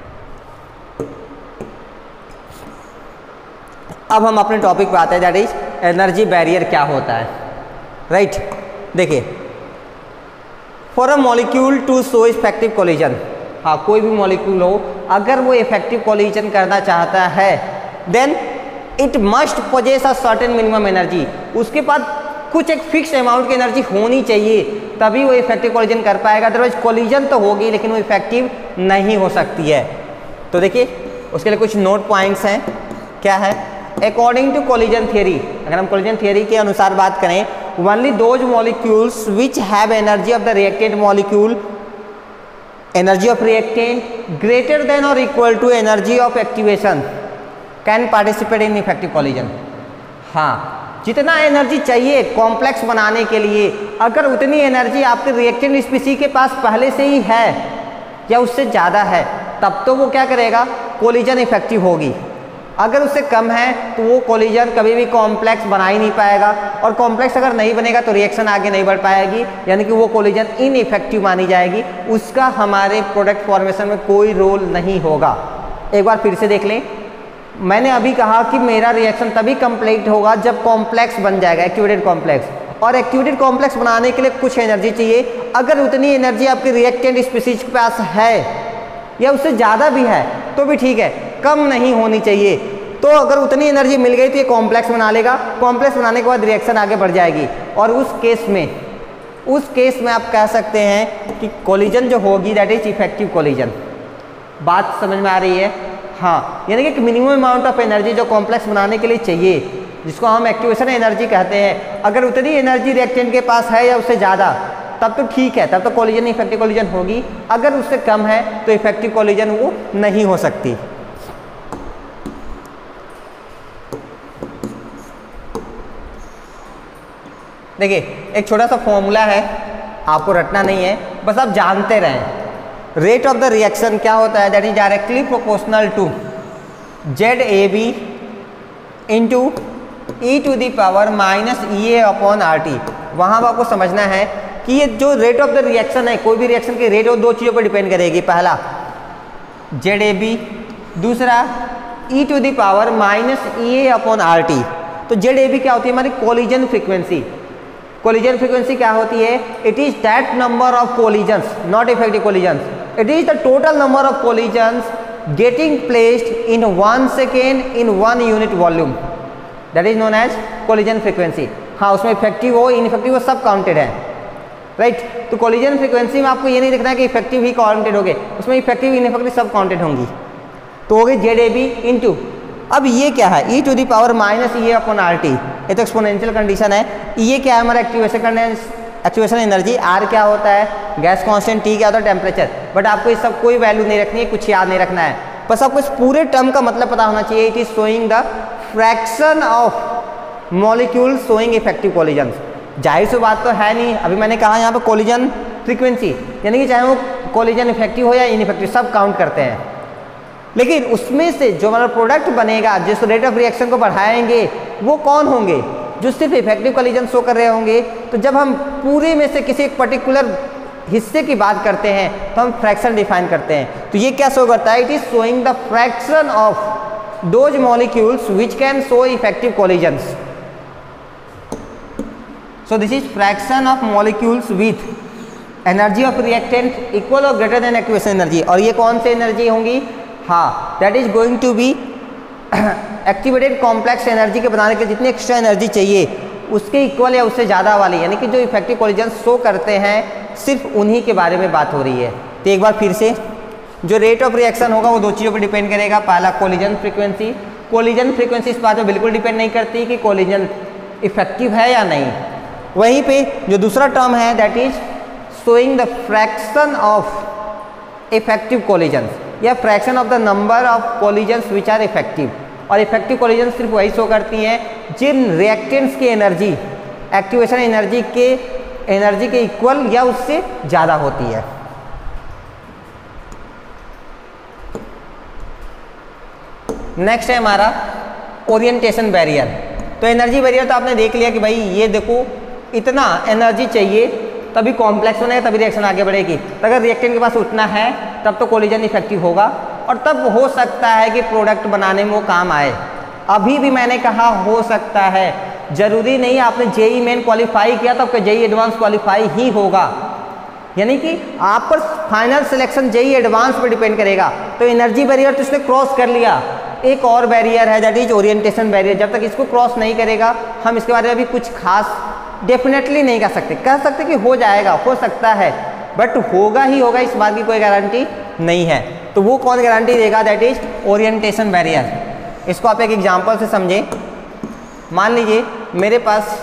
अब हम अपने टॉपिक पे आते हैं, दैट इज एनर्जी बैरियर क्या होता है, राइट। देखिए for a molecule to show effective collision, हाँ कोई भी मॉलिक्यूल हो अगर वो इफेक्टिव कोलिजन करना चाहता है, then it must possess a certain minimum energy, उसके पास कुछ एक फिक्स अमाउंट की एनर्जी होनी चाहिए, तभी वो इफेक्टिव कोलिजन कर पाएगा। अदरवाइज कोलिजन तो होगी लेकिन वो इफेक्टिव नहीं हो सकती है। तो देखिए उसके लिए कुछ नोट पॉइंट्स हैं, क्या है, अकॉर्डिंग टू कोलिजन थियरी, अगर हम कोलिजन थियरी के अनुसार बात करें, only those molecules which have energy of the reactant molecule, energy of reactant greater than और equal to energy of activation can participate in effective collision. हाँ, जितना एनर्जी चाहिए कॉम्प्लेक्स बनाने के लिए, अगर उतनी एनर्जी आपके रिएक्टेंट स्पीशीज के पास पहले से ही है या उससे ज़्यादा है, तब तो वो क्या करेगा, कोलिजन इफेक्टिव होगी। अगर उससे कम है तो वो कोलिजन कभी भी कॉम्प्लेक्स बना ही नहीं पाएगा, और कॉम्प्लेक्स अगर नहीं बनेगा तो रिएक्शन आगे नहीं बढ़ पाएगी, यानी कि वो कोलिजन इनइफेक्टिव मानी जाएगी, उसका हमारे प्रोडक्ट फॉर्मेशन में कोई रोल नहीं होगा। एक बार फिर से देख लें, मैंने अभी कहा कि मेरा रिएक्शन तभी कंप्लीट होगा जब कॉम्प्लेक्स बन जाएगा, एक्टिवेटेड कॉम्प्लेक्स, और एक्टिवेटेड कॉम्प्लेक्स बनाने के लिए कुछ एनर्जी चाहिए। अगर उतनी एनर्जी आपके रिएक्टेंट स्पीशीज के पास है या उससे ज़्यादा भी है तो भी ठीक है, कम नहीं होनी चाहिए। तो अगर उतनी एनर्जी मिल गई तो ये कॉम्प्लेक्स बना लेगा, कॉम्प्लेक्स बनाने के बाद रिएक्शन आगे बढ़ जाएगी, और उस केस में आप कह सकते हैं कि कोलिजन जो होगी दैट इज इफेक्टिव कोलिजन। बात समझ में आ रही है? हाँ, यानी कि मिनिमम अमाउंट ऑफ एनर्जी जो कॉम्प्लेक्स बनाने के लिए चाहिए, जिसको हम एक्टिवेशन एनर्जी कहते हैं, अगर उतनी एनर्जी रिएक्टेंट के पास है या उससे ज़्यादा, तब तो ठीक है, तब तो कोलिजन इफेक्टिव कोलिजन होगी। अगर उससे कम है तो इफेक्टिव कोलिजन वो नहीं हो सकती। देखिए, एक छोटा सा फॉर्मूला है, आपको रटना नहीं है, बस आप जानते रहें। रेट ऑफ द रिएक्शन क्या होता है, that is directly proportional to ZAB into e to the power minus EA upon RT। वहाँ पर आपको समझना है कि ये जो रेट ऑफ द रिएक्शन है, कोई भी रिएक्शन की रेट वो दो चीज़ों पर डिपेंड करेगी। पहला ZAB, दूसरा e to the power minus EA upon RT। तो ZAB क्या होती है, हमारी कोलिजन फ्रीक्वेंसी। कोलिजन फ्रीक्वेंसी क्या होती है, it is that number of collisions, not effective collisions, it is the total number of collisions getting placed in 1 second in 1 unit volume, that is known as collision frequency. हाँ, उसमें इफेक्टिव हो इनइफेक्टिव हो सब काउंटेड है, राइट। तो कोलिजन फ्रीक्वेंसी में आपको ये नहीं देखना है कि इफेक्टिव ही काउंटेड होंगे, उसमें इफेक्टिव इनइफेक्टिव सब काउंटेड होंगी। तो हो गई ZAB इंटू, अब ये क्या है, e to the power minus EA upon RT, ये तो एक्सपोनेंशियल कंडीशन है। ये क्या है, हमारा एक्टिवेशन एनर्जी। R क्या होता है, गैस कांस्टेंट, T क्या होता है, टेम्परेचर। बट आपको ये सब कोई वैल्यू नहीं रखनी है, कुछ याद नहीं रखना है, बस आपको इस पूरे टर्म का मतलब पता होना चाहिए। It is showing the fraction of molecule showing effective collision. जाहिर सी बात तो है नहीं, अभी मैंने कहा यहाँ पे कोलिजन फ्रीक्वेंसी, यानी कि चाहे वो कोलिजन इफेक्टिव हो या इनइफेक्टिव सब काउंट करते हैं, लेकिन उसमें से जो हमारा प्रोडक्ट बनेगा, जिस रेट ऑफ रिएक्शन को बढ़ाएंगे, वो कौन होंगे, जो सिर्फ इफेक्टिव कोलिजन शो कर रहे होंगे। तो जब हम पूरे में से किसी एक पर्टिकुलर हिस्से की बात करते हैं तो हम फ्रैक्शन डिफाइन करते हैं। तो ये क्या शो करता है, it is showing the fraction of those molecules which can show effective collisions. So this is fraction of molecules with energy of reactant equal और ग्रेटर देन एक्टिवेशन एनर्जी। और ये कौन सी एनर्जी होंगी, हाँ, that is going to be activated complex energy के बनाने के लिए जितनी एक्स्ट्रा एनर्जी चाहिए उसके इक्वल या उससे ज़्यादा वाली, यानी कि जो इफेक्टिव कोलिजन शो करते हैं सिर्फ उन्हीं के बारे में बात हो रही है। तो एक बार फिर से, जो रेट ऑफ रिएक्शन होगा वो दो चीज़ों पर डिपेंड करेगा। पहला कोलिजन फ्रीक्वेंसी, कोलिजन फ्रीक्वेंसी इस बात पर बिल्कुल डिपेंड नहीं करती कि कोलिजन इफेक्टिव है या नहीं। वहीं पे जो दूसरा टर्म है that is showing the fraction of effective collision या fraction of the number of collisions which are effective. और इफेक्टिव कोलिजन सिर्फ वही शो करती हैं जिन रिएक्टेंट्स की एनर्जी एक्टिवेशन एनर्जी के इक्वल या उससे ज़्यादा होती है। नेक्स्ट है हमारा ओरिएंटेशन बैरियर। तो एनर्जी बैरियर तो आपने देख लिया कि भाई ये देखो इतना एनर्जी चाहिए तभी कॉम्प्लेक्स बनेगा, तभी रिएक्शन आगे बढ़ेगी। तो अगर रिएक्टेंट के पास उतना है तब तो कोलिजन इफेक्टिव होगा और तब हो सकता है कि प्रोडक्ट बनाने में वो काम आए। अभी भी मैंने कहा हो सकता है, जरूरी नहीं आपने जेई मेन क्वालिफाई किया तो आपका जेई एडवांस क्वालिफाई ही होगा, यानी कि आप पर फाइनल सिलेक्शन जेई एडवांस पर डिपेंड करेगा। तो एनर्जी बैरियर तो इसने क्रॉस कर लिया, एक और बैरियर है दैट इज ओरिएंटेशन बैरियर। जब तक इसको क्रॉस नहीं करेगा हम इसके बारे में अभी कुछ खास डेफिनेटली नहीं कह सकते कि हो जाएगा, हो सकता है, बट होगा ही होगा, इस बात की कोई गारंटी नहीं है। तो वो कौन गारंटी देगा, दैट इज ओरिएंटेशन बैरियर। इसको आप एक एग्जांपल से समझें। मान लीजिए मेरे पास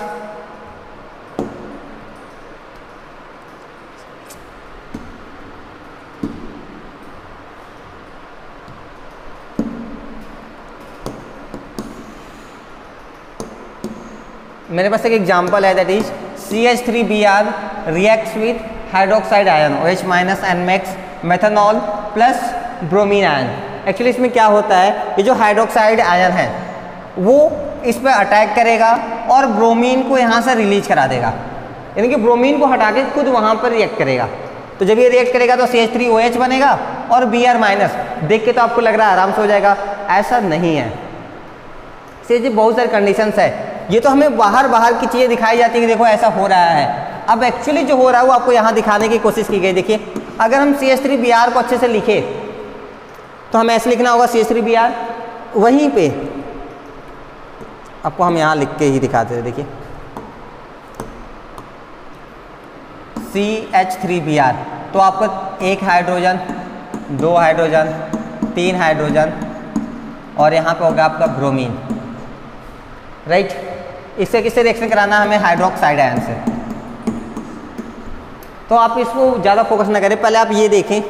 एक एग्जांपल है, that is CH3Br reacts with hydroxide ion OH minus NMX methanol plus bromine ion. Actually इसमें क्या होता है, ये जो हाइड्रोक्साइड आयन है वो इस पर अटैक करेगा और ब्रोमीन को यहाँ से रिलीज करा देगा, यानी कि ब्रोमीन को हटा के खुद वहाँ पर रिएक्ट करेगा। तो जब ये रिएक्ट करेगा तो CH3OH बनेगा और Br माइनस। देख के तो आपको लग रहा है आराम से हो जाएगा, ऐसा नहीं है। जी बहुत सारे कंडीशंस है, ये तो हमें बाहर की चीज़ें दिखाई जाती है कि देखो ऐसा हो रहा है। अब एक्चुअली जो हो रहा है वो आपको यहाँ दिखाने की कोशिश की गई। देखिए अगर हम CH3Br को अच्छे से लिखे तो हमें ऐसे लिखना होगा CH3Br, वहीं पे आपको हम यहाँ लिख के ही दिखाते थे। देखिए CH3Br तो आपको 1 हाइड्रोजन, 2 हाइड्रोजन, 3 हाइड्रोजन और यहाँ पे होगा आपका ब्रोमीन, राइट। इससे किससे रिएक्शन कराना है हमें, हाइड्रोक्साइड आयन से। तो आप इसको ज़्यादा फोकस ना करें, पहले आप ये देखें,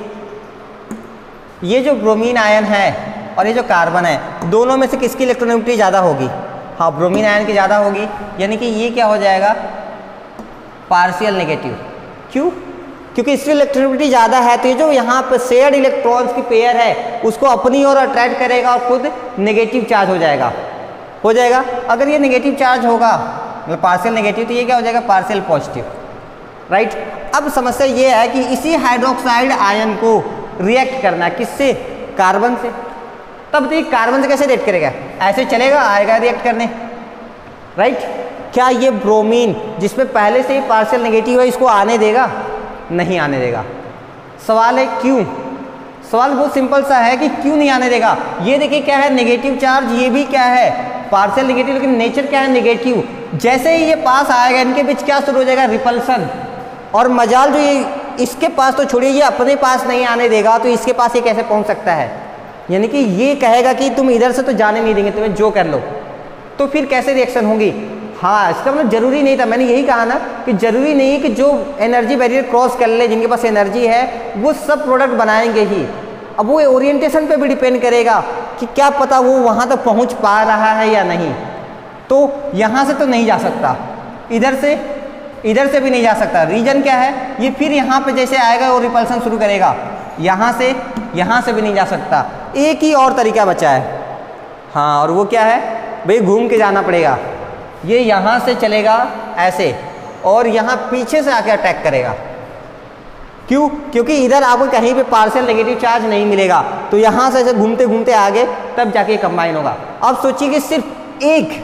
ये जो ब्रोमीन आयन है और ये जो कार्बन है, दोनों में से किसकी इलेक्ट्रोनेगेटिविटी ज़्यादा होगी? हाँ, ब्रोमीन आयन की ज़्यादा होगी, यानी कि ये क्या हो जाएगा, पार्शियल नेगेटिव। क्यों? क्योंकि इसकी इलेक्ट्रोनेगेटिविटी ज़्यादा है, तो ये जो यहाँ पर शेयर्ड इलेक्ट्रॉन्स की पेयर है उसको अपनी ओर अट्रैक्ट करेगा और खुद नेगेटिव चार्ज हो जाएगा। अगर ये नेगेटिव चार्ज होगा मतलब पार्शियल नेगेटिव, तो ये क्या हो जाएगा, पार्शियल पॉजिटिव, राइट। अब समस्या ये है कि इसी हाइड्रोक्साइड आयन को रिएक्ट करना किससे, कार्बन से। तब तो ये कार्बन से कैसे रिएक्ट करेगा, ऐसे चलेगा, आएगा रिएक्ट करने, राइट। क्या ये ब्रोमीन जिसमें पहले से ही पार्शियल नेगेटिव है इसको आने देगा? नहीं आने देगा। सवाल है क्यों? सवाल बहुत सिंपल सा है कि क्यों नहीं आने देगा। ये देखिए क्या है, नेगेटिव चार्ज, ये भी क्या है, पार्शियल नेगेटिव, लेकिन नेचर क्या है, नेगेटिव। जैसे ही ये पास आएगा इनके बीच क्या शुरू हो जाएगा, रिपल्सन। और मजाल जो ये इसके पास तो छोड़िए, ये अपने पास नहीं आने देगा, तो इसके पास ये कैसे पहुंच सकता है, यानी कि ये कहेगा कि तुम इधर से तो जाने नहीं देंगे, तुम्हें जो कर लो। तो फिर कैसे रिएक्शन होगी? हाँ, इसका मतलब जरूरी नहीं था, मैंने यही कहा ना कि जरूरी नहीं है कि जो एनर्जी बैरियर क्रॉस कर ले, जिनके पास एनर्जी है वो सब प्रोडक्ट बनाएंगे ही। अब वो ओरिएंटेशन पे भी डिपेंड करेगा कि क्या पता वो वहाँ तक पहुँच पा रहा है या नहीं। तो यहाँ से तो नहीं जा सकता, इधर से भी नहीं जा सकता। रीजन क्या है, ये फिर यहाँ पे जैसे आएगा वो रिपल्सन शुरू करेगा, यहाँ से भी नहीं जा सकता। एक ही और तरीका बचा है, हाँ, और वो क्या है भाई, घूम के जाना पड़ेगा। ये यहाँ से चलेगा ऐसे और यहाँ पीछे से आके अटैक करेगा। क्यों? क्योंकि इधर आपको कहीं पे पार्शियल नेगेटिव चार्ज नहीं मिलेगा, तो यहाँ से ऐसे घूमते घूमते आगे तब जाके कंबाइन होगा। अब सोचिए कि सिर्फ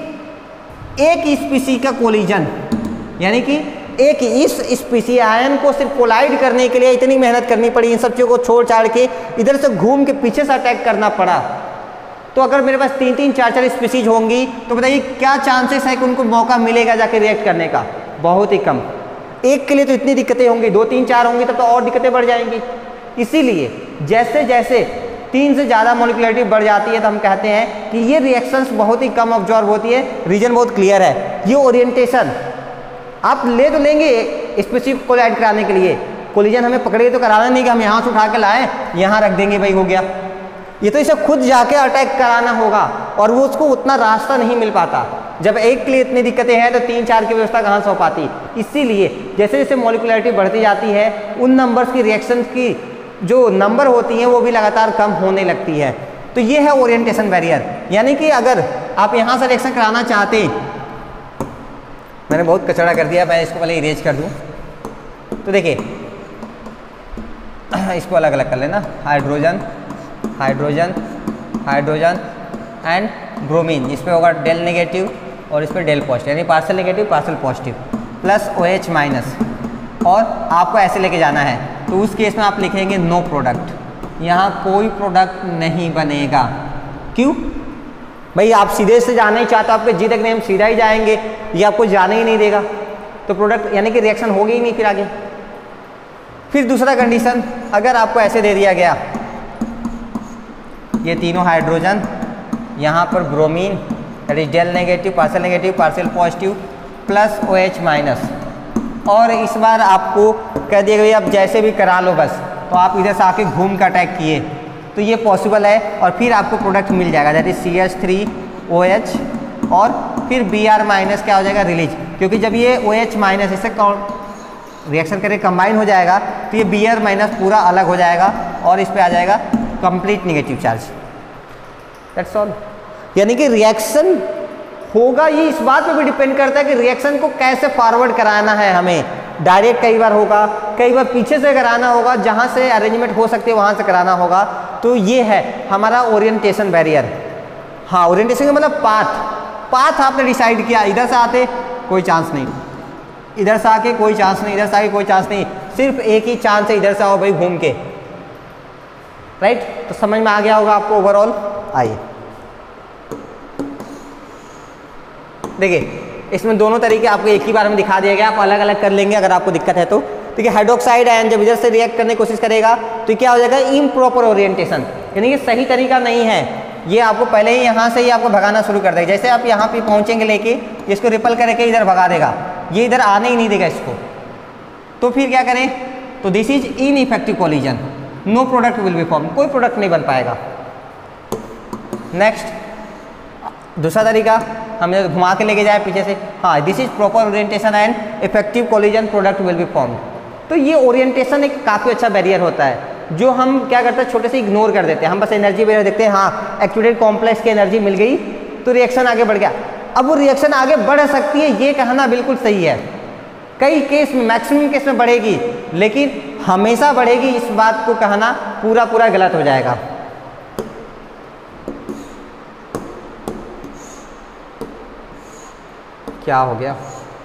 एक स्पीसी का कोलिजन, यानी कि एक इस स्पीसी आयन को सिर्फ कोलाइड करने के लिए इतनी मेहनत करनी पड़ी, इन सब चीज़ों को छोड़ छाड़ के इधर से घूम के पीछे से अटैक करना पड़ा। तो अगर मेरे पास 3-3, 4-4 स्पीसीज होंगी तो बताइए क्या चांसेस है कि उनको मौका मिलेगा जाके रिएक्ट करने का? बहुत ही कम। एक के लिए तो इतनी दिक्कतें होंगी, 2, 3, 4 होंगी तब तो और दिक्कतें बढ़ जाएंगी। इसीलिए जैसे जैसे 3 से ज़्यादा मॉलिक्यूलरिटी बढ़ जाती है तो हम कहते हैं कि ये रिएक्शंस बहुत ही कम ऑब्जॉर्व होती है। रीजन बहुत क्लियर है, ये ओरिएंटेशन आप ले तो लेंगे स्पेसिफिक कोलाइड कराने के लिए, कोलिजन हमें पकड़े तो कराना नहीं कि हम यहाँ से उठा के लाएँ यहाँ रख देंगे भाई हो गया। ये तो इसे खुद जाके अटैक कराना होगा और वो उसको उतना रास्ता नहीं मिल पाता। जब एक के लिए इतनी दिक्कतें हैं तो 3-4 की व्यवस्था कहाँ से हो पाती। इसीलिए जैसे जैसे मॉलिक्यूलरिटी बढ़ती जाती है उन नंबर्स की रिएक्शन की जो नंबर होती हैं वो भी लगातार कम होने लगती है। तो ये है ओरिएंटेशन बैरियर, यानी कि अगर आप यहाँ से रिएक्शन कराना चाहते, मैंने बहुत कचरा कर दिया, मैं इसको पहले इरेज कर दूँ। तो देखिए इसको अलग अलग कर लेना, hydrogen hydrogen hydrogen and bromine, इस पर होगा डेल नेगेटिव और इस पर डेल पॉजिटिव, यानी partial negative partial positive plus OH minus. और आपको ऐसे लेके जाना है तो उस केस में आप लिखेंगे नो प्रोडक्ट, यहाँ कोई प्रोडक्ट नहीं बनेगा। क्यों भाई? आप सीधे से जाना ही चाहते, आपके जी तक नहीं, हम सीधा ही जाएंगे, ये आपको जाने ही नहीं देगा, तो प्रोडक्ट यानी कि रिएक्शन होगी ही नहीं फिर आगे। फिर दूसरा कंडीशन, अगर आपको ऐसे दे दिया गया ये तीनों हाइड्रोजन यहाँ पर bromine that is del negative partial positive plus OH minus, और इस बार आपको कह दिया गया अब जैसे भी करा लो बस, तो आप इधर से आके घूम कर अटैक किए तो ये पॉसिबल है, और फिर आपको प्रोडक्ट मिल जाएगा दैट इज CH3OH, और फिर Br माइनस क्या हो जाएगा रिलीज, क्योंकि जब ये OH माइनस इससे रिएक्शन करके कंबाइन हो जाएगा तो ये Br माइनस पूरा अलग हो जाएगा और इस पे आ जाएगा complete negative charge. That's all. यानी कि रिएक्शन होगा, ये इस बात पे भी डिपेंड करता है कि रिएक्शन को कैसे फॉरवर्ड कराना है हमें। डायरेक्ट कई बार होगा, कई बार पीछे से कराना होगा, जहाँ से अरेंजमेंट हो सकती है वहाँ से कराना होगा। तो ये है हमारा ओरिएंटेशन बैरियर। हाँ, ओरिएंटेशन का मतलब पाथ आपने डिसाइड किया, इधर से आते कोई चांस नहीं, इधर से आके कोई चांस नहीं, इधर से आके कोई चांस नहीं, सिर्फ एक ही चांस है इधर से आओ भाई घूम के, राइट। तो समझ में आ गया होगा आपको ओवरऑल। आइए देखिए, इसमें दोनों तरीके आपको एक ही बार में दिखा दिया गया, आप अलग अलग कर लेंगे अगर आपको दिक्कत है तो। ठीक है, हाइड्रोक्साइड आयन जब इधर से रिएक्ट करने की कोशिश करेगा तो क्या हो जाएगा, इम्प्रॉपर ओरिएंटेशन, यानी कि सही तरीका नहीं है। ये आपको पहले ही यहाँ से ही आपको भगाना शुरू कर देगा। जैसे आप यहाँ पे पहुँचेंगे लेके, इसको रिपल करके इधर भगा देगा, ये इधर आने ही नहीं देगा इसको। तो फिर क्या करें, तो this is ineffective collision, no product will be form, कोई प्रोडक्ट नहीं बन पाएगा। नेक्स्ट दूसरा तरीका, हमें घुमा के लेके जाए पीछे से, हाँ this is proper orientation and effective collision product will be form. तो ये ओरिएंटेशन एक काफ़ी अच्छा बैरियर होता है, जो हम क्या करते हैं छोटे से इग्नोर कर देते हैं। हम बस एनर्जी बैरियर देखते हैं, हाँ एक्टिवेटेड कॉम्प्लेक्स की एनर्जी मिल गई तो रिएक्शन आगे बढ़ गया। अब वो रिएक्शन आगे बढ़ सकती है, ये कहना बिल्कुल सही है, कई केस में, मैक्सिमम केस में बढ़ेगी, लेकिन हमेशा बढ़ेगी इस बात को कहना पूरा गलत हो जाएगा। क्या हो गया,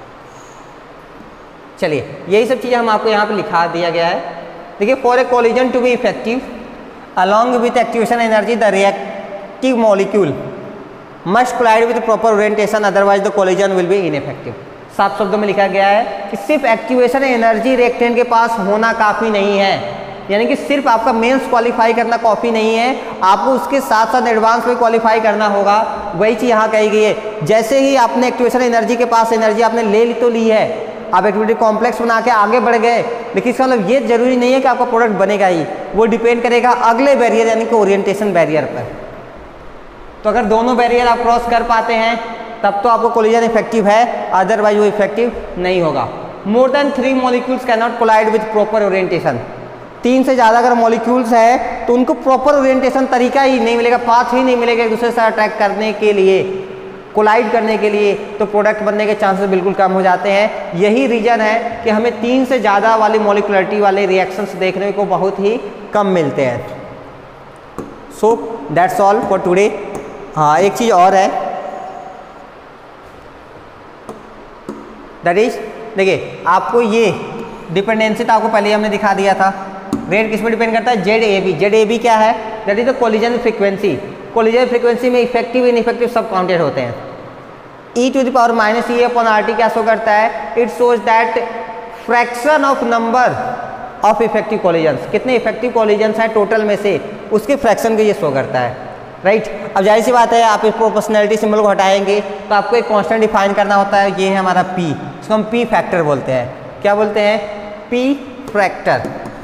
चलिए यही सब चीज़ें हम आपको यहाँ पे लिखा दिया गया है। देखिए, for a collision to be effective along with activation energy the reactive molecule must collide with proper orientation, otherwise the collision will be ineffective. साफ शब्दों में लिखा गया है कि सिर्फ एक्टिवेशन एनर्जी रिएक्टेंट के पास होना काफ़ी नहीं है, यानी कि सिर्फ आपका मेंस क्वालिफाई करना काफ़ी नहीं है, आपको उसके साथ साथ एडवांस में क्वालिफाई करना होगा। वही चीज़ यहाँ कही गई है, जैसे ही आपने एक्टिवेशन एनर्जी के पास एनर्जी आपने ले तो ली है, आप एक्टिविटी कॉम्प्लेक्स बना के आगे बढ़ गए, लेकिन इसका मतलब ये जरूरी नहीं है कि आपका प्रोडक्ट बनेगा ही, वो डिपेंड करेगा अगले बैरियर यानी कि ओरिएंटेशन बैरियर पर। तो अगर दोनों बैरियर आप क्रॉस कर पाते हैं तब तो आपको कोलिजन इफेक्टिव है, अदरवाइज वो इफेक्टिव नहीं होगा। More than 3 molecules can not collide with proper orientation. 3 से ज़्यादा अगर मॉलिक्यूल्स है तो उनको प्रॉपर ओरिएंटेशन तरीका ही नहीं मिलेगा, पाथ ही नहीं मिलेगा एक दूसरे से अट्रैक्ट करने के लिए, कोलाइड करने के लिए, तो प्रोडक्ट बनने के चांसेस बिल्कुल कम हो जाते हैं। यही रीज़न है कि हमें 3 से ज़्यादा वाली मॉलिकुलरिटी वाले रिएक्शंस देखने को बहुत ही कम मिलते हैं। So that's all for today. हाँ, एक चीज़ और है, दैट इज, देखिए आपको ये डिपेंडेंसी तो आपको पहले ही हमने दिखा दिया था। रेट किस पे डिपेंड करता है, ZAB। ZAB क्या है, that is the collision frequency. Collision frequency में इफेक्टिव इनइफेक्टिव सब काउंटेड होते हैं। e⁻⁻ क्या शो करता है, it shows that fraction of number of effective collisions, कितने इफेक्टिव कोलिजन्स हैं टोटल में से, उसके फ्रैक्शन को ये शो करता है, राइट। अब जाहिर सी बात है, आप इस प्रोपोर्शनैलिटी सिंबल को हटाएंगे तो आपको एक कांस्टेंट डिफाइन करना होता है, ये है हमारा P, इसको हम P फैक्टर बोलते हैं। क्या बोलते हैं, P फैक्टर।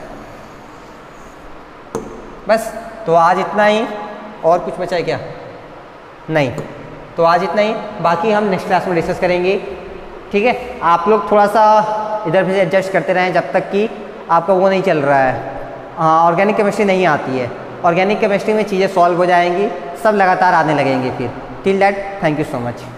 बस, तो आज इतना ही, और कुछ बचा है क्या, नहीं, तो आज इतना ही, बाकी हम नेक्स्ट क्लास में डिस्कस करेंगे। ठीक है, आप लोग थोड़ा सा इधर भी एडजस्ट करते रहें जब तक कि आपका वो नहीं चल रहा है, ऑर्गेनिक केमिस्ट्री नहीं आती है। ऑर्गेनिक केमिस्ट्री में चीज़ें सॉल्व हो जाएंगी, सब लगातार आने लगेंगे फिर। Till that, thank you so much.